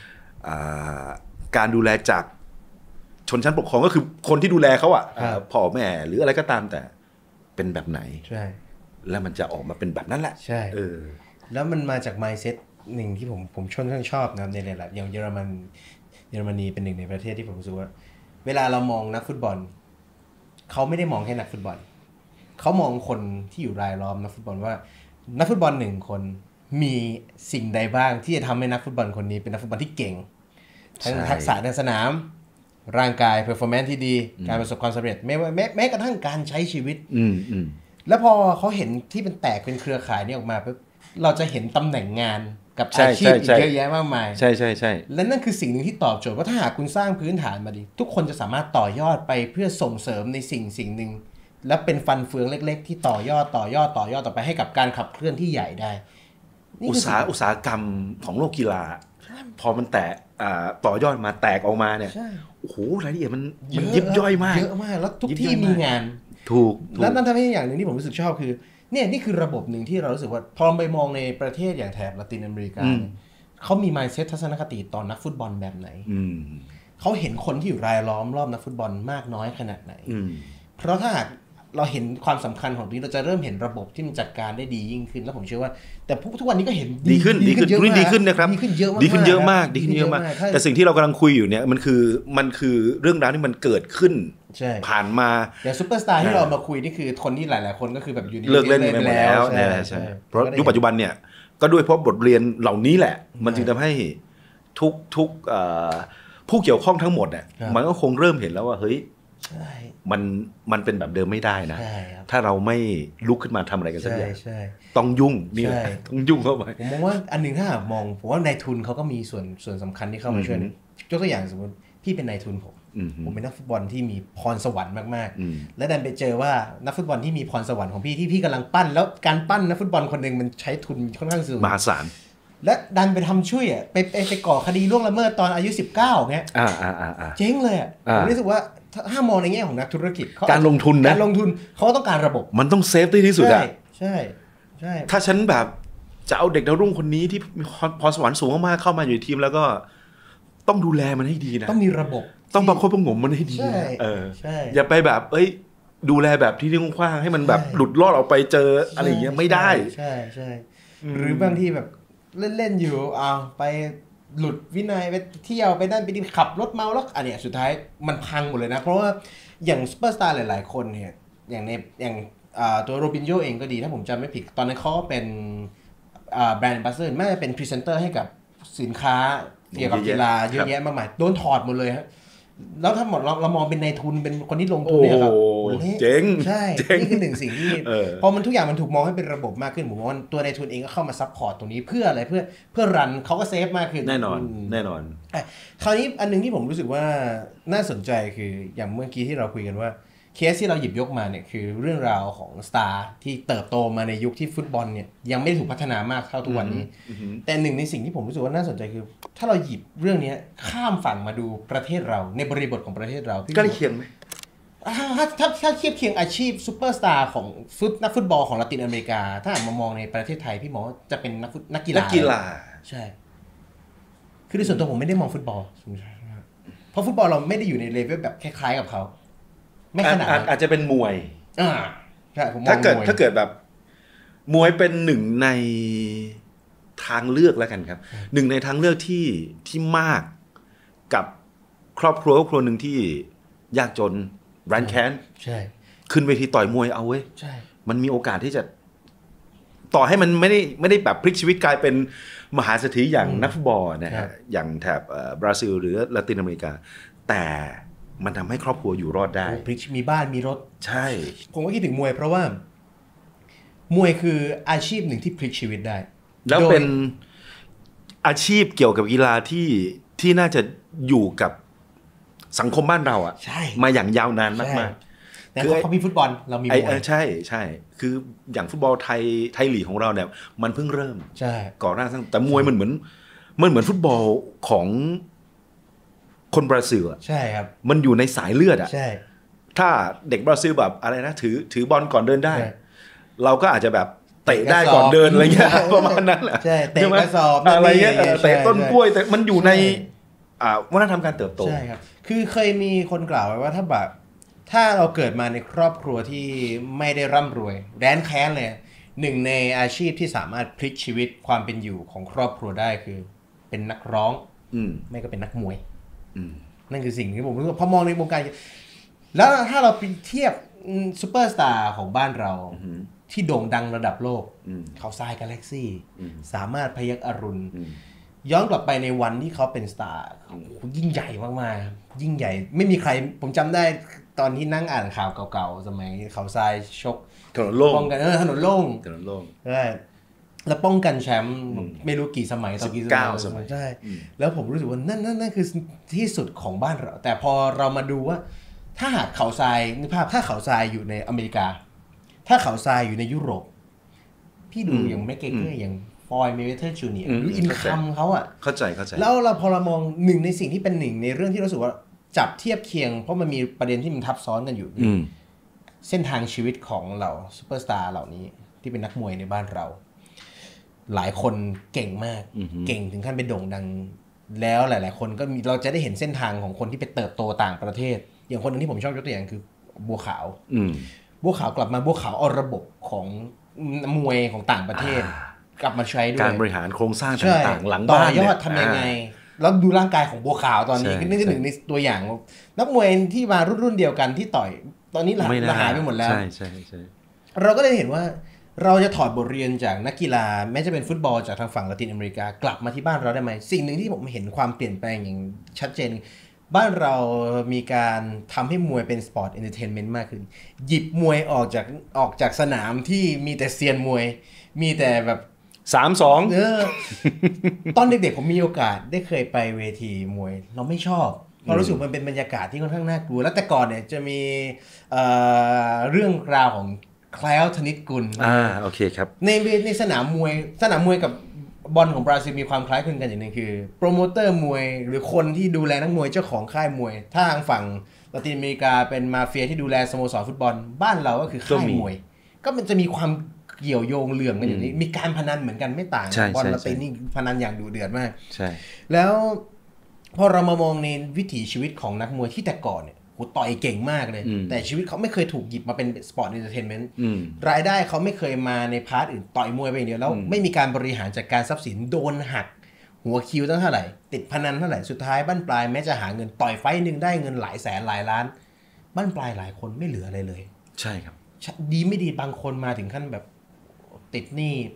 การดูแลจากชนชั้นปกครองก็คือคนที่ดูแลเขาพ่อแม่หรืออะไรก็ตามแต่เป็นแบบไหนแล้วมันจะออกมาเป็นแบบนั้นแหละใช่แล้วมันมาจาก mindset หนึ่งที่ผมค่อนข้างชอบนะในหลายๆอย่างเยอรมนีเป็นหนึ่งในประเทศที่ผมรู้สึกว่าเวลาเรามองนักฟุตบอลเขาไม่ได้มองแค่นักฟุตบอลเขามองคนที่อยู่รายล้อมนักฟุตบอลว่านักฟุตบอล1 คนมีสิ่งใดบ้างที่จะทำให้นักฟุตบอลคนนี้เป็นนักฟุตบอลที่เก่งทั้งทักษะในสนามร่างกายเพอร์ฟอร์แมนซ์ที่ดีการประสบความสำเร็จแม้กระทั่งการใช้ชีวิตแล้วพอเขาเห็นที่เป็นแตกเป็นเครือข่ายนี้ออกมาปุ๊บเราจะเห็นตำแหน่งงานกับอาชีพอีกเยอะแยะมากมายใช่และนั่นคือสิ่งหนึ่งที่ตอบโจทย์ว่าถ้าหากคุณสร้างพื้นฐานมาดีทุกคนจะสามารถต่อยอดไปเพื่อส่งเสริมในสิ่งหนึ่งและเป็นฟันเฟืองเล็กๆที่ต่อยอดต่อไปให้กับการขับเคลื่อนที่ใหญ่ได้อุตสาหกรรมของโลกกีฬาพอมันแตกต่อยอดมาแตกออกมาเนี่ยโอ้โหรายละเอียดมันยิบย่อยมากเยอะมากแล้วทุกที่มีงานถูกแล้วนั่นทำให้อย่างหนึ่งที่ผมรู้สึกชอบคือนี่คือระบบหนึ่งที่เรารู้สึกว่าพอไปมองในประเทศอย่างแถบละตินอเมริกาเขามี mindset ทัศนคติต่อนักฟุตบอลแบบไหนเขาเห็นคนที่อยู่รายล้อมรอบนักฟุตบอลมากน้อยขนาดไหนเพราะถ้าหากเราเห็นความสำคัญของนี้เราจะเริ่มเห็นระบบที่มันจัดการได้ดียิ่งขึ้นแล้วผมเชื่อว่าแต่ทุกวันนี้ก็เห็นดีขึ้นนะครับดีขึ้นเยอะมากแต่สิ่งที่เรากำลังคุยอยู่เนี่ยมันคือเรื่องราวที่มันเกิดขึ้นผ่านมาอย่างซุปเปอร์สตาร์ที่เรามาคุยนี่คือคนที่หลายๆคนก็คือแบบอยู่ดีเลิกเล่นไปแล้วใช่เพราะยุคปัจจุบันเนี่ยก็ด้วยเพราะบทเรียนเหล่านี้แหละมันจึงทำให้ทุกผู้เกี่ยวข้องทั้งหมดเนี่ยมันก็คงเริ่มเห็นแล้วว่าเฮ้ยมันเป็นแบบเดิมไม่ได้นะถ้าเราไม่ลุกขึ้นมาทำอะไรกันสักอย่างต้องยุ่งนี่ต้องยุ่งเข้าไปผมมองว่าอันนึงถ้ามองผมว่านายทุนเขาก็มีส่วนสำคัญที่เข้ามาช่วยยกตัวอย่างสมมติพี่เป็นนายทุนผมเป็นนักฟุตบอลที่มีพรสวรรค์มากๆแล้วดันไปเจอว่านักฟุตบอลที่มีพรสวรรค์ของพี่ที่พี่กำลังปั้นแล้วการปั้นนักฟุตบอลคนนึงมันใช้ทุนค่อนข้างสูงมหาศาลและดันไปทำช่วยไปก่อคดีล่วงละเมิดตอนอายุ19เงี้ยเจ๊งเลยผมรู้สึกว่าถ้ามองในแง่ของนักธุรกิจการลงทุนนะการลงทุนเขาต้องการระบบมันต้องเซฟที่สุดใช่ถ้าฉันแบบจะเอาเด็กดาวรุ่งคนนี้ที่มีพรสวรรค์สูงมากๆเข้ามาอยู่ในทีมแล้วก็ต้องดูแลมันให้ดีนะต้องมีระบบต้องประคบประหงมมันให้ดีอย่าไปแบบดูแลแบบที่กว้างให้มันแบบหลุดรอดออกไปเจออะไรอย่างเงี้ยไม่ได้ใช่หรือบางทีแบบเล่นอยู่ไปหลุดวินัยไปเที่ยวไปนั่นไปนี่ขับรถเมาแล้วอันเนี้ยสุดท้ายมันพังหมดเลยนะเพราะว่าอย่างซุปเปอร์สตาร์หลายๆคนเนี่ยอย่างตัวโรบินโญ่เองก็ดีถ้าผมจำไม่ผิดตอนนั้นเขาเป็นแบรนด์แอมบาสเดอร์ไม่ได้เป็นพรีเซนเตอร์ให้กับสินค้าเกี่ยวกับกีฬาเยอะแยะมากมายโดนถอดหมดเลยฮะแล้วถ้าหมดเรามองเป็นนายทุนเป็นคนที่ลงทุนเนี่ยครับเจ๋งใช่นี่คือหนึ่งสิ่งที่พอมันทุกอย่างมันถูกมองให้เป็นระบบมากขึ้นผมว่าตัวนายทุนเองก็เข้ามาซัพพอร์ตตรงนี้เพื่ออะไรเพื่อรันเขาก็เซฟมากขึ้นแน่นอนคราวนี้อันนึงที่ผมรู้สึกว่าน่าสนใจคืออย่างเมื่อกี้ที่เราคุยกันว่าเคสที่เราหยิบยกมาเนี่ยคือเรื่องราวของสตาร์ที่เติบโตมาในยุคที่ฟุตบอลเนี่ยยังไม่ถูกพัฒนามากเท่าทุกวันนี้แต่หนึ่งในสิ่งที่ผมรู้สึกว่าน่าสนใจคือถ้าเราหยิบเรื่องนี้ข้ามฝั่งมาดูประเทศเราในบริบทของประเทศเราใกล้เคียงไหมถ้าเทียบเคียงอาชีพซูเปอร์สตาร์ของนักฟุตบอลของละตินอเมริกาถ้ามามองในประเทศไทยพี่มองว่าจะเป็นนักกีฬาใช่คือในส่วนตัวผมไม่ได้มองฟุตบอลเพราะฟุตบอลเราไม่ได้อยู่ในเลเวลแบบคล้ายๆกับเขาไม่ขนาดอาจจะเป็นมวยใช่ผมมองถ้าเกิดแบบมวยเป็นหนึ่งในทางเลือกแล้วกันครับหนึ่งในทางเลือกที่มากกับครอบครัวหนึ่งที่ยากจนร้านแค้นใช่ขึ้นเวทีต่อยมวยเอาเว้ยใช่มันมีโอกาสที่จะต่อให้มันไม่ได้แบบพลิกชีวิตกลายเป็นมหาเศรษฐีอย่างนักฟุตบอลนะฮะอย่างแถบบราซิลหรือละตินอเมริกาแต่มันทำให้ครอบครัวอยู่รอดได้มีบ้านมีรถใช่ผมก็คิดถึงมวยเพราะว่ามวยคืออาชีพหนึ่งที่พลิกชีวิตได้แล้วเป็นอาชีพเกี่ยวกับกีฬาที่น่าจะอยู่กับสังคมบ้านเราอะมาอย่างยาวนานมากๆแต่เขามีฟุตบอลเรามีมวยใช่คืออย่างฟุตบอลไทยลีกของเราเนี่ยมันเพิ่งเริ่มก่อร่างสร้างแต่มวยมันเหมือนฟุตบอลของคนบราซิลอ่ะใช่ครับมันอยู่ในสายเลือดอ่ะใช่ถ้าเด็กบราซิลแบบอะไรนะถือบอลก่อนเดินได้เราก็อาจจะแบบเตะได้ก่อนเดินอะไรเงี้ยประมาณนั้นแหละใช่เตะกระสอบอะไรเงี้ยเตะต้นกล้วยแต่มันอยู่ในวัฒนธรรมการเติบโตใช่ครับคือเคยมีคนกล่าวไว้ว่าถ้าเราเกิดมาในครอบครัวที่ไม่ได้ร่ำรวยแร้นแค้นเลยหนึ่งในอาชีพที่สามารถพลิกชีวิตความเป็นอยู่ของครอบครัวได้คือเป็นนักร้องไม่ก็เป็นนักมวยนั่นคือสิ่งที่ผมรู้สึกพอมองในวงการแล้วถ้าเราไปเทียบซูเปอร์สตาร์ของบ้านเราที่โด่งดังระดับโลกเขาทรายกาแล็กซี่สามารถพยัคฆ์อรุณย้อนกลับไปในวันที่เขาเป็นสตาร์ยิ่งใหญ่มากๆยิ่งใหญ่ไม่มีใครผมจำได้ตอนที่นั่งอ่านข่าวเก่าๆสมัยเขาทรายชกถนนโล่งป้องกันถนนโล่งใช่แล้วป้องกันแชมป์ไม่รู้กี่สมัยต่อกี่สมัยใช่แล้วผมรู้สึกว่านั่นคือที่สุดของบ้านเราแต่พอเรามาดูว่าถ้าหากเขาทรายนึกภาพถ้าเขาทรายอยู่ในอเมริกาถ้าเขาทรายอยู่ในยุโรปพี่ดูอย่างแม็กเกอร์อย่างฟอยด์เมเวเทอร์จูเนียร์ดูอินคัมเขาอะเข้าใจแล้วเราพอเรามองหนึ่งในสิ่งที่เป็นหนึ่งในเรื่องที่รู้สึกว่าจับเทียบเคียงเพราะมันมีประเด็นที่มันทับซ้อนกันอยู่เส้นทางชีวิตของเราซูเปอร์สตาร์เหล่านี้ที่เป็นนักมวยในบ้านเราหลายคนเก่งมากเก่งถึงขั้นเป็นโด่งดังแล้วหลายๆคนก็มีเราจะได้เห็นเส้นทางของคนที่ไปเติบโตต่างประเทศอย่างคนนึงที่ผมชอบยกตัวอย่างคือบัวขาวกลับมาบัวขาวเอาระบบของมวยของต่างประเทศกลับมาใช้ด้วยการบริหารโครงสร้างต่างๆหลังบ้านต่อยอดทำยังไงแล้วดูร่างกายของบัวขาวตอนนี้นี่คือหนึ่งในตัวอย่างนักมวยที่มารุ่นเดียวกันที่ต่อยตอนนี้หายไปหมดแล้วใช่เราก็เลยเห็นว่าเราจะถอดบทเรียนจากนักกีฬาแม้จะเป็นฟุตบอลจากทางฝั่งละตินอเมริกากลับมาที่บ้านเราได้ไหมสิ่งหนึ่งที่ผมเห็นความเปลี่ยนแปลงอย่างชัดเจนบ้านเรามีการทำให้มวยเป็นสปอร์ตเอนเตอร์เทนเมนต์มากขึ้นหยิบมวยออกจากสนามที่มีแต่เซียนมวยมีแต่แบบ 3-2 ตอนเด็กๆผมมีโอกาสได้เคยไปเวทีมวยเราไม่ชอบเพราะรู้สึกมันเป็นบรรยากาศที่ค่อนข้างน่ากลัวแล้วแต่ก่อนเนี่ยจะมีเรื่องราวของแคล้วธนิตกุลโอเคครับในสนามมวยกับบอลของบราซิลมีความคล้ายคลึงกันอย่างนึงคือโปรโมเตอร์มวยหรือคนที่ดูแลนักมวยเจ้าของค่ายมวยถ้าทางฝั่งละตินอเมริกาเป็นมาเฟียที่ดูแลสโมสรฟุตบอลบ้านเราก็คือค่ายมวยก็มันจะมีความเกี่ยวโยงเรื่องกันอย่างนี้มีการพนันเหมือนกันไม่ต่างบอลละตินนี่พนันอย่างดุเดือดมากใช่แล้วพอเรามามองในวิถีชีวิตของนักมวยที่แต่ก่อนเนี่ยต่อยเก่งมากเลยแต่ชีวิตเขาไม่เคยถูกหยิบมาเป็นสปอร์ตเอนเตอร์เทนเมนต์รายได้เขาไม่เคยมาในพาร์ทอื่นต่อยมวยไปอย่างเดียวแล้วไม่มีการบริหารจัดการทรัพย์สินโดนหักหัวคิวตั้งเท่าไหร่ติดพนันเท่าไหร่สุดท้ายบั้นปลายแม้จะหาเงินต่อยไฟต์นึงได้เงินหลายแสนหลายล้านบั้นปลายหลายคนไม่เหลืออะไรเลยใช่ครับดีไม่ดีบางคนมาถึงขั้นแบบติดหนี้เป็น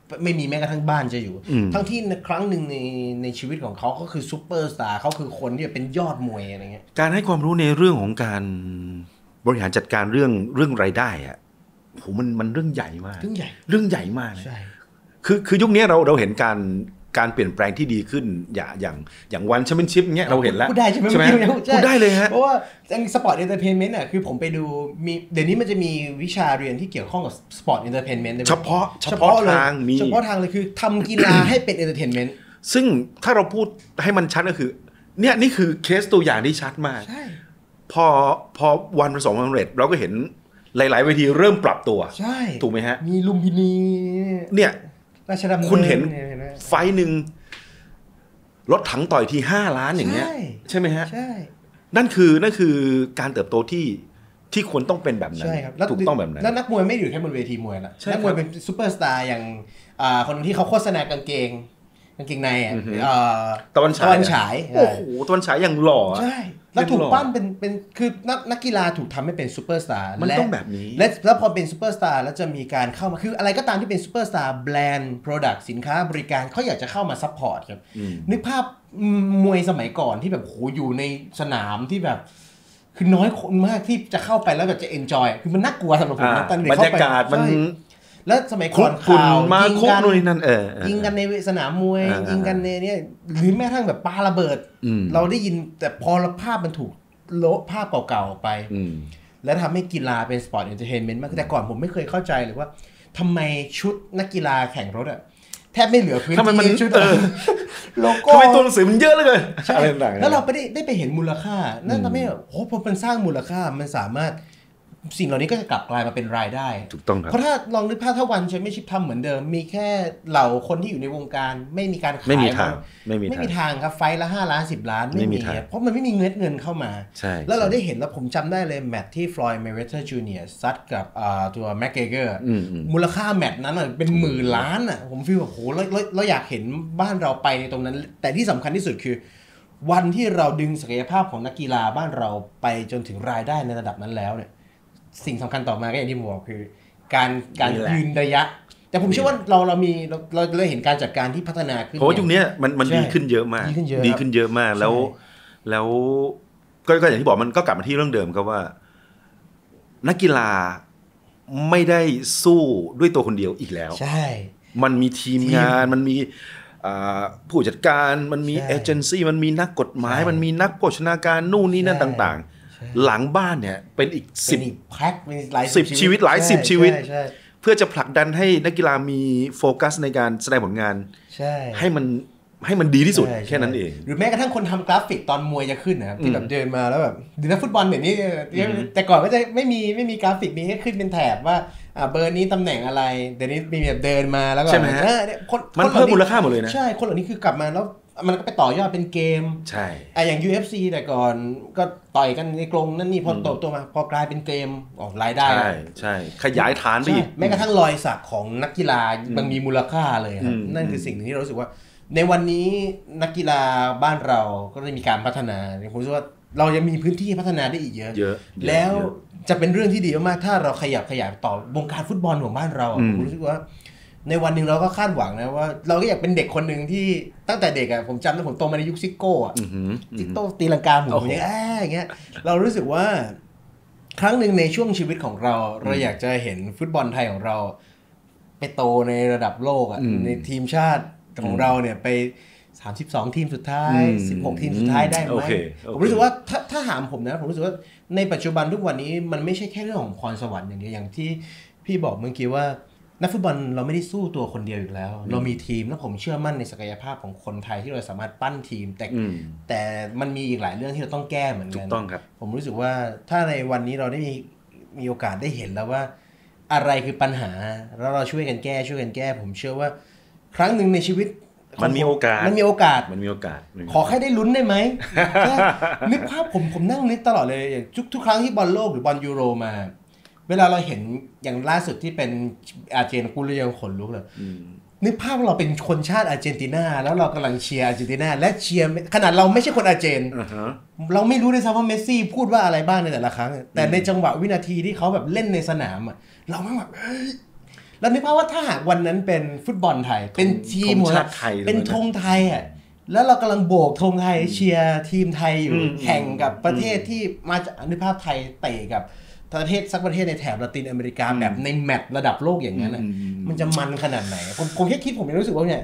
ไม่มีแม้กระทั่งบ้านจะอยู่ทั้งที่ในครั้งหนึ่งในชีวิตของเขาก็คือซูเปอร์สตาร์เขาคือคนที่เป็นยอดมวยอะไรเงี้ยการให้ความรู้ในเรื่องของการบริหารจัดการเรื่องรายได้อะโหมันเรื่องใหญ่มากเรื่องใหญ่มากใช่คือยุคนี้เราเห็นการเปลี่ยนแปลงที่ดีขึ้นอย่างวันแชมเปี้ยนชิพเงี้ยเราเห็นแล้วพูดได้ใช่ไหมพูดได้เลยฮะเพราะว่าสปอร์ตเอนเตอร์เทนเมนต์อ่ะคือผมไปดูมีเดี๋ยวนี้มันจะมีวิชาเรียนที่เกี่ยวข้องกับสปอร์ตเอนเตอร์เทนเมนต์เฉพาะทางเฉพาะทางเลยคือทำกีฬาให้เป็นเอนเตอร์เทนเมนต์ซึ่งถ้าเราพูดให้มันชัดก็คือเนี่ยนี่คือเคสตัวอย่างที่ชัดมากพอวันประสบความสำเร็จเราก็เห็นหลายๆเวทีเริ่มปรับตัวใช่ถูกไหมฮะมีลุมพินีเนี่ยราชดำเนินคุณเห็นไฟหนึ่งรถถังต่อยที5 ล้านอย่างเงี้ยใช่ไหมฮะใช่นั่นคือการเติบโตที่ควรต้องเป็นแบบนั้นถูกต้องแบบนั้นแล้วนักมวยไม่อยู่แค่บนเวทีมวยละนักมวยเป็นซูเปอร์สตาร์อย่างคนที่เขาโฆษณากางเกงในอ่ะตะวันฉายโอ้โหตะวันฉายอย่างหล่อใช่แล้วถูกปั้นเป็นคือนักกีฬาถูกทำให้เป็นซูเปอร์สตาร์มันต้องแบบนี้แล้วพอเป็นซูเปอร์สตาร์แล้วจะมีการเข้ามาคืออะไรก็ตามที่เป็นซูเปอร์สตาร์แบรนด์โปรดักต์สินค้าบริการเขาอยากจะเข้ามาซัพพอร์ตครับนึกภาพมวยสมัยก่อนที่แบบโหอยู่ในสนามที่แบบคือน้อยคนมากที่จะเข้าไปแล้วแบบจะเอนจอยคือมันน่ากลัวสำหรับผมตอนเด็กเข้าไปบรรยากาศมันแล้วสมัยก่อนข่าวยิงกันในสนามมวยยิงกันในเนี่ยหรือแม้กระทั่งแบบปาระเบิดเราได้ยินแต่พอภาพมันถูกโละภาพเก่าๆไปแล้วทำให้กีฬาเป็นสปอร์ตเอนเตอร์เทนเมนต์มากแต่ก่อนผมไม่เคยเข้าใจเลยว่าทำไมชุดนักกีฬาแข่งรถอะแทบไม่เหลือพื้นที่ชุดโลโก้ทำไมตัวหนังสือมันเยอะเลยแล้วเราได้ไปเห็นมูลค่านั่นทำให้โอ้พอมันสร้างมูลค่ามันสามารถสิ่งเหล่านี้ก็จะกลับกลายมาเป็นรายได้ถูกต้องครับเพราะถ้าลองนึกภาพถ้าวันแชมเปี้ยนชิพทำเหมือนเดิมมีแค่เหล่าคนที่อยู่ในวงการไม่มีการขายไม่มีทางครับไฟละ5 ล้าน10 ล้านไม่มีเพราะมันไม่มีเงินเข้ามาแล้วเราได้เห็นแล้วผมจำได้เลยแมตช์ที่ฟลอยด์เมเวเธอร์จูเนียร์ซัดกับตัวแม็กเกเกอร์มูลค่าแมตช์นั้นเป็นหมื่นล้านอ่ะผมฟีลแบบโหเราอยากเห็นบ้านเราไปในตรงนั้นแต่ที่สำคัญที่สุดคือวันที่เราดึงศักยภาพของนักกีฬาบ้านเราไปจนถึงรายได้ในระดับนั้นแล้วเนี่ยสิ่งสำคัญต่อมาก็อย่างที่ผมบอกคือการยืนระยะแต่ผมเชื่อว่าเราเห็นการจัดการที่พัฒนาขึ้นเพราะว่ายุคนี้มันดีขึ้นเยอะมากดีขึ้นเยอะมากแล้วก็อย่างที่บอกมันก็กลับมาที่เรื่องเดิมครับว่านักกีฬาไม่ได้สู้ด้วยตัวคนเดียวอีกแล้วใช่มันมีทีมงานมันมีผู้จัดการมันมีเอเจนซี่มันมีนักกฎหมายมันมีนักโภชนาการนู่นนี่นั่นต่างๆหลังบ้านเนี่ยเป็นอีก 10 แพ็คมีหลาย 10 ชีวิตหลาย10 ชีวิตเพื่อจะผลักดันให้นักกีฬามีโฟกัสในการแสดงผลงานให้มันดีที่สุดแค่นั้นเองหรือแม้กระทั่งคนทำกราฟิกตอนมวยจะขึ้นนะครับที่แบบเดินมาแล้วแบบดูนักฟุตบอลเดี๋ยวนี้แต่ก่อนก็จะไม่มีกราฟิกมีแค่ขึ้นเป็นแถบว่าเบอร์นี้ตำแหน่งอะไรเดี๋ยวนี้มีแบบเดินมาแล้วก็ใช่ไหมมันเพิ่มมูลค่าหมดเลยนะใช่คนเหล่านี้คือกลับมาแล้วมันก็ไปต่อยอดเป็นเกมใช่อย่าง UFC แต่ก่อนก็ต่อยกันในกรงนั่นนี่พอโตมาพอกลายเป็นเกมออกรายได้ใช่ขยายฐานไปอีกแม้กระทั่งรอยสักของนักกีฬามันมีมูลค่าเลยครับนั่นคือสิ่งที่เรารู้สึกว่าในวันนี้นักกีฬาบ้านเราก็ได้มีการพัฒนาผมรู้สึกว่าเรายังมีพื้นที่พัฒนาได้อีกเยอะแล้วจะเป็นเรื่องที่ดีมากๆถ้าเราขยายต่อวงการฟุตบอลของบ้านเราผมรู้สึกว่าในวันหนึ่งเราก็คาดหวังนะว่าเราก็อยากเป็นเด็กคนหนึ่งที่ตั้งแต่เด็กผมจำได้ผมโตมาในยุคซิโก้ซิโก้ตีลังกาหมุนอย่างเงี้ยเรารู้สึกว่าครั้งหนึ่งในช่วงชีวิตของเราอยากจะเห็นฟุตบอลไทยของเราไปโตในระดับโลกในทีมชาติของเราเนี่ยไป32ทีมสุดท้าย16ทีมสุดท้ายได้ไหมผมรู้สึกว่าถ้าถามผมนะผมรู้สึกว่าในปัจจุบันทุกวันนี้มันไม่ใช่แค่เรื่องของพรสวรรค์อย่างเดียวอย่างที่พี่บอกเมื่อกี้ว่านักฟุตบอลเราไม่ได้สู้ตัวคนเดียวอีกแล้วเรามีทีมและผมเชื่อมั่นในศักยภาพของคนไทยที่เราสามารถปั้นทีมแต่มันมีอีกหลายเรื่องที่เราต้องแก้เหมือนกันถูกต้องครับผมรู้สึกว่าถ้าในวันนี้เราได้มีโอกาสได้เห็นแล้วว่าอะไรคือปัญหาแล้วเราช่วยกันแก้ผมเชื่อว่าครั้งหนึ่งในชีวิตมันมีโอกาสขอแค่ได้ลุ้นได้ไหมนึกภาพผมนั่งนึกตลอดเลยอย่างทุกครั้งที่บอลโลกหรือบอลยูโรมาเวลาเราเห็นอย่างล่าสุดที่เป็นอาร์เจนตินาพูดแล้วยังขนลุกเลยนึกภาพเราเป็นคนชาติอาร์เจนตินาแล้วเรากำลังเชียร์อาร์เจนตินาและเชียร์ขนาดเราไม่ใช่คนอาร์เจนเราไม่รู้ด้วยซ้ำว่าเมสซี่พูดว่าอะไรบ้างในแต่ละครั้งแต่ในจังหวะวินาทีที่เขาแบบเล่นในสนามเราแบบแล้วนึกภาพว่าถ้าหากวันนั้นเป็นฟุตบอลไทยเป็นทีมชาติไทยเป็นธงไทยอ่ะแล้วเรากำลังโบกธงไทยเชียร์ทีมไทยอยู่แข่งกับประเทศที่มาจากนึกภาพไทยเตะกับประเทศสักประเทศในแถบละตินอเมริกาแบบในแมตช์ระดับโลกอย่างนั้นอ่ะมันจะมันขนาดไหนผมแค่คิดผมยังรู้สึกว่าเนี่ย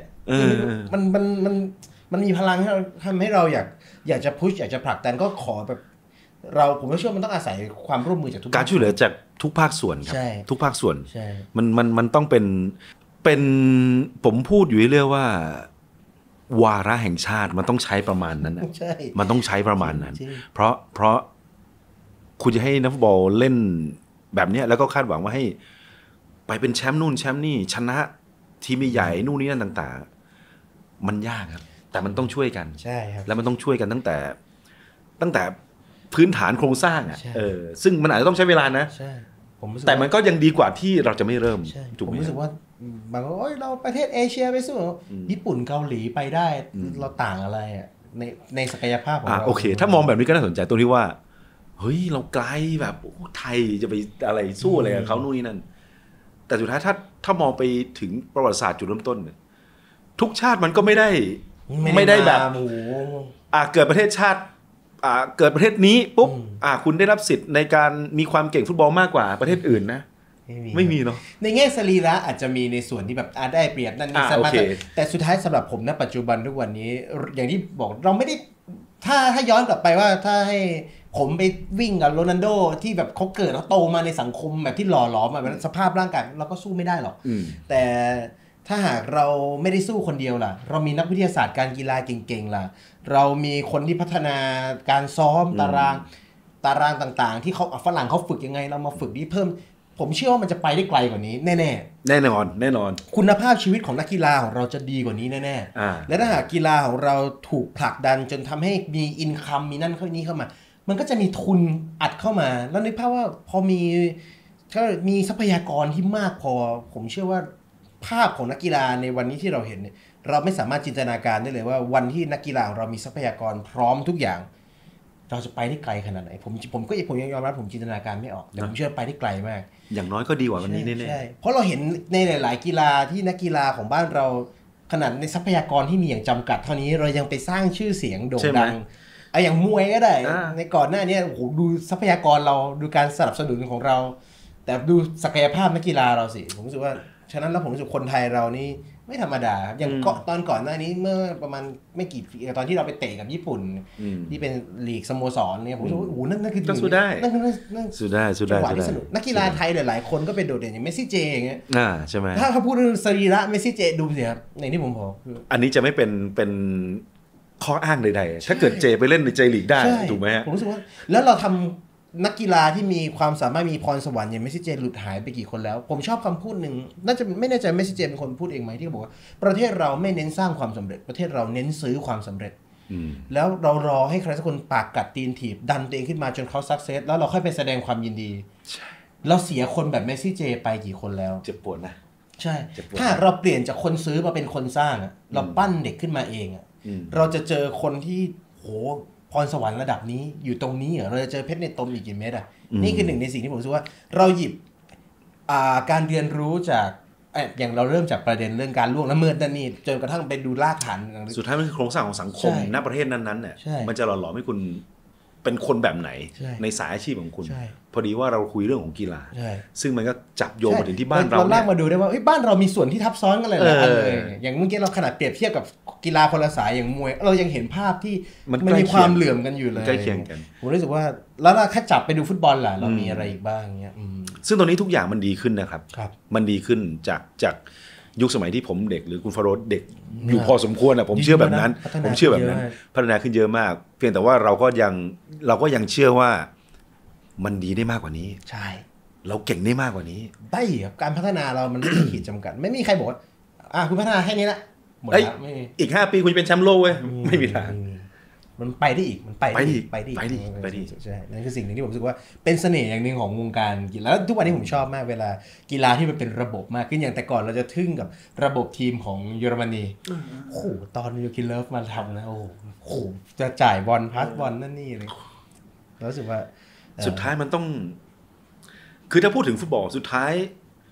มันมีพลังให้เราทำให้เราอยากจะพุชอยากจะผลักดันก็ขอแบบผมเชื่อมันต้องอาศัยความร่วมมือจากทุกการช่วยเหลือจากทุกภาคส่วนครับทุกภาคส่วนมันต้องเป็นผมพูดอยู่เรื่อยๆว่าวาระแห่งชาติมันต้องใช้ประมาณนั้นมันต้องใช้ประมาณนั้นเพราะคุณจะให้นักฟุตบอลเล่นแบบนี้แล้วก็คาดหวังว่าให้ไปเป็นแชมป์นู่นแชมป์นี่ชนะทีมใหญ่นู่นนี่นั่นต่างๆมันยากครับแต่มันต้องช่วยกันใช่ครับแล้วมันต้องช่วยกันตั้งแต่พื้นฐานโครงสร้างซึ่งมันอาจจะต้องใช้เวลานะแต่มันก็ยังดีกว่าที่เราจะไม่เริ่มผมรู้สึกว่าบางคนเราประเทศเอเชียไปสู้ญี่ปุ่นเกาหลีไปได้เราต่างอะไรอ่ะในศักยภาพของเราโอเคถ้ามองแบบนี้ก็น่าสนใจตรงที่ว่าเฮ้ยเราไกลแบบไทยจะไปอะไรสู้อะไรกับเขานู่นนี่นั่นแต่สุดท้ายถ้ามองไปถึงประวัติศาสตร์จุดเริ่มต้นทุกชาติมันก็ไม่ได้แบบเกิดประเทศชาติเกิดประเทศนี้ปุ๊บคุณได้รับสิทธิ์ในการมีความเก่งฟุตบอลมากกว่าประเทศอื่นนะไม่มีเนาะในแง่สรีระอาจจะมีในส่วนที่แบบได้เปรียบนั่นนี่สามารถแต่สุดท้ายสำหรับผมณปัจจุบันทุกวันนี้อย่างที่บอกเราไม่ได้ถ้าย้อนกลับไปว่าถ้าให้ผมไปวิ่งกับโรนัลโดที่แบบเขาเกิดเขาโตมาในสังคมแบบที่หล่อหลอมแบบสภาพร่างกายเราก็สู้ไม่ได้หรอกแต่ถ้าหากเราไม่ได้สู้คนเดียวล่ะเรามีนักวิทยาศาสตร์การกีฬาเก่งๆล่ะเรามีคนที่พัฒนาการซ้อมตารางต่างๆที่เขาฝรั่งเขาฝึกยังไงเรามาฝึกนี่เพิ่มผมเชื่อว่ามันจะไปได้ไกลกว่านี้แน่ๆแน่นอนคุณภาพชีวิตของนักกีฬาของเราจะดีกว่านี้แน่ๆและถ้าหากกีฬาของเราถูกผลักดันจนทำให้มีอินคัมมีนั่นเข้านี้เข้ามามันก็จะมีทุนอัดเข้ามาแล้วนึกภาพว่าพอมีทรัพยากรที่มากพอผมเชื่อว่าภาพของนักกีฬาในวันนี้ที่เราเห็นเนี่ยเราไม่สามารถจินตนาการได้เลยว่าวันที่นักกีฬาของเรามีทรัพยากรพร้อมทุกอย่างเราจะไปได้ไกลขนาดไหนผมยังยอมรับผมจินตนาการไม่ออกแต่ผมเชื่อไปได้ไกลมากอย่างน้อยก็ดีกว่าวันนี้แน่ๆเพราะเราเห็นในหลายๆกีฬาที่นักกีฬาของบ้านเราขนาดในทรัพยากรที่มีอย่างจำกัดเท่านี้เรายังไปสร้างชื่อเสียงโด่งดังอย่างมวยก็ได้ในก่อนหน้านี้โอ้โหดูทรัพยากรเราดูการสนับสนุนของเราแต่ดูศักยภาพนักกีฬาเราสิผมรู้สึกว่าฉะนั้นแล้วผมรู้สึกคนไทยเรานี่ไม่ธรรมดาอย่างตอนก่อนหน้านี้เมื่อประมาณไม่กี่ปีตอนที่เราไปเตะกับญี่ปุ่นที่เป็นลีกสโมสรเนี่ยผมรู้สึกว่าโอ้โหนั่นคือสู้ได้สู้ได้นักกีฬาไทยหลายๆคนก็เป็นโดดเด่นอย่างเมสซี่เจอย่างเงี้ยใช่ไหมถ้าพูดเรื่องสรีระเมสซี่เจดูสิครับในที่ผมบอกอันนี้จะไม่เป็นข้ออ้างใดๆถ้าเกิดเจไปเล่นในเจลีกได้ถูกไหมผมรู้สึกว่าแล้วเราทำนักกีฬาที่มีความสามารถมีพรสวรรค์อย่างเมสซี่เจหลุดหายไปกี่คนแล้วผมชอบคำพูดหนึ่งน่าจะไม่แน่ใจเมสซี่เจเป็นคนพูดเองไหมที่บอกว่าประเทศเราไม่เน้นสร้างความสำเร็จประเทศเราเน้นซื้อความสำเร็จแล้วเรารอให้ใครสักคนปากกัดตีนถีบดันตัวเองขึ้นมาจนเขาซักเซสแล้วเราค่อยไปแสดงความยินดีเราเสียคนแบบเมสซี่เจไปกี่คนแล้วเจ็บปวดนะใช่ถ้าเราเปลี่ยนจากคนซื้อมาเป็นคนสร้างเราปั้นเด็กขึ้นมาเองเราจะเจอคนที่โหพรสวรรค์ระดับนี้อยู่ตรงนี้เราจะเจอเพชรในตมอีกกี่เม็ดนี่คือหนึ่งในสิ่งที่ผมรู้สึกว่าเราหยิบการเรียนรู้จากอย่างเราเริ่มจากประเด็นเรื่องการล่วงละเมิดนั่นนี่จนกระทั่งไปดูรากฐานสุดท้ายมันคือโครงสร้างของสังคมณประเทศนั้นๆเนี่ยมันจะหล่อหลอมให้คุณเป็นคนแบบไหนในสายอาชีพของคุณพอดีว่าเราคุยเรื่องของกีฬาซึ่งมันก็จับโยงมาถึงที่บ้านเราลากมาดูได้ว่าบ้านเรามีส่วนที่ทับซ้อนกันเลยอย่างเมื่อกี้เราขนาดเปรียบเทียบกับกีฬาคนละสายอย่างมวยเรายังเห็นภาพที่มันมีความเหลื่อมกันอยู่เลยใกล้เคียงกันผมรู้สึกว่าแล้วถ้าจับไปดูฟุตบอลล่ะเรามีอะไรอีกบ้างเงี้ยซึ่งตอนนี้ทุกอย่างมันดีขึ้นนะครับมันดีขึ้นจากยุคสมัยที่ผมเด็กหรือคุณฟาโรห์เด็กอยู่พอสมควรผมเชื่อแบบนั้นพัฒนาขึ้นเยอะมากเพียงแต่ว่าเราก็ยังเชื่อว่ามันดีได้มากกว่านี้ใช่เราเก่งได้มากกว่านี้ได้ครับการพัฒนาเรามันไม่มีขีดจำกัดไม่มีใครบอกว่าคุณพัฒนาแค่นี้ละหมดแล้วอีก5 ปีคุณจะเป็นแชมป์โลกเว้ยไม่มีทางมันไปได้อีกมันไปได้ใช่นั่นคือสิ่งหนึ่งที่ผมรู้สึกว่าเป็นเสน่ห์อย่างนึงของวงการกีฬาแล้วทุกวันนี้ผมชอบมากเวลากีฬาที่มันเป็นระบบมากขึ้นอย่างแต่ก่อนเราจะทึ่งกับระบบทีมของเยอรมนีโอ้โหตอนยูกินเลิฟมาทำนะโอ้โหจะจ่ายบอลพาสบอลนั่นนี่เลยรู้สึกว่าสุดท้ายมันต้องคือถ้าพูดถึงฟุตบอลสุดท้าย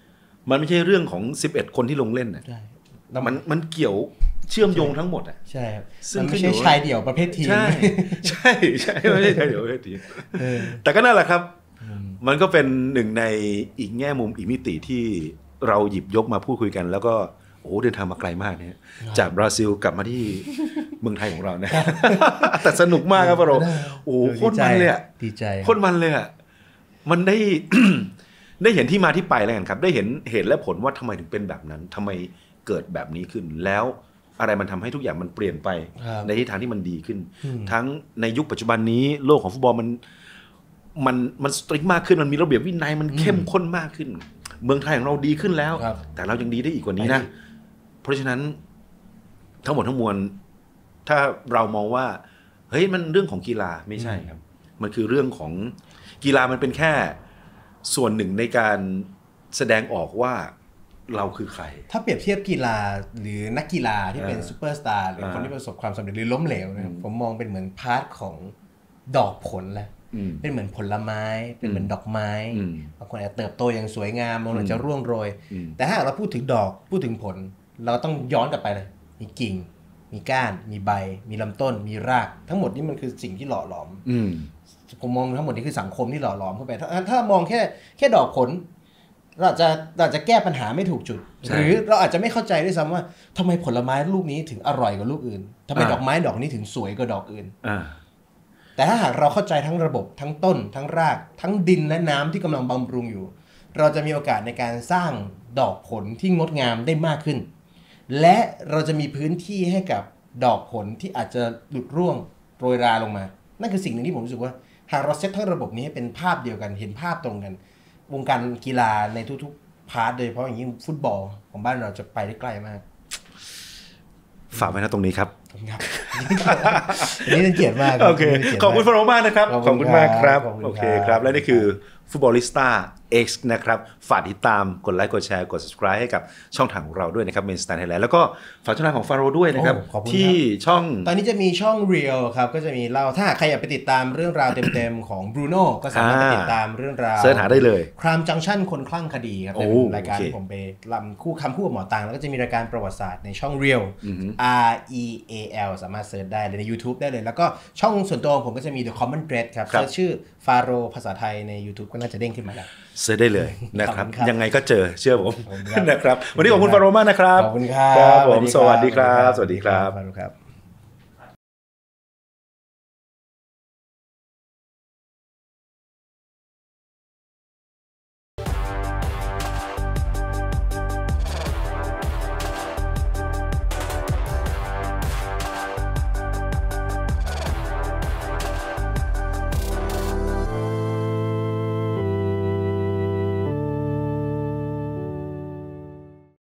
มันไม่ใช่เรื่องของ11คนที่ลงเล่นนะมันเกี่ยวเชื่อมโยงทั้งหมดอ่ะใช่ซึ่งไม่ใช่ชายเดี่ยวประเภททีมใช่ใช่ไม่ใช่ชายเดี่ยวประเภททีมแต่ก็นั่นแหละครับมันก็เป็นหนึ่งในอีกแง่มุมอีกมิติที่เราหยิบยกมาพูดคุยกันแล้วก็โอ้เดินทางมาไกลมากเนี่ยจากบราซิลกลับมาที่เมืองไทยของเราเนี่ยแต่สนุกมากครับเราโอ้โคตรมันเลยอ่ะดีใจโคตรมันเลยอ่ะมันได้ ได้เห็นที่มาที่ไปแล้วกันครับได้เห็นเหตุและผลว่าทำไมถึงเป็นแบบนั้นทำไมเกิดแบบนี้ขึ้นแล้วอะไรมันทำให้ทุกอย่างมันเปลี่ยนไปในทิศทางที่มันดีขึ้นทั้งในยุคปัจจุบันนี้โลกของฟุตบอลมันสตริกมากขึ้นมันมีระเบียบวินัยมันเข้มข้นมากขึ้นเมืองไทยของเราดีขึ้นแล้วแต่เรายังดีได้อีกกว่านี้นะเพราะฉะนั้นทั้งหมดทั้งมวลถ้าเรามองว่าเฮ้ยมันเรื่องของกีฬาไม่ใช่ครับมันคือเรื่องของกีฬามันเป็นแค่ส่วนหนึ่งในการแสดงออกว่าเราคือใครถ้าเปรียบเทียบกีฬาหรือนักกีฬาที่เป็นซูเปอร์สตาร์หรือคนที่ประสบความสำเร็จหรือล้มเหลวนะผมมองเป็นเหมือนพาร์ทของดอกผลแหละเป็นเหมือนผลไม้เป็นเหมือนดอกไม้บางคนอาจจะเติบโตอย่างสวยงามบางคนอาจจะร่วงโรยแต่ถ้าเราพูดถึงดอกพูดถึงผลเราต้องย้อนกลับไปเลยมีกิ่งมีก้านมีใบมีลำต้นมีรากทั้งหมดนี้มันคือสิ่งที่หล่อหลอมผมมองทั้งหมดนี้คือสังคมที่หล่อหลอมเข้าไปถ้ามองแค่ดอกผลเราจะแก้ปัญหาไม่ถูกจุดหรือเราอาจจะไม่เข้าใจด้วยซ้ำว่าทำไมผลไม้ลูกนี้ถึงอร่อยกว่าลูกอื่นทำไมดอกไม้ดอกนี้ถึงสวยกว่าดอกอื่นแต่ถ้าหากเราเข้าใจทั้งระบบทั้งต้นทั้งรากทั้งดินและน้ำที่กำลังบำรุงอยู่เราจะมีโอกาสในการสร้างดอกผลที่งดงามได้มากขึ้นและเราจะมีพื้นที่ให้กับดอกผลที่อาจจะหลุดร่วงโรยราลงมานั่นคือสิ่งหนึ่งที่ผมรู้สึกว่าหากเราเซตทั้งระบบนี้ให้เป็นภาพเดียวกันเห็นภาพตรงกันวงการกีฬาในทุกๆพาร์ทโดยเฉพาะอย่างยิ่งฟุตบอลของบ้านเราจะไปได้ใกล้มากฝากไว้นะตรงนี้ครับนี่เป็นเกียรติมากโอเคขอบคุณฟาโรมากนะครับขอบคุณมากครับโอเคครับและนี่คือฟุตบอลลิสต้า X นะครับฝากติดตามกดไลค์กดแชร์กด subscribe ให้กับช่องทางของเราด้วยนะครับ Main Stand Thailand แล้วก็ฝากช่องทางของฟาโรด้วยนะครับที่ช่องตอนนี้จะมีช่อง Real ครับก็จะมีเล่าถ้าใครอยากไปติดตามเรื่องราวเต็มๆของ Bruno ก็สามารถไปติดตามเรื่องราวเสิร์ชหาได้เลยครามจังชั่นคนคลั่งคดีครับเป็นรายการที่ผมไปลำคู่กับหมอตังแล้วก็จะมีรายการประวัติศาสตร์ในช่อง Real REAL สามารถเสิร์ชได้เลยใน YouTube ได้เลยแล้วก็ช่องส่วนตัวผมก็จะมี The Common Thread ครับเสิร์ชชื่อฟาโรภาษาไทยใน YouTube ก็น่าจะเด้งขึ้นมาแล้วเสิร์ชได้เลยนะครับยังไงก็เจอเชื่อผมนะครับวันนี้ขอบคุณฟาโรมากนะครับขอบคุณครับผมสวัสดีครับสวัสดีครับ